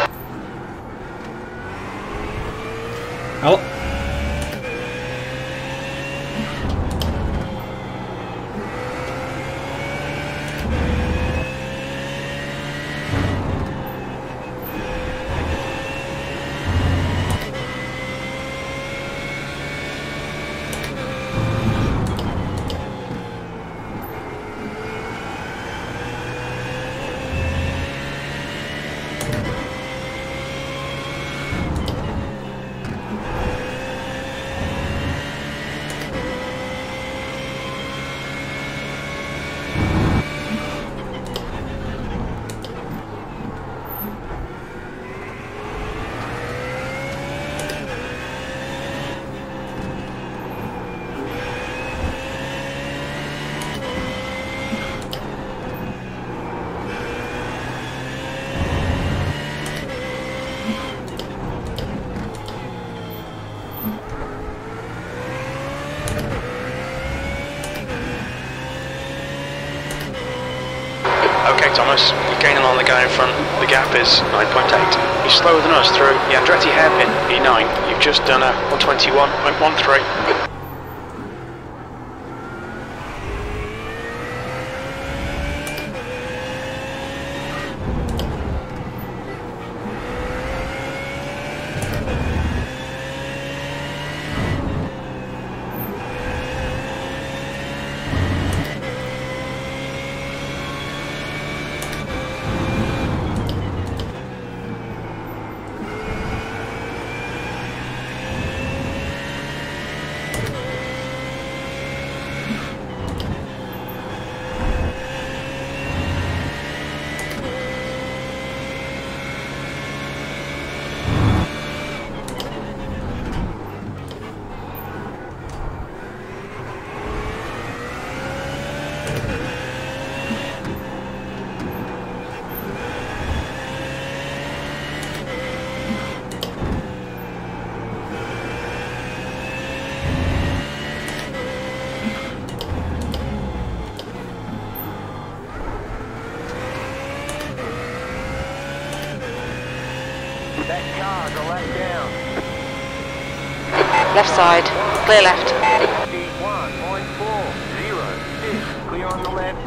A: Ja da.
C: Okay, Thomas, you're gaining on the guy in front. The gap is nine point eight. You're slower than us through the Andretti hairpin, E nine. You've just done a one twenty-one point one three.
D: Left side, clear left.
E: one point four zero six, clear on the left.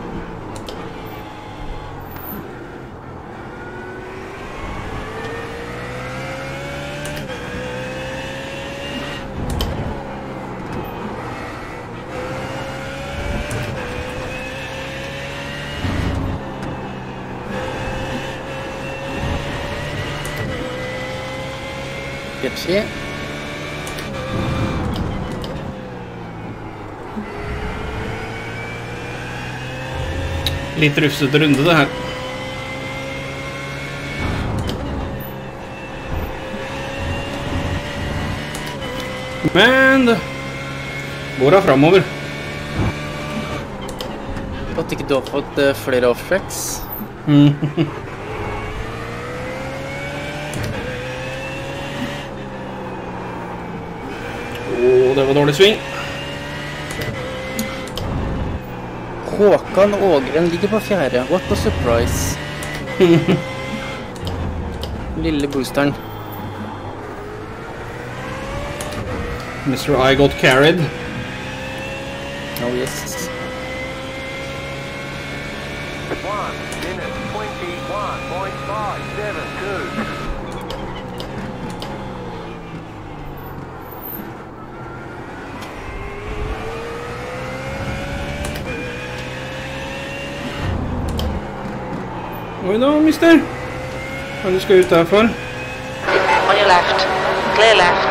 B: Sketchy.
A: Litt rufsete runde det her. Men det går da fremover.
B: At ikke du har fått uh, flere off-tracks.
A: Åh, det var dårlig sving.
B: Håkan Ågren ligger på fjerde. What a surprise. Lille boosteren.
A: mister I got carried.
B: Oh yes.
E: one minute twenty-one point five seven two.
A: Oi da, mister. Hva er det du skal ut der for?
D: On your left, clear left.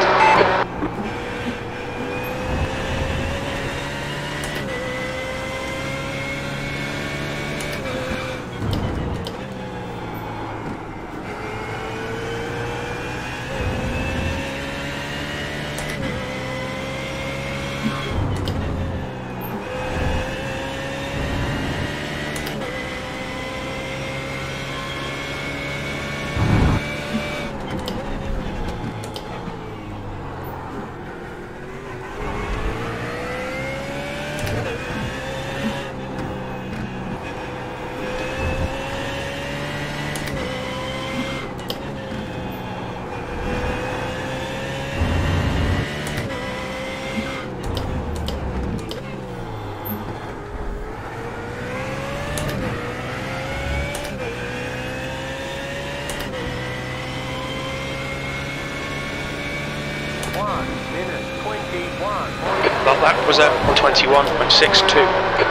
E: one minute twenty-one.
C: That lap was at one twenty-one point six two.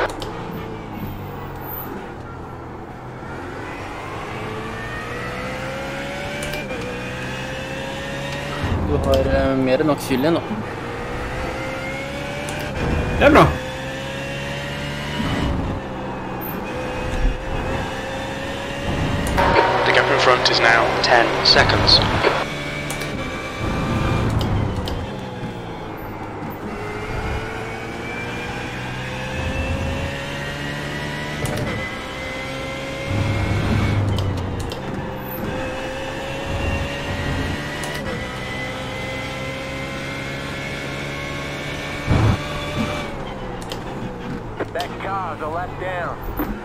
B: Du har uh, mer enn nok fyll igjen nå.
A: Det er bra.
C: The gap in front is now ten seconds.
E: That car's a lap down.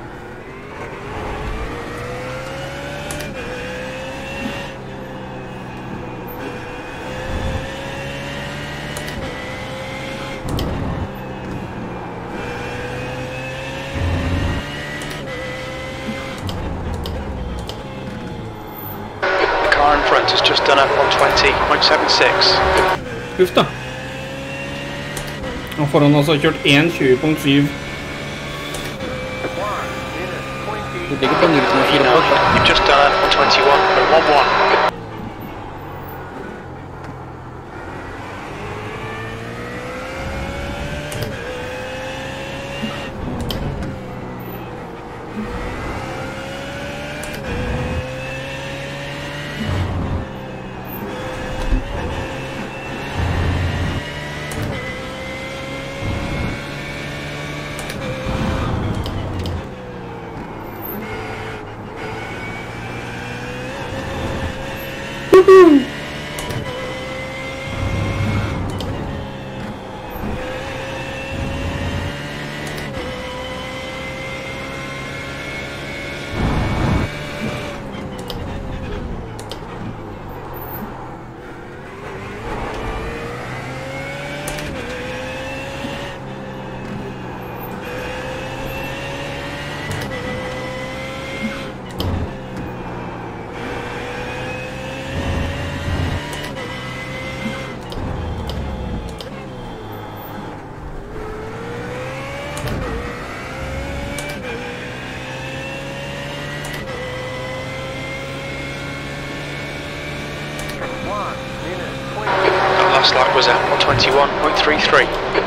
C: The car in front has just done a one twenty point seven six.
A: Huff da. Og foran oss har kjørt one twenty point seven.
B: Du ligger på null komma fire på åtte.
C: You've just done a one twenty-one point one one.
E: One minute twenty.
C: That last lap was at one twenty-one point three three.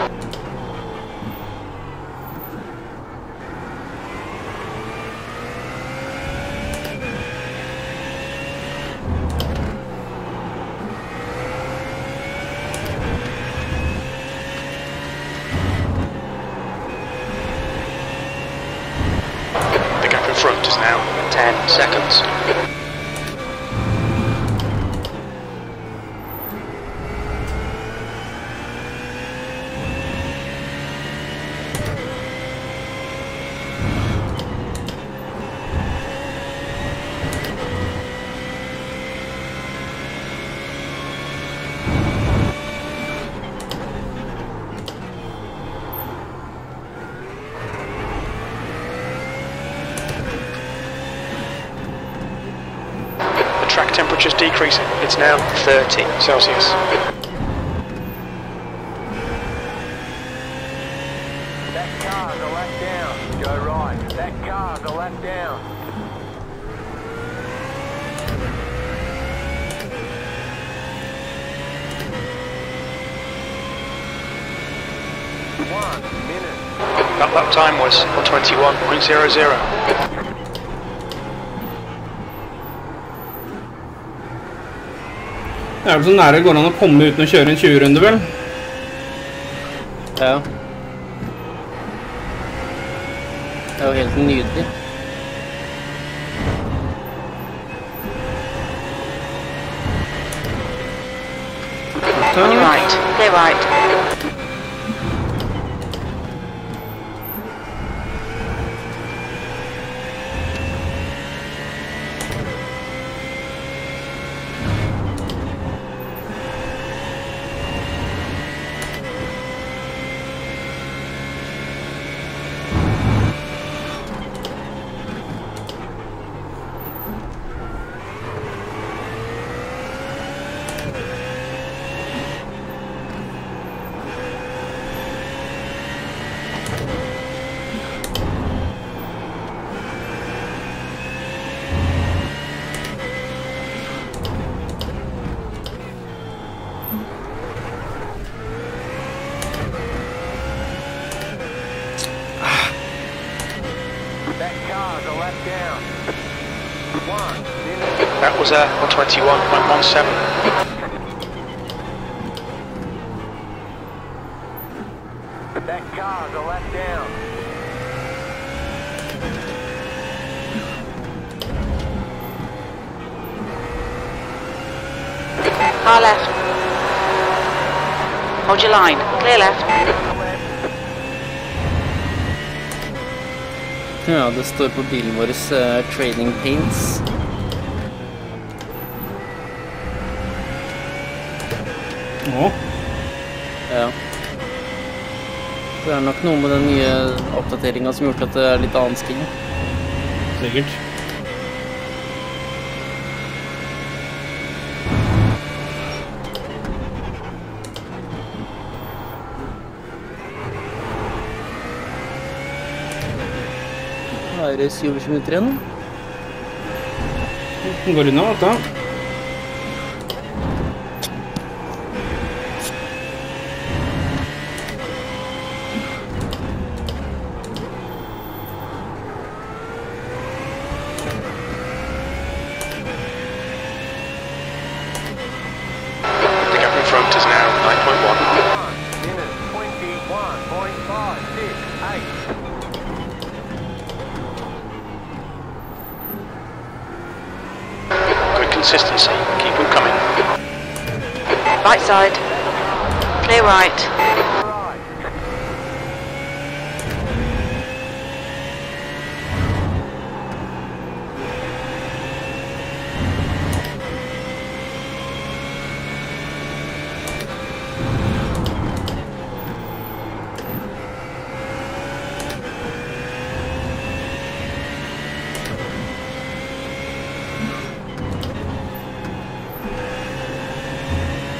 C: The gap in front is now ten seconds. Track temperature's decreasing. It's now thirty Celsius.
E: That car's a lap down. Go right. That car's a lap down. One minute.
C: That lap time was one twenty-one point zero zero.
A: Det er vel så nære det går an å komme uten å kjøre en tjue runde, vel?
B: Ja. Det er jo helt nydelig.
D: On your right. Clear right.
E: That car's a lap down. One minute.
C: That was at one twenty-one point one seven.
E: That car's a lap down.
D: Car left. Hold your line. Clear left.
B: Ja, det står på bilen vår uh, Trading Paints.
A: Å,
B: Ja. Det er nok noe med den nye oppdateringen som har gjort at det er litt annen skin.
A: sikkert.
B: Da er det syv minutter igjen.
A: Den går unna, vet du.
C: The gap in front is now nine point one.
E: One minute twenty-one point five six eight.
C: Good consistency. Keep them coming.
D: Right side. Clear right.
E: Right.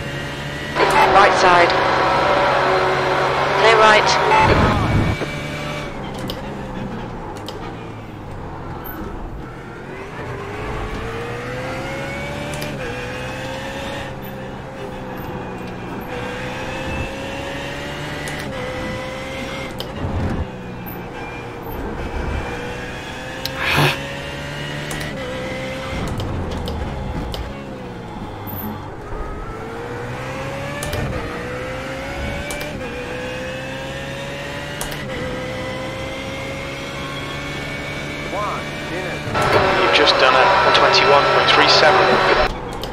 D: Right side. Clear right.
C: You've just done a one twenty-one point three seven.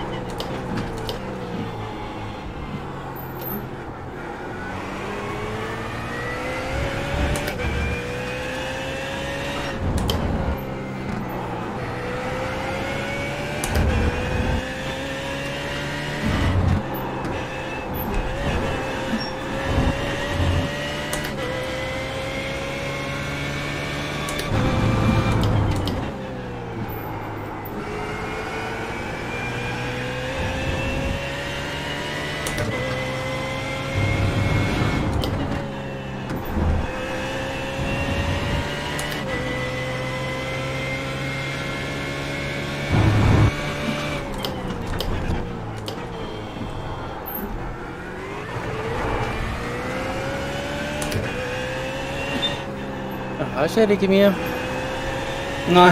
B: Her skjer ikke mye.
A: Nei.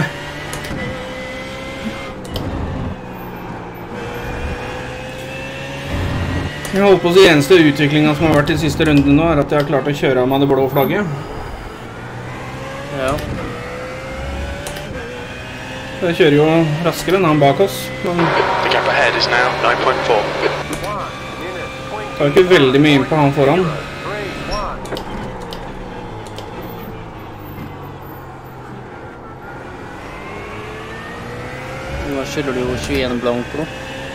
A: Jeg holder på å si eneste utviklingen som har vært i siste runde nå, er at jeg har klart å kjøre av meg det blå flagget.
B: Ja.
A: Jeg kjører jo raskere enn han bak oss. Men
C: The gap ahead is now nine point four.
A: tar ikke veldig mye inn på han foran.
B: Nå skylder du jo tjueen blank på.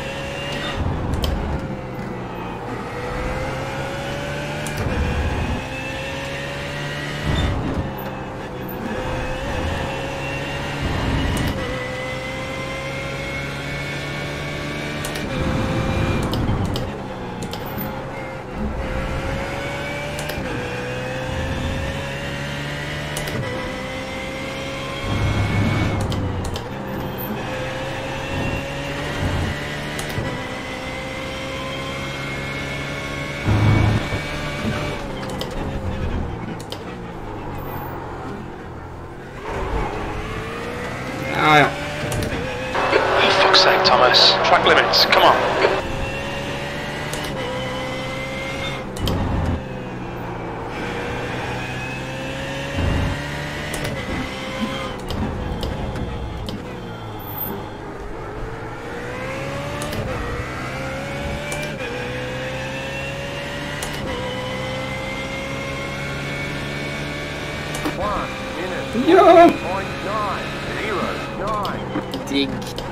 A: Ja, ja.
C: Oh, fuck's sake, Thomas. Track limits, come on.
A: Ja!
B: Digg.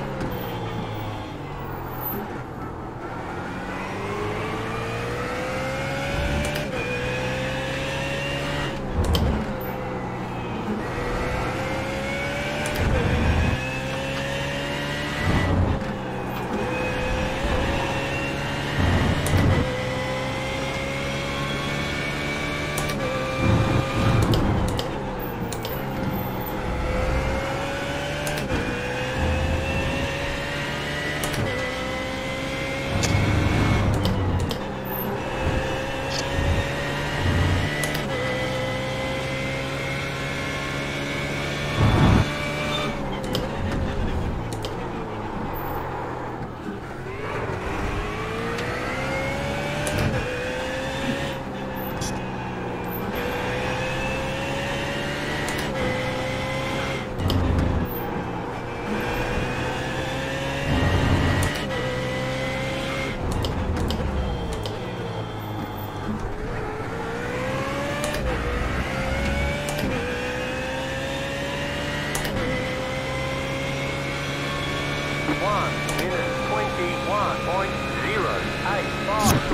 E: one minute twenty-one point zero eight five.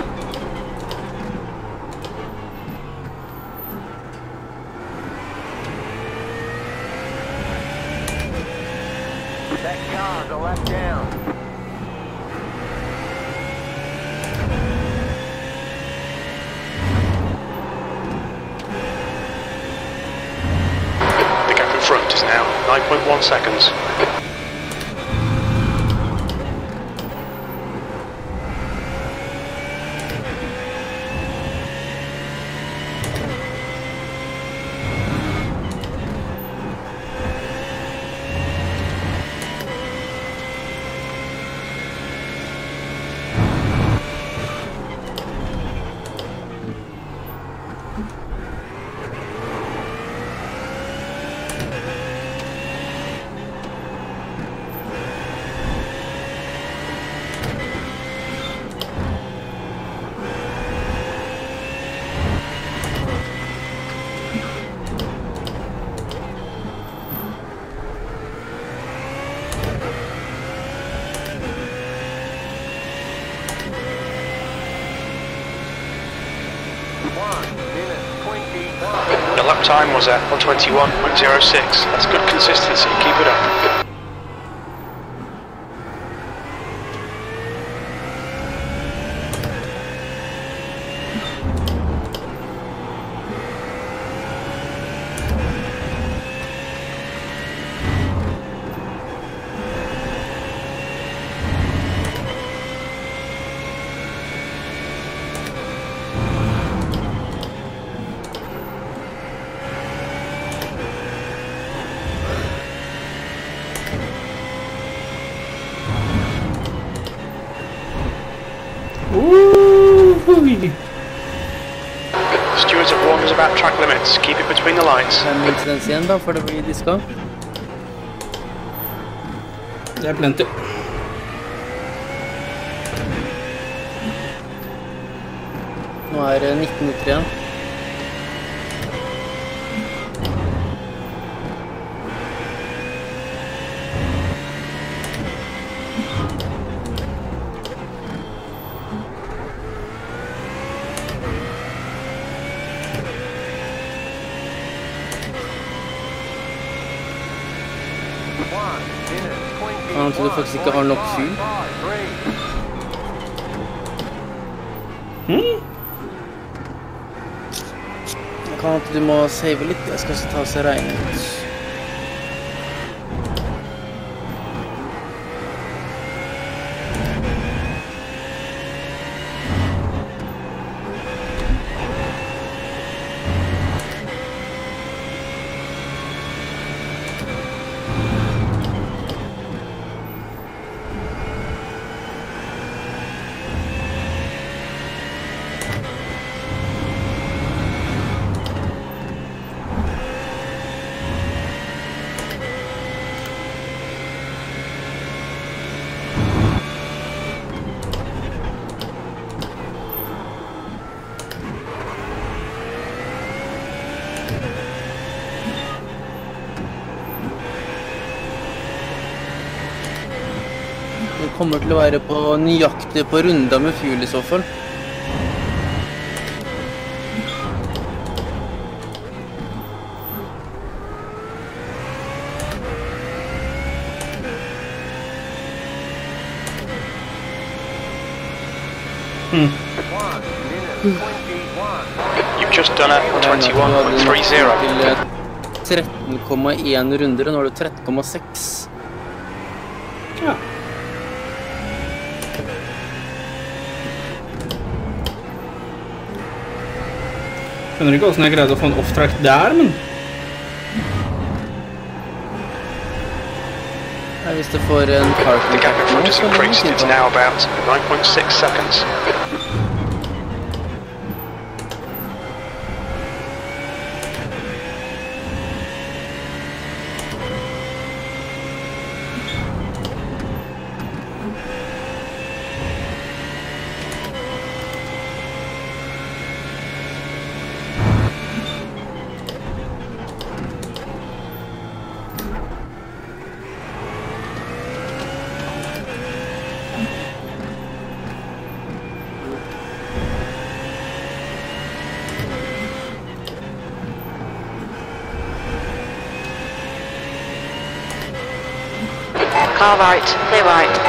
E: That car's a lap down.
C: The gap in front is now nine point one seconds. lap time was at one twenty-one point zero six. That's good consistency. Keep it up. Stewards have warned us about track limits. Keep it between the lines.
B: Fem incidents igjen da, for det blir diska.
A: Det er plenty.
B: Nå er det nitten minutter igjen. Han tror du faktisk ikke har nok fuel.
A: Hmm?
B: Det kan at du må save litt. Jeg skal også ta og se regnet ut. Det kommer til å være på nøyaktig på runda med fuel I så fall.
A: Hmm.
C: You've just done it on twenty-one point three zero.
B: tretten komma en runder, og nå er det tretten komma seks.
A: Ja. Skjønner ikke hvordan jeg greide å få en off-track der, men...
B: Nei, hvis du får en car
C: The gap in front has increased. It's now about nine point six seconds.
D: Car right, clear right.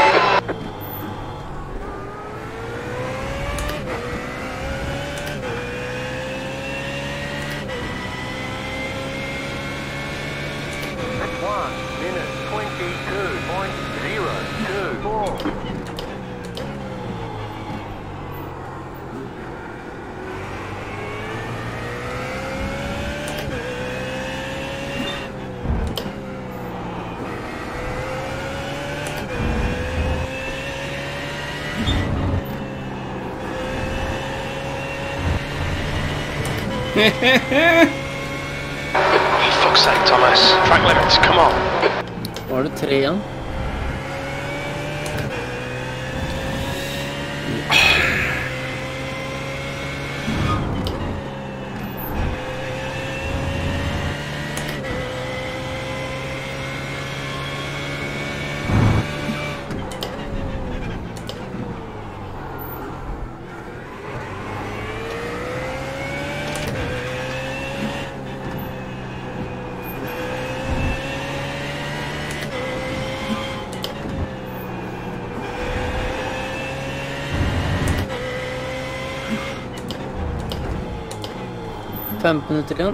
E: one minute twenty-two point zero two four.
C: Oh, fuck's sake, Thomas. Track limits, come on.
B: Nå har du tre igjen. fem minutter igjen.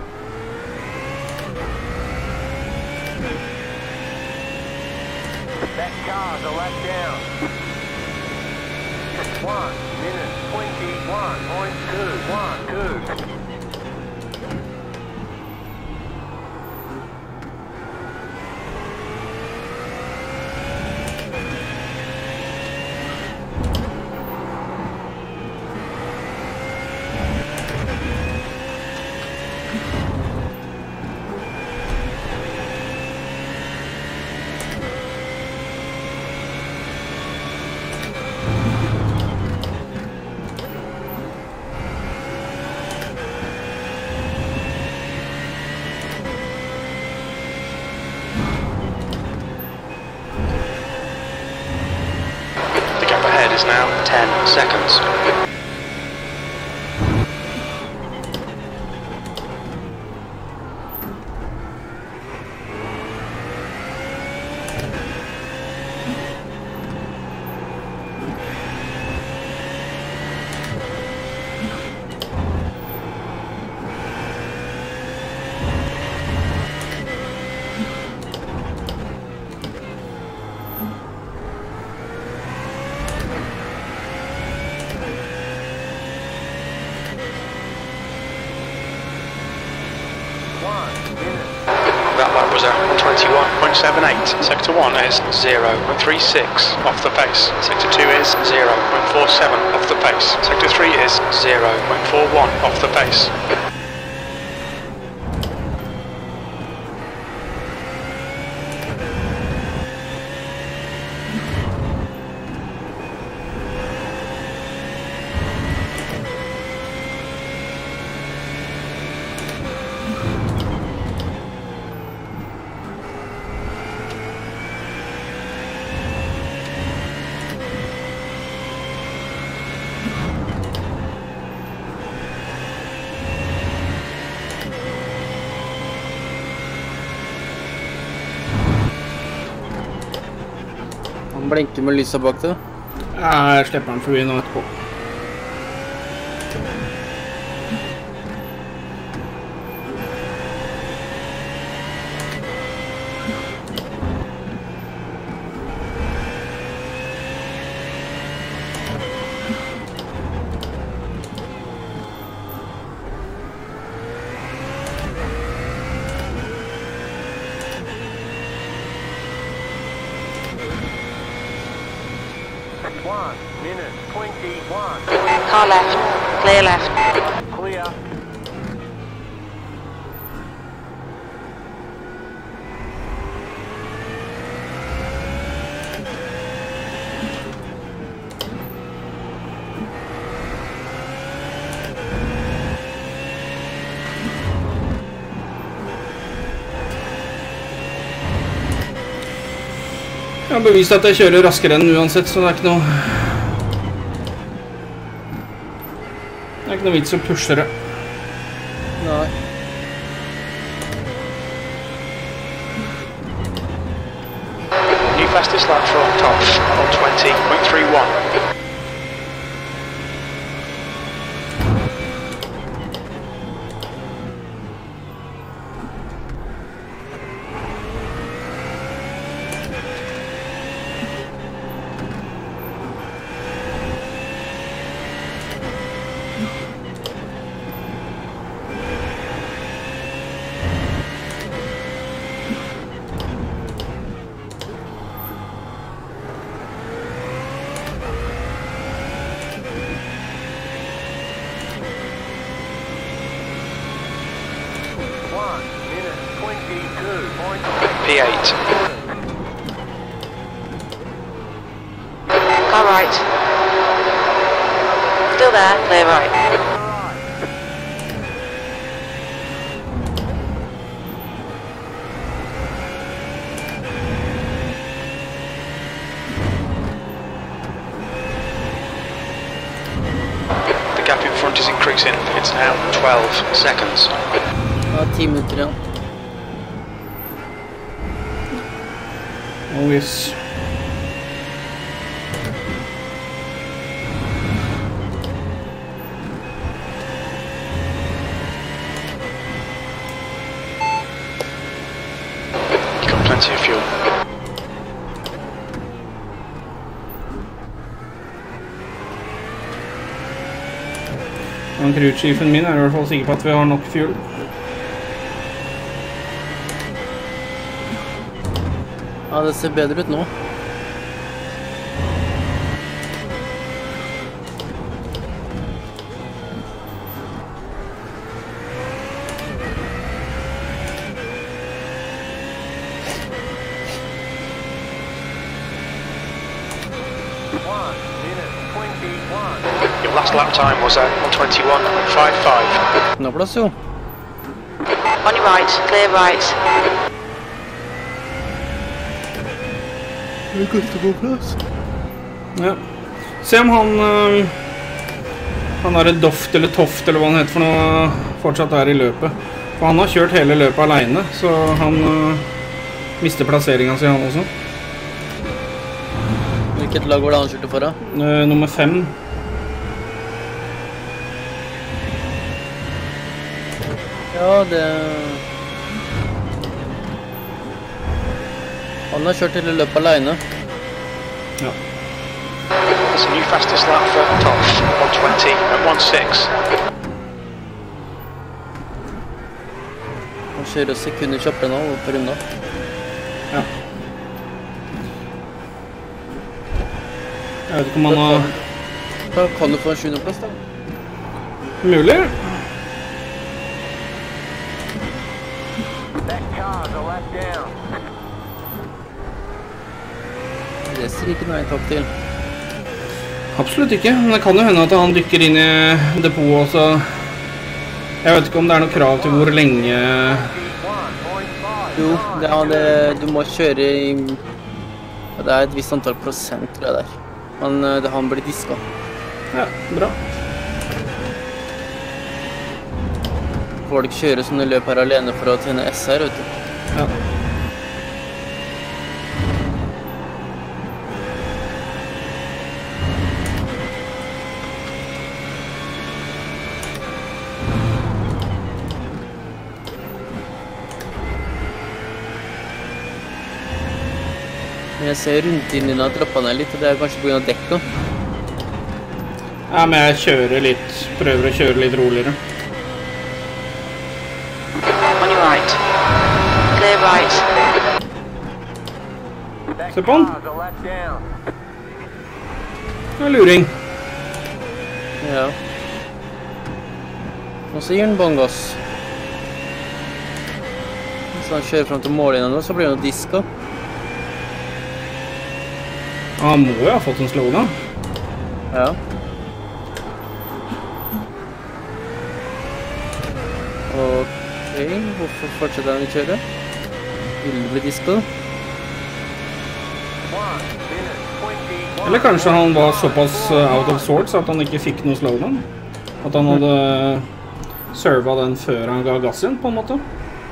E: That car's a lap down. One minute twenty-one point two one two.
C: Is now ten seconds. That lap was a one twenty-one point seven eight. Sector one is zero point three six off the pace. Sector two is zero point four seven off the pace. Sector three is zero point four one off the pace.
B: Han blinker med lyset bak det.
A: Jeg slipper den forbi nå etterpå.
E: One minute twenty-one.
D: Car left. Clear left.
E: Clear.
A: Jeg har bevist at jeg kjører raskere enn uansett, så det er ikke noe... Det er ikke noe vits å pushe det.
B: Nei.
C: New fastest lap for top on twenty point three one.
E: One minute twenty-two point
C: P eight.
D: Car right. Still there. Clear right.
C: The gap in front is increasing. It's now twelve seconds.
B: Ja, ti minutter igjen.
A: Oh yes.
C: plenty of fuel.
A: Og crewchiefen min er i hvert fall sikker på at vi har nok fuel.
B: Ja, det ser bedre ut nå.
E: One minute twenty-one.
C: Your last lap time was at one twenty-one point five five.
B: Nå plass jo.
D: On your right, clear right.
B: Det er godt på plass.
A: Ja. Se om han øh, han er et Doft eller Toft eller hva han heter for noe fortsatt er i løpet. For han har kjørt hele løpet alene, så han øh, mister plasseringen sin han også.
B: Hvilket lag var det han kjørte for da?
A: Uh, nummer fem.
B: Ja, det... Han har kjørt hele løpet alene.
A: Ja.
C: That's a new fastest lap for Toff, one twenty and one six.
B: Han kjører sekunder kjappere nå, på runda.
A: Ja. Jeg vet ikke om han har...
B: Da kan du få en sjuende plass da.
A: Mulig.
E: That car's a lap down.
B: Det ser ikke nei takk til.
A: Absolutt ikke, men det kan jo hende at han dykker inn i depotet også. Jeg vet ikke om det er noe krav til hvor lenge...
B: Jo, det er det, du må kjøre i... Ja, det er et visst antall prosent, tror jeg der. Men uh, det han blir diska.
A: Ja, bra.
B: Folk kjører sånne løp her alene for å tjene S her, vet du.
A: Ja.
B: Men jeg ser rundtiden din har droppet ned litt, og det er kanskje på grunn av dekka.
A: Ja, men jeg kjører litt, prøver å kjøre litt roligere.
D: On your right. Clear right.
E: That
A: Se på han.
E: car's a lap down.
A: Det er luring.
B: Ja. Og så gir han bongos. Hvis han kjører frem til mållinjen nå, så blir han diska.
A: Han må jo ha fått en slowdown.
B: Ja. Ok, hvorfor fortsetter han å kjøre? Vil du bli diska?
E: One minute twenty-one.
A: Eller kanskje han var såpass uh, out of sorts at han ikke fikk noe slowdown. At han hadde servet den før han ga gass igjen, på en måte.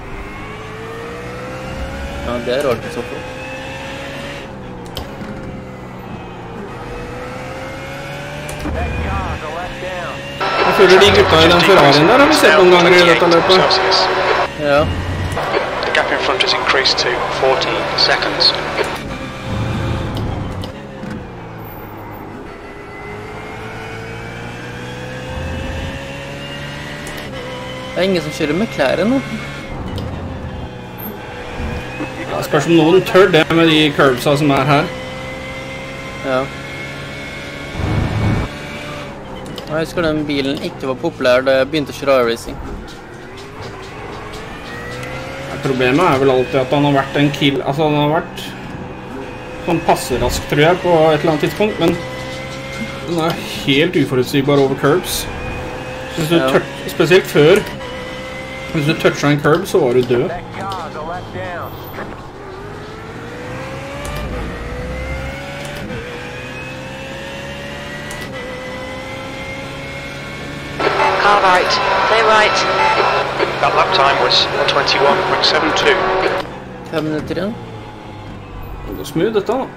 B: Ja, det er rart i så fall.
E: That car's a lap down.
A: Jeg føler de gutta i den Ferrarien der har vi sett noen ganger i dette løpet.
C: Celsius.
B: Ja.
C: The gap in front has increased to fourteen seconds.
B: Det er ingen som kjører med klær nå.
A: Det spørs om noen tør det med de curbsa som er her.
B: Ja. Jeg husker den bilen ikke var populær da jeg begynte å kjøre iRacing.
A: Problemet er vel alltid at han har vært en kill, altså han har vært sånn passerask, tror jeg, på et eller annet tidspunkt, men den er helt uforutsigbar over curbs. Hvis du
B: Ja.
A: tør, spesielt før, hvis du toucha en curb, så var du død.
E: That car's a lap down.
D: Car right. Clear right.
C: That lap time was one twenty-one point seven two.
B: Fem minutter igjen.
A: Det er smooth dette da.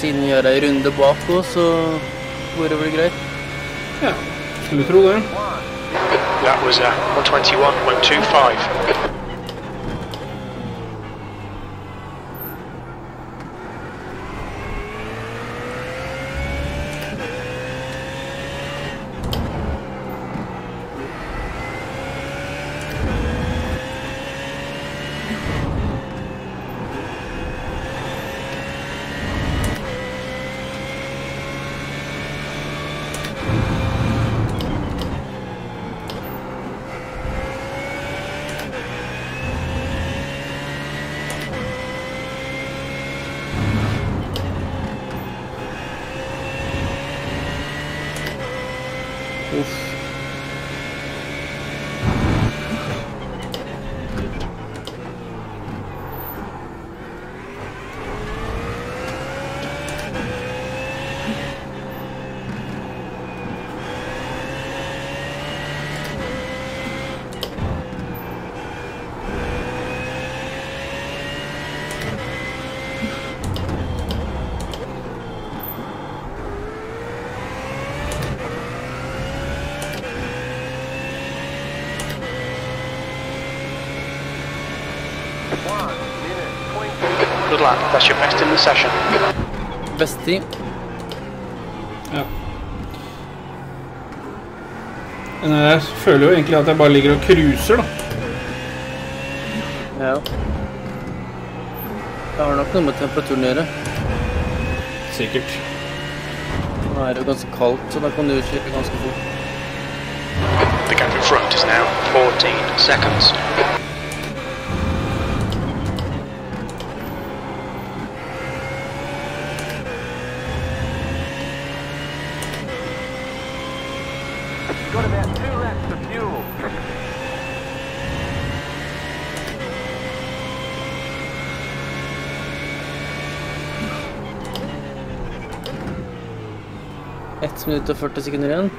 B: siden vi gjør en runde bak oss, så går det vel greit.
A: Ja, skulle tro det.
C: That was uh, one twenty-one point two five.
B: Uff.
C: Good luck, that's your best in the session.
B: Best tid.
A: Ja. Men jeg føler jo egentlig at jeg bare ligger og cruiser, da.
B: Ja. Det har nok noe med temperaturen å gjøre.
A: Sikkert.
B: Nå er det jo ganske kaldt, så da kan du slippe ganske fort.
C: The gap in front is now fourteen seconds.
E: Got about two laps of fuel.
B: ett minutt og førti sekunder igjen.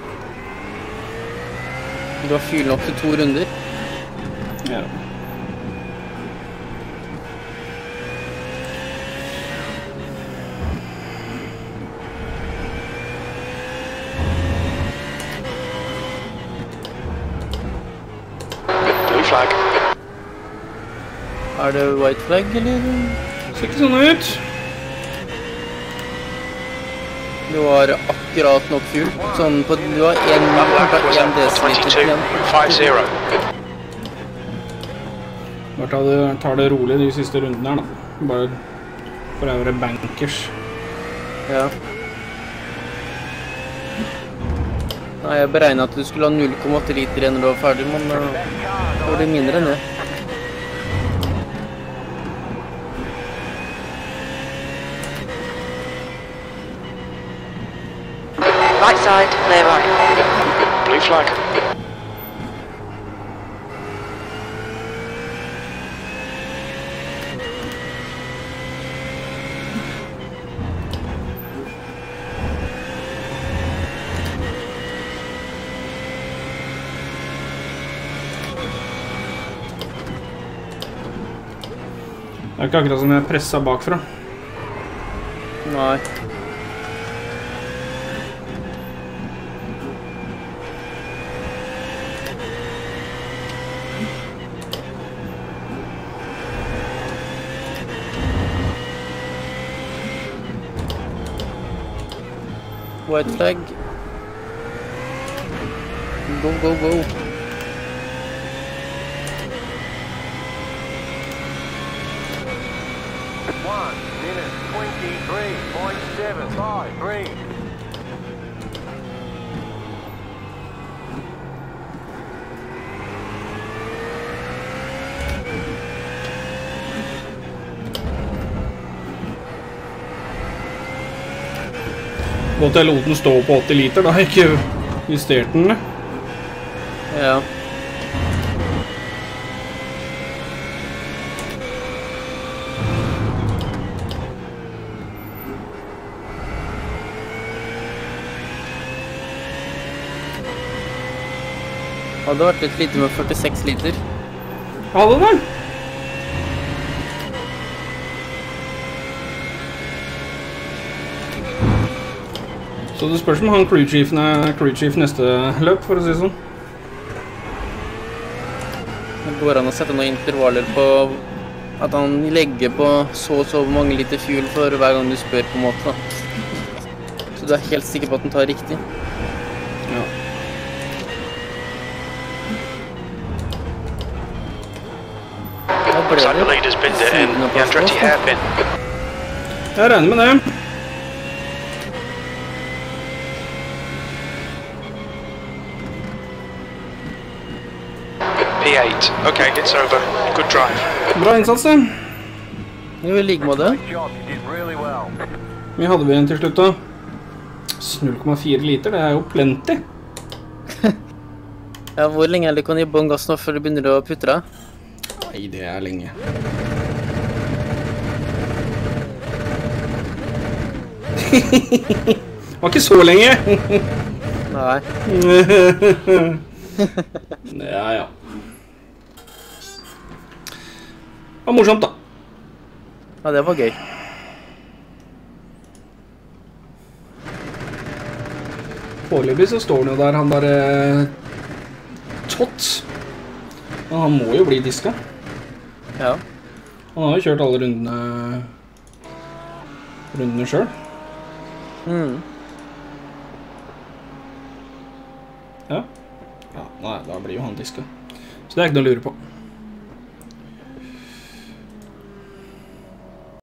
B: Du har fyrt opp til to runder.
A: Ja.
C: Blue flag.
B: Er det white flag, eller?
A: Ser ikke sånn ut.
B: Du har akkurat nok fuel. Sånn på, du har en,
C: That lap was
B: en
C: at one
B: desiliter
C: twenty-two
B: igjen.
C: point five zero.
A: Bare ta det, tar det rolig de siste rundene her, da. Bare for å være bankers.
B: Ja. Nei, jeg beregnet at du skulle ha null komma åtte liter igjen når du var ferdig, men uh, det var det mindre enn det.
D: Right side, clear right.
C: Blue flag.
A: Det er ikke akkurat som jeg presset bakfra.
B: Nei. White flag. Go, go, go.
E: One minute twenty-three point seven five three.
A: Godt jeg lot den stå på åtti liter, da har jeg ikke justert den.
B: Ja. Hadde vært litt lite med førtiseks liter.
A: Hadde det? Så det spørs om han crew-chiefen er crew-chief neste løp, for å si det sånn.
B: Det går an å sette noen intervaller på at han legger på så og så mange liter fuel for hver gang du spør på en måte da. Så du er helt sikker på at den tar riktig.
A: Ja.
C: Looks like the leader's binned it in the Andretti hairpin.
A: Jeg regner med det.
C: P eight. Okay, it's over. Good drive.
A: Bra innsats, det.
B: Jo, i like måte.
E: Great job, you did really well.
A: Vi hadde vi en til slutt da. null komma fire liter, det er jo plenty.
B: Ja, hvor lenge er det du kan gi bånn gass nå før du begynner å putte deg?
A: Nei, det er lenge. Det var ikke så lenge.
B: Nei.
A: Ja, ja. Det var morsomt da.
B: Ja, det var gøy.
A: Foreløpig så står han jo der, han der eh, Tott. Men han må jo bli diska.
B: Ja.
A: Han har jo kjørt alle rundene Rundene selv.
B: Mm.
A: Ja. Ja, nei, da blir jo han diska. Så det er ikke noe å lure på.